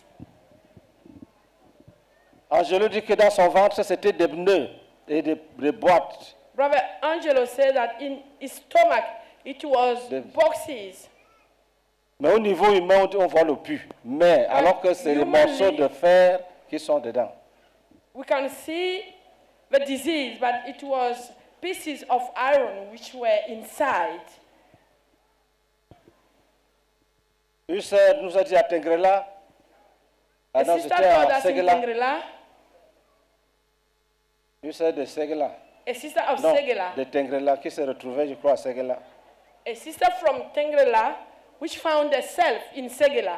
Angelo dit que dans son ventre, c'était des pneus et des, des boîtes. Brother Angelo said that in his stomach it was The- boxes. Mais au niveau humain, on, on voit le pu. Mais alors que c'est les humanly- morceaux de fer qui sont dedans. We can see the disease, but it was pieces of iron which were inside. Une sœur nous a dit à Tengrela, A ah non, sister c'était told à us in Segela, Tengrela, une sœur de Segela, a sister of non, Segela, de Tengrela, qui s'est retrouvée, je crois, à Segela. a sister from Tengrela, which found herself in Segela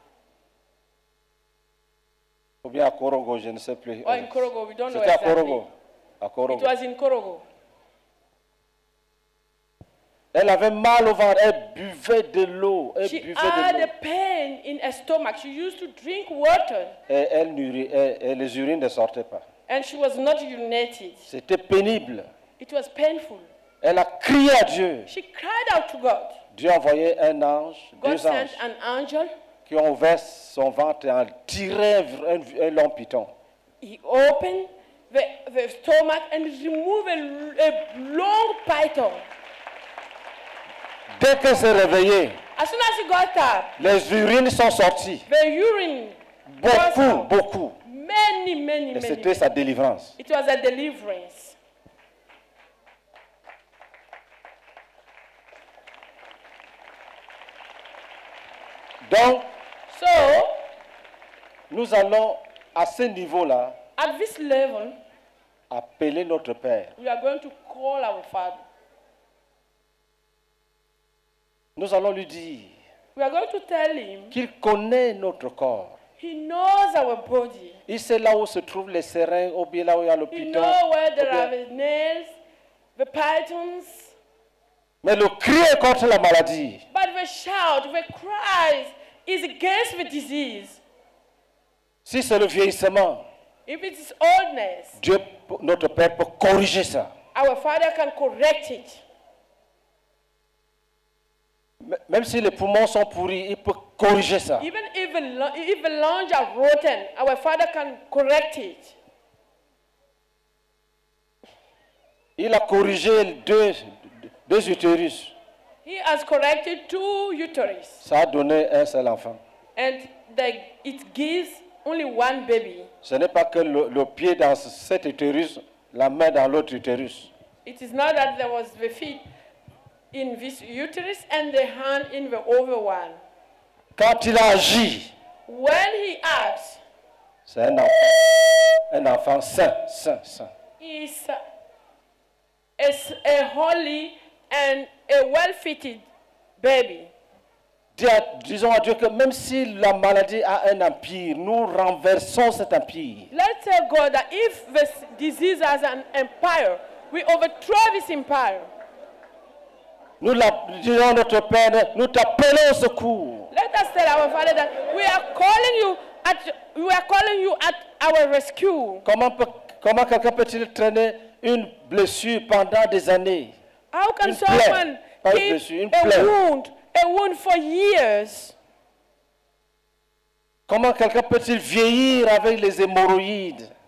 Ou bien à Korogo, je ne sais plus. or in Korogo, we don't know C'était à exactly. Korogo. À It Korogo. was in Korogo. Elle avait mal au ventre, elle buvait de l'eau, elle She buvait de had l'eau. a pain in her stomach. She used to drink water Et, elle n'uri- et- et les urines ne sortaient pas. and she was not urinated. C'était pénible. It was painful. Elle a crié à Dieu. She cried out to God. Dieu a envoyé un ange, God deux sent anges, an angel. qui ont ouvert son ventre et ont tiré un, un- un long piton. He opened the, the stomach and removed a, a long python. Dès qu'elle s'est réveillée, As soon as he got up, les urines sont sorties. the urine burst Beaucoup, out. beaucoup. Many, many, Et many. c'était sa délivrance. It was a deliverance. Donc, So, nous allons à ce niveau-là at this level, appeler notre Père. we are going to call our Father. Nous allons lui dire We are going to tell him qu'il connaît notre corps. he knows our body. Il sait là où se trouvent les seringues, ou bien là où il y a le He piton. knows where ou there bien- are the nails, the pythons. Mais le cri est contre la maladie. But the shout, the cries is against the disease. Si c'est le vieillissement, If it is oldness, Dieu, notre Père, peut corriger ça. our Father can correct it. M- Même si les poumons sont pourris, il peut corriger ça. Even if the, lu- if the lungs are rotten, our Father can correct it. Il a corrigé deux, deux utérus. He has corrected two uterus, Ça a donné un seul enfant. and the, it gives only one baby. Ce n'est pas que le, le pied dans cet utérus, la main dans l'autre utérus. It is not that there was the feet in this uterus and the hand in the other one. Quand il a agi, When he acts, c'est un enfant. Un enfant saint, saint, saint. he is a, is a holy and a well-fitted baby. Dis à- disons à Dieu que même si la maladie a un empire, nous renversons cet empire. Let's tell God that if this disease has an empire, we overthrow this empire. Nous la- disons à notre Père, nous t'appelons au secours. Let us tell our Father that we are calling you at we are calling you at our rescue. Comment, peut- comment quelqu'un peut-il traîner une blessure pendant des années? How can Une plaie. someone Pas une keep blessure, une a plaie. wound, a wound for years? Comment quelqu'un peut-il vieillir avec les hémorroïdes?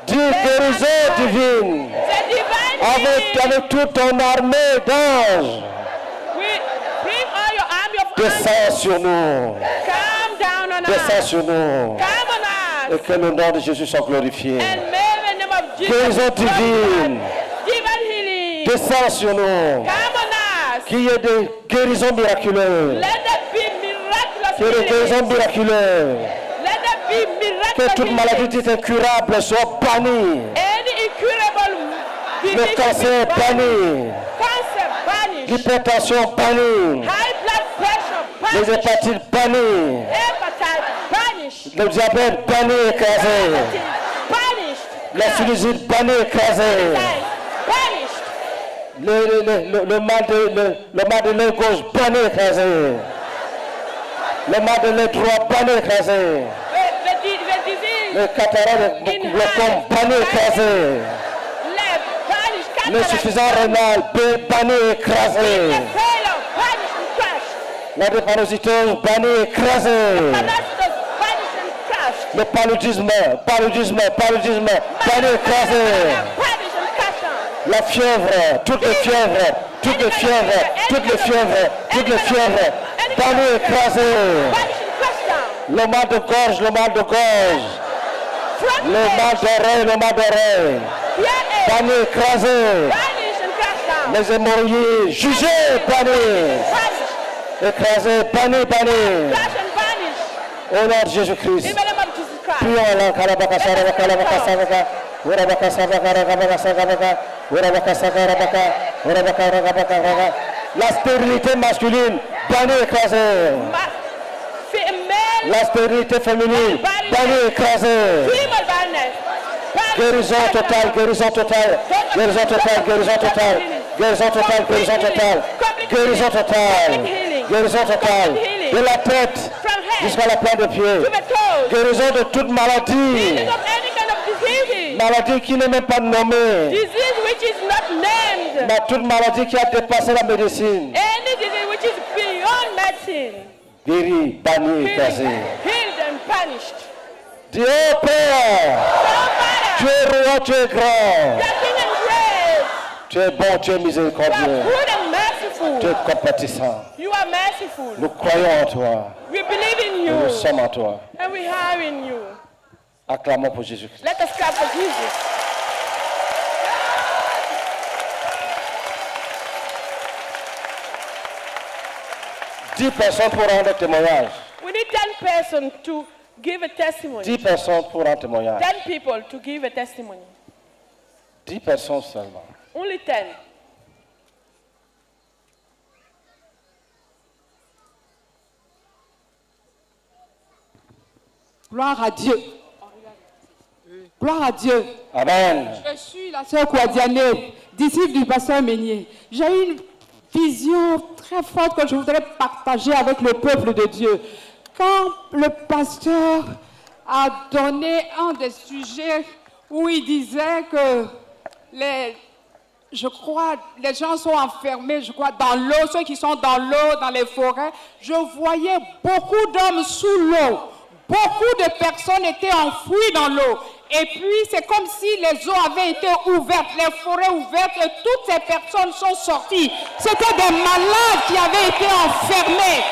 Dis guérison divine. C'est divine Avec, healing. avec toute ton armée d'anges. We bring all your army of Descends angels. sur nous. Come down on Descends us. sur nous. Come on Et us. que le nom de Jésus soit glorifié. And may the name of Jesus. Guérison divine. Divine healing. Descends sur nous. Come on us. Qu'il y ait des guérisons miraculeuses. Let there be miraculous Qu'il y ait des guérisons healing. miraculeuses. Let there be Que miraculous toute maladie healing. dite incurable soit bannie. Any incurable Le disease cancer be banni. Cancer banished. L'hypertension bannie. High blood pressure Les banished. hépatites bannies. Hepatitis banished. Le diabète banni écrasé. Diabetes banished. La sinusite bannie écrasée. Diabetes banished. Le, le, le, le, le mal de le, le mal de l'œil gauche banni écrasé. Le mal de l'œil droit banni écrasé. The, the, di- the disease Le cataracte, le glaucome banni écrasé. left banished. L'insuffisance rénale banni écrasé. The failure banished and crushed. La drépanocytose banni écrasé. Paralysis banished and crushed. Le paludisme, paludisme, paludisme banni écrasé. Banished and crushed down. La fièvre, toutes les fièvres, toutes les fièvres, toutes les fièvres, toutes les fièvres, banni écrasé. Banished and crushed down. Le mal de gorge, le mal de gorge, Front le mal d'oreille, le mal d'oreille, ear banni écrasé. banished and crushed down. Les hémorroïdes, jugés, banni, Banished. écrasé, banni, banni. Crushed and banished. Au nom de Jésus-Christ. In the name of Jesus Christ. Prions en langue, kalabaka, sarabaka, labaka, sarabaka, urabaka, sarabaka, ragabaka, sarabaka, urabaka, sarabaka, ragabaka, urabaka, ragabaka, ragabaka. La stérilité masculine, banni écrasé. Ma- Female, La stérilité féminine, banni écrasé. female barrenness. Banished. Guérison totale, guérison totale, guérison totale, guérison totale, guérison totale, guérison totale, guérison totale, guérison totale, de la tête jusqu'à la plante de pied, To the toes. guérison de toute maladie, Healing of any kind of disease. maladie qui n'est même pas nommée, Disease which is not named. mais toute maladie qui a dépassé la médecine, Any disease which is beyond medicine. guérie, bannie, écrasée. Healed, healed and punished. Dieu Père, tu So, Father, es roi, tu es grand, you are King and great. tu es bon, tu es You are miséricordieux, good and tu merciful. es compatissant. You are merciful. Nous croyons en toi, We believe in et nous you. sommes en toi. And we are in you. Acclamons pour Jésus-Christ. Let us clap for Jesus. Dix personnes pour rendre témoignage. We need ten persons to give a testimony. Dix personnes pour rendre témoignage. Ten people to give a testimony. Dix personnes seulement. Only ten. Gloire à Dieu. Gloire à Dieu. Amen. Je suis la sœur Kouadiané, disciple du pasteur Meunier. J'ai une vision très forte que je voudrais partager avec le peuple de Dieu. Quand le pasteur a donné un des sujets où il disait que les, je crois, les gens sont enfermés, je crois, dans l'eau, ceux qui sont dans l'eau, dans les forêts, je voyais beaucoup d'hommes sous l'eau. Beaucoup de personnes étaient enfouies dans l'eau. Et puis, c'est comme si les eaux avaient été ouvertes, les forêts ouvertes, et toutes ces personnes sont sorties. C'était des malades qui avaient été enfermés.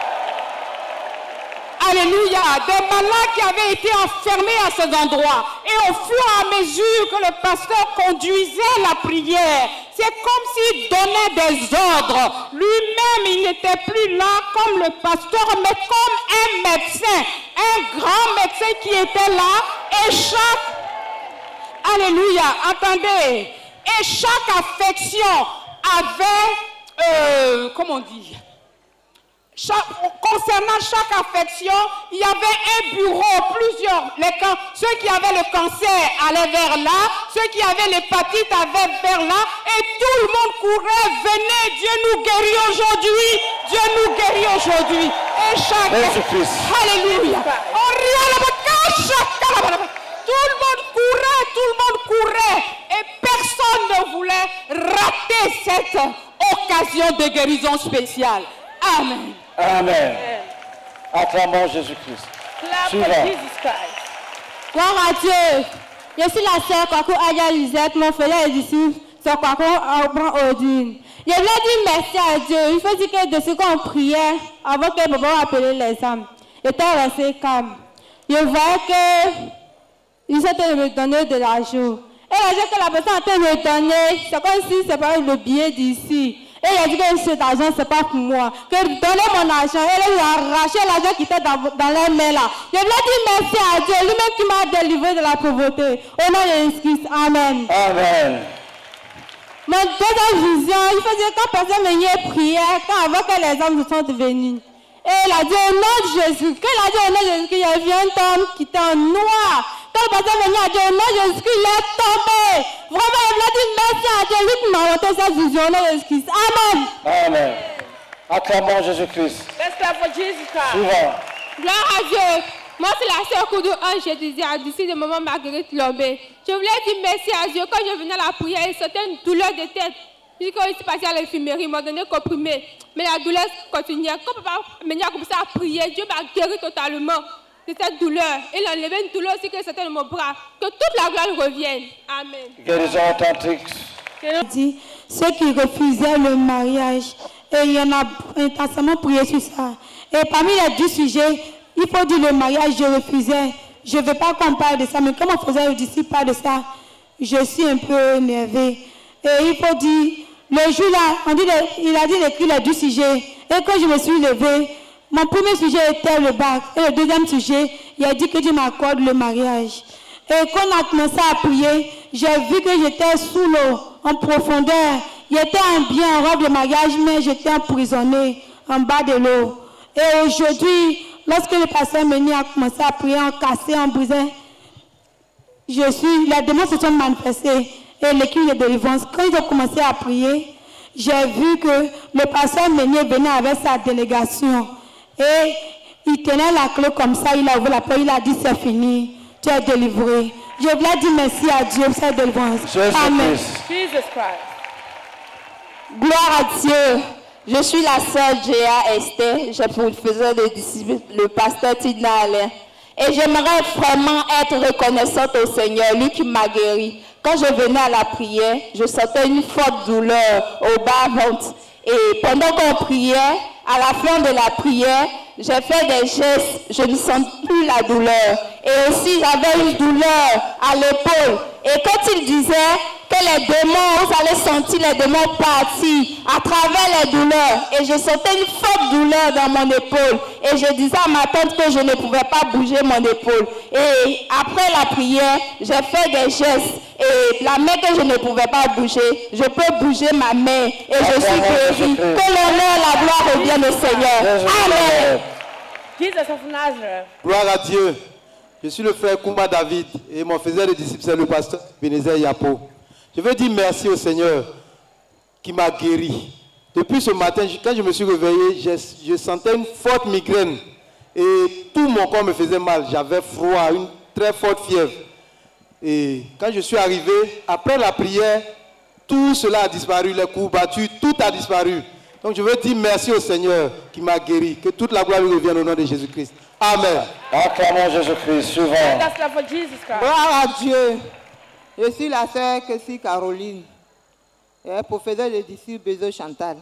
Alléluia. Des malades qui avaient été enfermés à ces endroits. Et au fur et à mesure que le pasteur conduisait la prière, c'est comme s'il donnait des ordres. Lui-même, il n'était plus là comme le pasteur, mais comme un médecin. Un grand médecin qui était là. Et chaque... Alléluia. Attendez. Et chaque affection avait... Euh, comment on dit? Chaque, concernant chaque affection, il y avait un bureau, plusieurs. Les, ceux qui avaient le cancer allaient vers là, ceux qui avaient l'hépatite allaient vers là, et tout le monde courait, venez, Dieu nous guérit aujourd'hui, Dieu nous guérit aujourd'hui. Et chaque... Jésus-Christ. Alléluia. Tout le monde courait, tout le monde courait, et personne ne voulait rater cette occasion de guérison spéciale. Amen. Amen. Acclamons Jésus-Christ. Clap Suivant. for Jesus Christ. Gloire à Dieu. Je suis la sœur Kwaku Aya Lisette, mon frère et disciple, c'est Kwaku Aubran Odine. Je voulais dire merci à Dieu. Il faut dire que de ce qu'on priait, avant que papa appelait les âmes, j'étais resté calme. Je voyais que ils étaient en train de me donner de l'argent. Et l'argent que la personne est en train de me donner, c'est comme si c'est pas le billet d'ici. Et il a dit que cet argent, c'est pas pour moi. Que donnez mon argent. Et là, il a arraché l'argent qui était dans, dans les mains là. Je voulais dire merci à Dieu, lui-même qui m'a délivré de la pauvreté. Au nom de Jésus-Christ. Amen. Amen. Mon deuxième vision, il faut dire quand personne venait prier, quand avant que les hommes sont venus. Et il a dit au nom de Jésus, quand il a dit au nom de Jésus, il y avait un homme qui était en noir. Quand le pasteur venait à Dieu, au nom de Jésus, il est tombé. Vraiment, il a dit merci à Dieu, lui qui m'a montré cette vision au nom de Jésus-Christ. Amen. Amen. Acclamons Jésus-Christ. Let's clap for Jesus Christ. Suivant. Gloire à Dieu. Moi, c'est la sœur Koudou un, je disais à d'ici de maman Marguerite Lombé. Je voulais dire merci à Dieu. Quand je venais à la prière, c'était une douleur de tête. Puis quand il s'est passé à l'infirmerie, ils m'ont donné comprimé. Mais la douleur continuait. Quand papa m'a commencé à prier, Dieu m'a guéri totalement de cette douleur. Il a enlevé une douleur aussi que c'était dans mon bras. Que toute la gloire revienne. Amen. Guérison authentique. Dit ceux qui refusaient le mariage, et il y en a intensément prié sur ça. Et parmi les dix sujets, il faut dire le mariage, je refusais. Je ne veux pas qu'on parle de ça, mais comme on faisait le disciple pas de ça, je suis un peu énervée. Et il faut dire, le jour là, on dit, il a dit d'écrire les dix sujets. Et quand je me suis levée, mon premier sujet était le bac. Et le deuxième sujet, il a dit que Dieu m'accorde le mariage. Et quand on a commencé à prier, j'ai vu que j'étais sous l'eau, en profondeur. J'étais en bien en robe de mariage, mais j'étais emprisonnée en bas de l'eau. Et aujourd'hui, lorsque le pasteur Meni a commencé à prier, en cassé, en brisé, je suis, les démons se sont manifestés. Et l'équipe de délivrance, quand ils ont commencé à prier, j'ai vu que le pasteur Meni venait avec sa délégation. Et il tenait la clé comme ça, il a ouvert la porte, il a dit c'est fini, tu es délivré. Je voulais dire merci à Dieu pour cette délivrance. Amen. Jesus Christ. Gloire à Dieu. Je suis la sœur Jéa Esther, je faisais le disciple, le pasteur Tidna Alain. Et j'aimerais vraiment être reconnaissante au Seigneur, lui qui m'a guéri. Quand je venais à la prière, je sentais une forte douleur au bas-ventre. Et pendant qu'on priait, à la fin de la prière, j'ai fait des gestes, je ne sens plus la douleur. Et aussi, j'avais une douleur à l'épaule. Et quand il disait que les démons, vous allez sentir les démons partir à travers les douleurs. Et je sentais une forte douleur dans mon épaule. Et je disais à ma tante que je ne pouvais pas bouger mon épaule. Et après la prière, j'ai fait des gestes. Et la main que je ne pouvais pas bouger, je peux bouger ma main. Et je suis guérie. Que l'honneur, la gloire revienne au Seigneur. Amen. Jesus of Nazareth. Gloire à Dieu. Je suis le frère Kumba David et mon frère de disciple, c'est le pasteur Bénézer Yapo. Je veux dire merci au Seigneur qui m'a guéri. Depuis ce matin, quand je me suis réveillé, je, je sentais une forte migraine et tout mon corps me faisait mal. J'avais froid, une très forte fièvre. Et quand je suis arrivé, après la prière, tout cela a disparu, les coups battus, tout a disparu. Donc je veux dire merci au Seigneur qui m'a guéri. Que toute la gloire lui revienne au nom de Jésus-Christ. Amen. Acclamons Jésus-Christ. Suivant. Let's clap for Jesus Christ. Gloire à Dieu. Je suis la sœur Kessie Caroline, et professeur de disciple Bézo Chantal.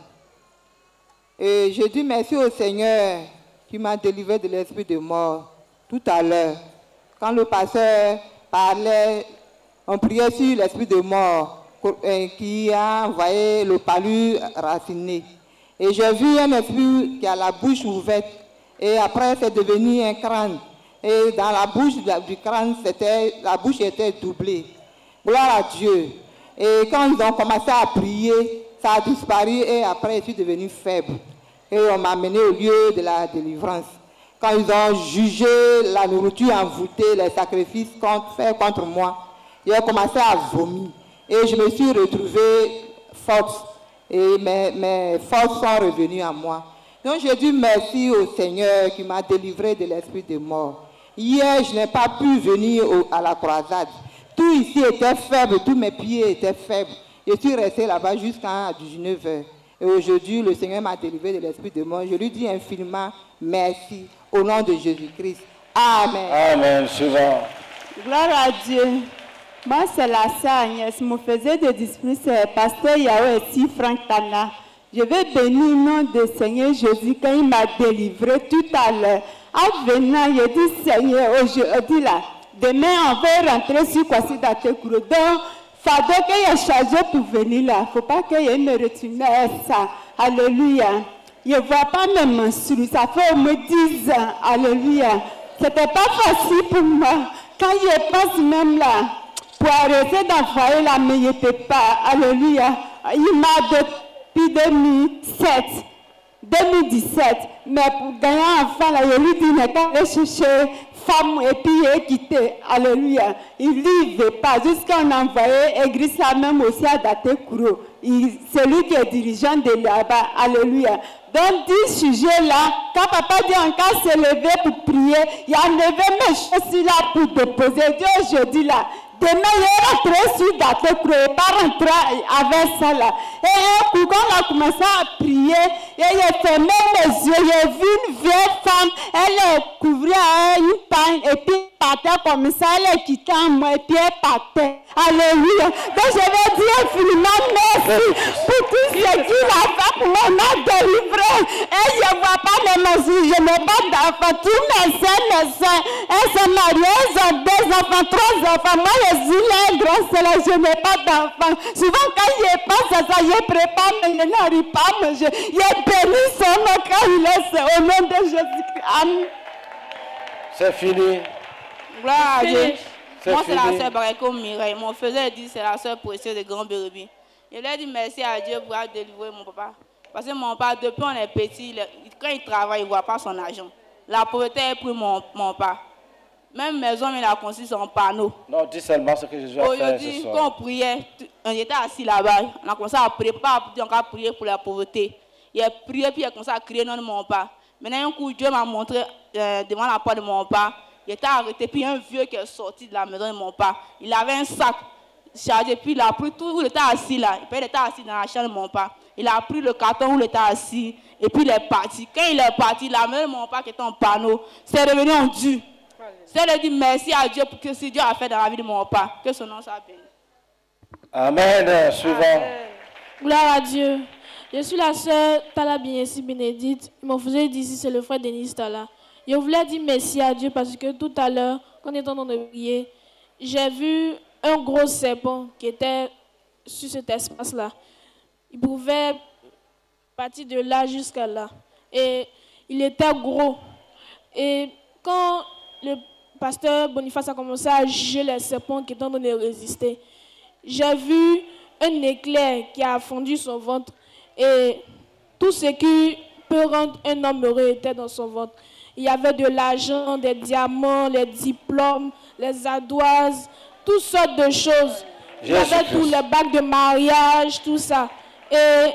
Et je dis merci au Seigneur qui m'a délivré de l'esprit de mort tout à l'heure. Quand le pasteur parlait, on priait sur l'esprit de mort qui a envoyé le palu raciné. Et j'ai vu un esprit qui a la bouche ouverte. Et après, c'est devenu un crâne. Et dans la bouche du crâne, c'était, la bouche était doublée. Gloire à Dieu. Et quand ils ont commencé à prier, ça a disparu et après, je suis devenu faible. Et on m'a amené au lieu de la délivrance. Quand ils ont jugé la nourriture envoûtée, les sacrifices faits contre moi, j'ai commencé à vomir. Et je me suis retrouvée forte. Et mes, mes forces sont revenues à moi. Donc je dis merci au Seigneur qui m'a délivré de l'esprit de mort. Hier, je n'ai pas pu venir au, à la croisade. Tout ici était faible, tous mes pieds étaient faibles. Je suis resté là-bas jusqu'à dix-neuf heures. Et aujourd'hui, le Seigneur m'a délivré de l'esprit de mort. Je lui dis infiniment merci au nom de Jésus-Christ. Amen. Amen. Suivant. Gloire à Dieu. Moi, c'est la sœur Agnès. Mon faisait de disciples, c'est pasteur Yahweh ici, Franck Tana. Je vais bénir le nom de Seigneur Jésus quand il m'a délivré tout à l'heure. En venant, je dis Seigneur, aujourd'hui là, demain on va rentrer sur Kwasi Datekuro. Donc, fardeau qu'il a chargé pour venir là. Il ne faut pas qu'il me retourne à ça. Alléluia. Je ne vois pas mes menstrues. Ça fait au moins dix ans. Alléluia. Ce n'était pas facile pour moi. Quand je pense même là, pour arrêter d'envoyer là, mais je ne peux pas. Alléluia. Il m'a depuis deux mille sept. deux mille dix-sept. Mais pour gagner un enfant, là, je lui dis, il n'est pas allé chercher femme et puis il est quitté. Alléluia. Il ne veut pas. Jusqu'à on a envoyé l'église là même aussi à Datekuro. C'est lui qui est dirigeant de là-bas. Alléluia. Donc, dix sujets là, quand papa dit encore se lever pour prier, il a levé mes choses là pour déposer. Dieu, aujourd'hui là, demain, il est rentré sur Datekuro, il n'est pas rentré avec ça là. Et un coup, quand on a commencé à prier, et il a fermé mes yeux, j'ai vu une vieille femme, elle est couverte à une paille, et puis partait comme ça, elle est quittée en moi, et puis elle partait. Alléluia. Donc je vais dire infiniment merci pour tout ce qu'il a fait pour moi, m'a délivré. Et je ne vois pas mes mesures, je n'ai pas d'enfants. Tous mes soeurs, mes soeurs, elles sont mariées, elles ont deux enfants, trois enfants. Moi, je suis là, grosse, là, je n'ai pas d'enfants. Souvent, quand je pense à ça, je prépare, mais je n'arrive pas à manger. Je bénis son nom quand il est, au nom de Jésus-Christ. Amen. C'est fini. Gloire à Dieu. Moi, c'est fini. la sœur Barako Mireille. Mon frère dit c'est la sœur précieuse de Grand Bérébie. Je lui ai dit merci à Dieu pour avoir délivré mon papa. Parce que mon papa, depuis on est petit, il, quand il travaille, il ne voit pas son argent. La pauvreté est pour mon, mon papa. Même maison, il a construit son panneau. Non, dis seulement ce que Jésus a fait ce Aujourd'hui, soir. quand on priait, on était assis là-bas. On a commencé à prier, pas à prier pour la pauvreté. Il a prié, puis il a commencé à crier non de mon papa. Maintenant, un coup, Dieu m'a montré euh, devant la porte de mon papa. Il était arrêté, puis un vieux qui est sorti de la maison de mon papa. Il avait un sac chargé, puis il a pris tout où il était assis là. Il était assis dans la chambre de mon papa. Il a pris le carton où il était assis, et puis il est parti. Quand il est parti, la maison de mon papa qui était en panneau, c'est revenu en Dieu. C'est de dire merci à Dieu pour ce que Dieu a fait dans la vie de mon papa. Que son nom soit béni. Amen. Suivant. Amen. Gloire à Dieu. Je suis la sœur Tala Biensi Bénédicte. Mon frère d'ici, c'est le frère Denis Tala. Je voulais dire merci à Dieu parce que tout à l'heure, quand on était en train de prier, j'ai vu un gros serpent qui était sur cet espace-là. Il pouvait partir de là jusqu'à là. Et il était gros. Et quand le pasteur Boniface a commencé à juger les serpents qui étaient en train de résister, j'ai vu un éclair qui a fondu son ventre. Et tout ce qui peut rendre un homme heureux était dans son ventre. Il y avait de l'argent, des diamants, les diplômes, les ardoises, toutes sortes de choses. Il y avait tous les bacs de mariage, tout ça. Et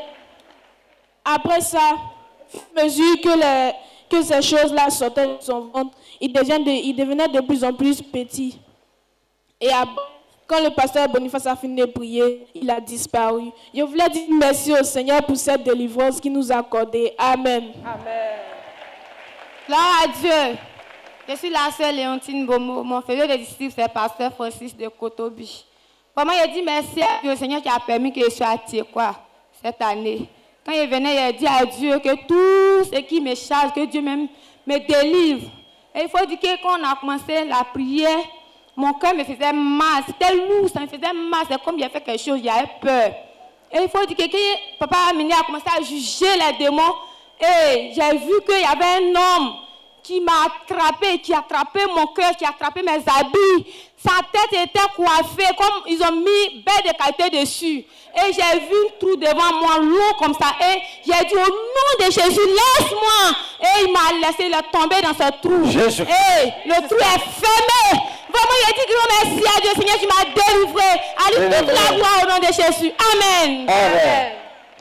après ça, à mesure que, les, que ces choses-là sortaient de son ventre, il, devient de, il devenait de plus en plus petit. Et après, quand le pasteur Boniface a fini de prier, il a disparu. Je voulais dire merci au Seigneur pour cette délivrance qu'il nous a accordée. Amen. Amen. Gloire à Dieu. Je suis la sœur Léontine Bomo. Mon frère de disciple, c'est pasteur Francis de Kotobi. Comment il dit merci à Dieu, au Seigneur qui a permis que je sois attiré quoi cette année. Quand il venait, il dit à Dieu que tout ce qui me charge, que Dieu même me délivre. Et il faut dire que quand on a commencé la prière, mon cœur me faisait mal. C'était lourd, ça me faisait mal. C'est comme il a fait quelque chose, j'avais peur. Et il faut dire que quand papa Amini a commencé à juger les démons, et j'ai vu qu'il y avait un homme qui m'a attrapé, qui a attrapé mon cœur, qui a attrapé mes habits. Sa tête était coiffée, comme ils ont mis belle de qualité dessus. Et j'ai vu un trou devant moi, long comme ça. Et j'ai dit, au nom de Jésus, laisse-moi. Et il m'a laissé le tomber dans ce trou. Jésus. Et le trou est fermé. Vraiment, il a dit grand merci à Dieu, Seigneur, qui m'a délivré. Allez, toute la gloire au nom de Jésus. Amen. Amen.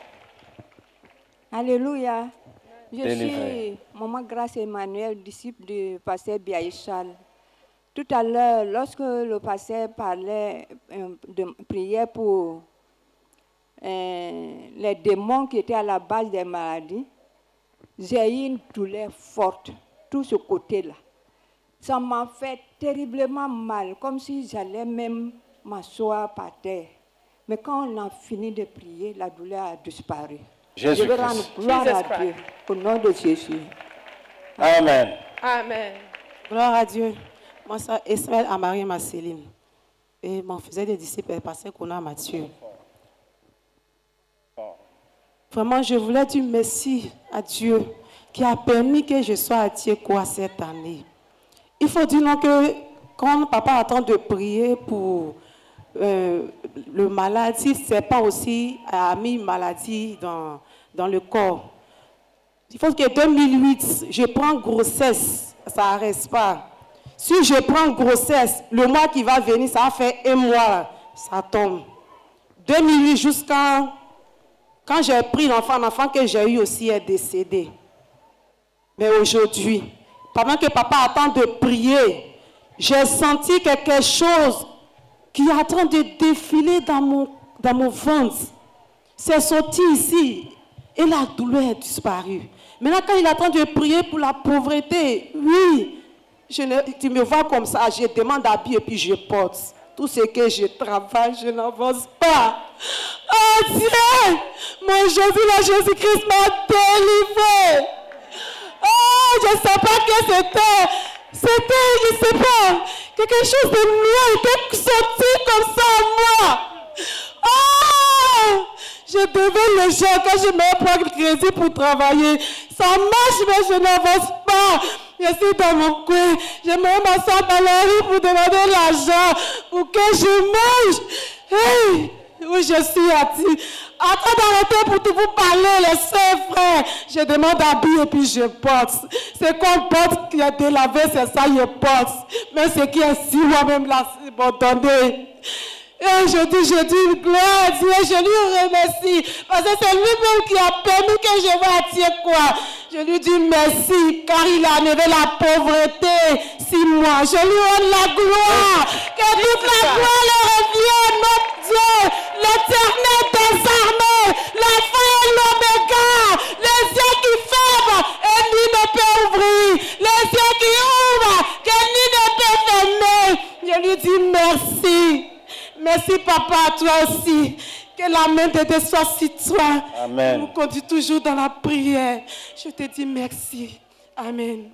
Alléluia. Je Délivré. suis Maman Grâce Emmanuel, disciple du pasteur Biaïchal. Tout à l'heure, lorsque le pasteur parlait euh, de prière pour euh, les démons qui étaient à la base des maladies, j'ai eu une douleur forte, tout ce côté-là. Ça m'a fait terriblement mal, comme si j'allais même m'asseoir par terre. Mais quand on a fini de prier, la douleur a disparu. Jésus Je veux rendre Christ. gloire Jesus à Christ. Dieu au nom de Jésus. Amen. Amen. Gloire à Dieu. Moi, c'est Ismaël Amarie Marceline. Et mon faisait des disciples est passé qu'on a Mathieu. Vraiment, je voulais dire merci à Dieu qui a permis que je sois à Tiekwa cette année. Il faut dire non que quand papa attend de prier pour euh, le malade, si ce n'est pas aussi a mis une maladie dans, dans le corps. Il faut que deux mille huit, je prends grossesse, ça n'arrête pas. Si je prends grossesse, le mois qui va venir, ça va faire un mois, ça tombe. deux mille huit jusqu'à quand j'ai pris l'enfant, l'enfant que j'ai eu aussi est décédé. Mais aujourd'hui, pendant que papa attend de prier, j'ai senti quelque chose qui est en train de défiler dans mon, dans mon ventre. C'est sorti ici et la douleur est disparue. Maintenant, quand il attend de prier pour la pauvreté, oui, je ne, tu me vois comme ça, je demande d'habiller et puis je porte. Tout ce que je travaille, je n'avance pas. Oh Dieu, mon Jésus, le Jésus-Christ m'a délivré. Oh, je ne sais pas que c'était. C'était, je ne sais pas, quelque chose de nouveau qui est sorti comme ça à moi. Oh, je devais le gens quand je me prends le crédit pour travailler. Ça marche, mais je n'avance pas. Je suis dans mon coin. Je me m'assois dans la rue pour demander l'argent pour que je mange. Hey, où je suis assis. Attends d'arrêter pour tout vous parler, les sœurs, frères. Je demande d'habiller et puis je porte. C'est qu'on porte qui a délavé, c'est ça, je porte. Mais ce qui est si moi-même là, c'est abandonné. Et je dis, je dis, gloire à Dieu, je lui remercie. Parce que c'est lui-même qui a permis que je vois attirer quoi. Je lui dis merci, car il a enlevé la pauvreté, six mois. Je lui rends la gloire. Que toute la gloire le revienne, notre Dieu, l'éternel des armées, l'alpha et l'oméga, les yeux qui ferment, et lui ne peut ouvrir. Les yeux qui ouvrent, que lui ne peut fermer. Je lui dis merci. Merci, papa, toi aussi. Que la main de Dieu soit sur toi. Amen. Nous conduis toujours dans la prière. Je te dis merci. Amen.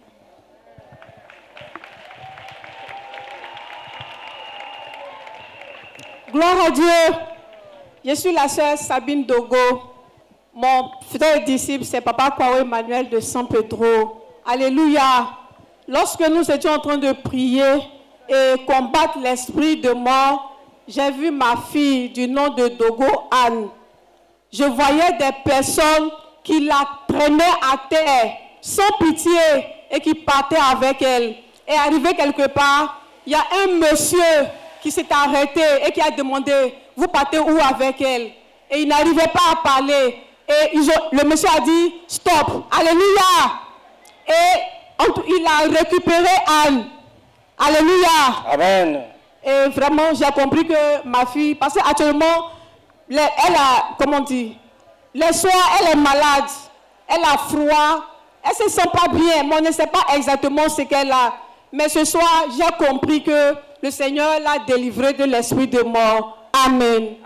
Gloire à Dieu. Je suis la sœur Sabine Dogo. Mon frère disciple, c'est Papa Kwao Emmanuel de San Pedro. Alléluia. Lorsque nous étions en train de prier et combattre l'esprit de mort, j'ai vu ma fille du nom de Dogo Anne. Je voyais des personnes qui la traînaient à terre sans pitié et qui partaient avec elle. Et arrivé quelque part, il y a un monsieur qui s'est arrêté et qui a demandé, vous partez où avec elle? Et il n'arrivait pas à parler. Et ils ont, le monsieur a dit, stop, alléluia. Et il a récupéré Anne. Alléluia. Amen. Et vraiment, j'ai compris que ma fille, parce qu'actuellement, elle a, comment on dit, les soirs, elle est malade, elle a froid, elle ne se sent pas bien, mais on ne sait pas exactement ce qu'elle a. Mais ce soir, j'ai compris que le Seigneur l'a délivrée de l'esprit de mort. Amen.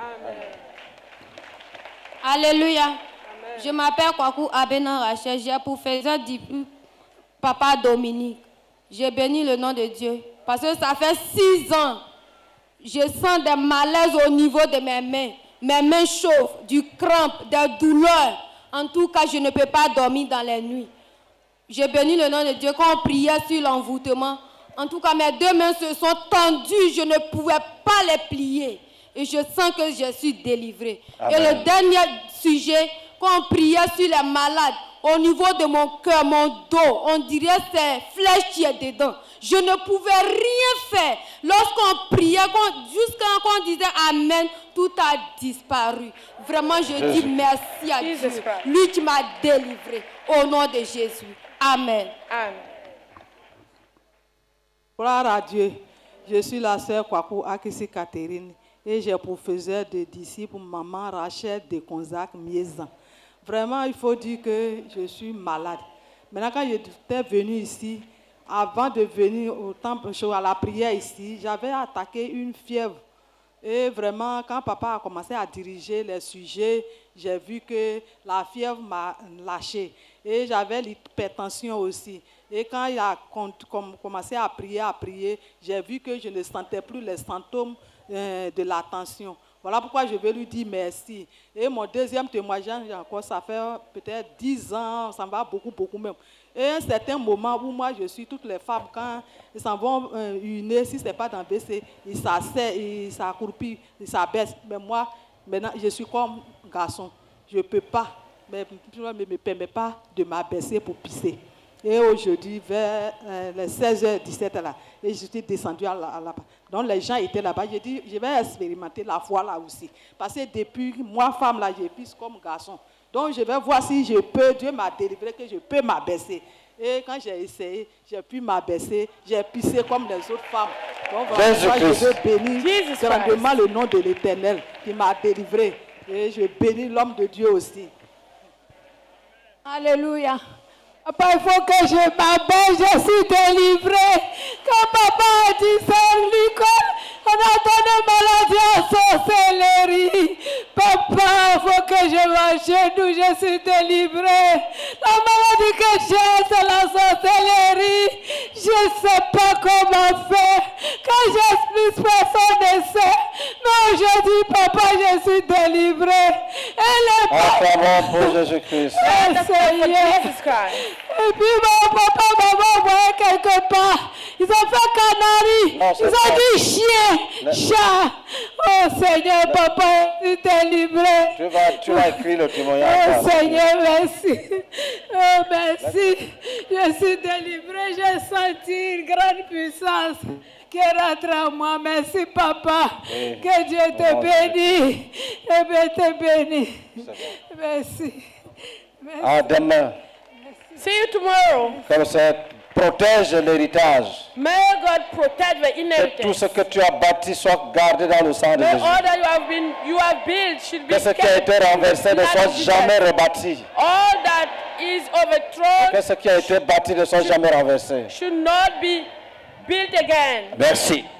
Alléluia. Amen. Je m'appelle Kwaku Abena Rachel, j'ai pour faire du Papa Dominique. J'ai béni le nom de Dieu. Parce que ça fait six ans, je sens des malaises au niveau de mes mains. Mes mains chauffent, du crampe, des douleurs. En tout cas, je ne peux pas dormir dans les nuits. J'ai béni le nom de Dieu quand on priait sur l'envoûtement. En tout cas, mes deux mains se sont tendues, je ne pouvais pas les plier. Et je sens que je suis délivrée. Amen. Et le dernier sujet, quand on priait sur les malades, au niveau de mon cœur, mon dos, on dirait c'est flèche qui est dedans. Je ne pouvais rien faire. Lorsqu'on priait, jusqu'à quand on disait Amen, tout a disparu. Vraiment, je Jésus. dis merci à Jesus Dieu. Christ. Lui qui m'a délivré. Au nom de Jésus. Amen. Amen. Gloire à Dieu. Je suis la sœur Kwaku Akisi Catherine et j'ai pour faiseur de disciples maman Rachel de Konzak Miezan. Vraiment, il faut dire que je suis malade. Maintenant, quand j'étais venue ici, avant de venir au temple, à la prière ici, j'avais attaqué une fièvre Et vraiment, quand papa a commencé à diriger les sujets, j'ai vu que la fièvre m'a lâché. Et j'avais l'hypertension aussi. Et quand il a commencé à prier, à prier, j'ai vu que je ne sentais plus les symptômes euh, de la tension. Voilà pourquoi je vais lui dire merci. Et mon deuxième témoignage, encore, ça fait peut-être dix ans, ça va beaucoup, beaucoup même. Et à un certain moment où moi je suis, toutes les femmes, quand ils s'en vont euh, uriner, si ce n'est pas dans B C, ils s'asseyent, ils s'accroupissent, ils s'abaissent. Mais moi, maintenant, je suis comme garçon. Je ne peux pas, mais je ne me permets pas de m'abaisser pour pisser. Et aujourd'hui, vers euh, les seize heures dix-sept là, et je suis descendue à là. Donc les gens étaient là-bas. J'ai dit, je vais expérimenter la foi là aussi. Parce que depuis, moi, femme là, je pisse comme garçon. Donc je vais voir si je peux, Dieu m'a délivré, que je peux m'abaisser. Et quand j'ai essayé, j'ai pu m'abaisser, j'ai pissé comme les autres femmes. Donc voilà, je veux bénir grandement le nom de l'Éternel qui m'a délivré. Et je bénis l'homme de Dieu aussi. Alléluia. Papa, il faut que je m'abaisse, je suis délivrée. Quand papa a dit ça, l'école, on a donné maladie à sorcellerie. Papa, il faut que je mange chez nous, je suis délivrée. La maladie que j'ai, c'est la sorcellerie. Je ne sais pas comment faire. Quand j'explique, personne ne sait. Mais aujourd'hui, papa, je suis délivrée. Et le Acclamons pour Jésus-Christ. Et puis mon papa, maman voyait quelque part. Ils ont fait canari. Non, ils ont pas... dit chien, le... chat. Oh Seigneur, le... papa, tu t'es livré. Tu vas, tu vas écrire le témoignage. Oh Seigneur, merci. Oh merci. Je suis délivré. J'ai senti une grande puissance qui rentre en moi. Merci papa. Oui. Que Dieu te oh, bénisse. Que Dieu te bénisse. Merci. Merci. À demain. See you tomorrow. Comme ça protège l'héritage. May God protect the inheritance. Que tout ce que tu as bâti soit gardé dans le sang de May Jésus. all that you have been, you have built should be que ce qui a été renversé ne soit jamais rebâti. All that is overthrown. Que ce qui a été bâti ne soit jamais renversé. Should not be built again. Merci.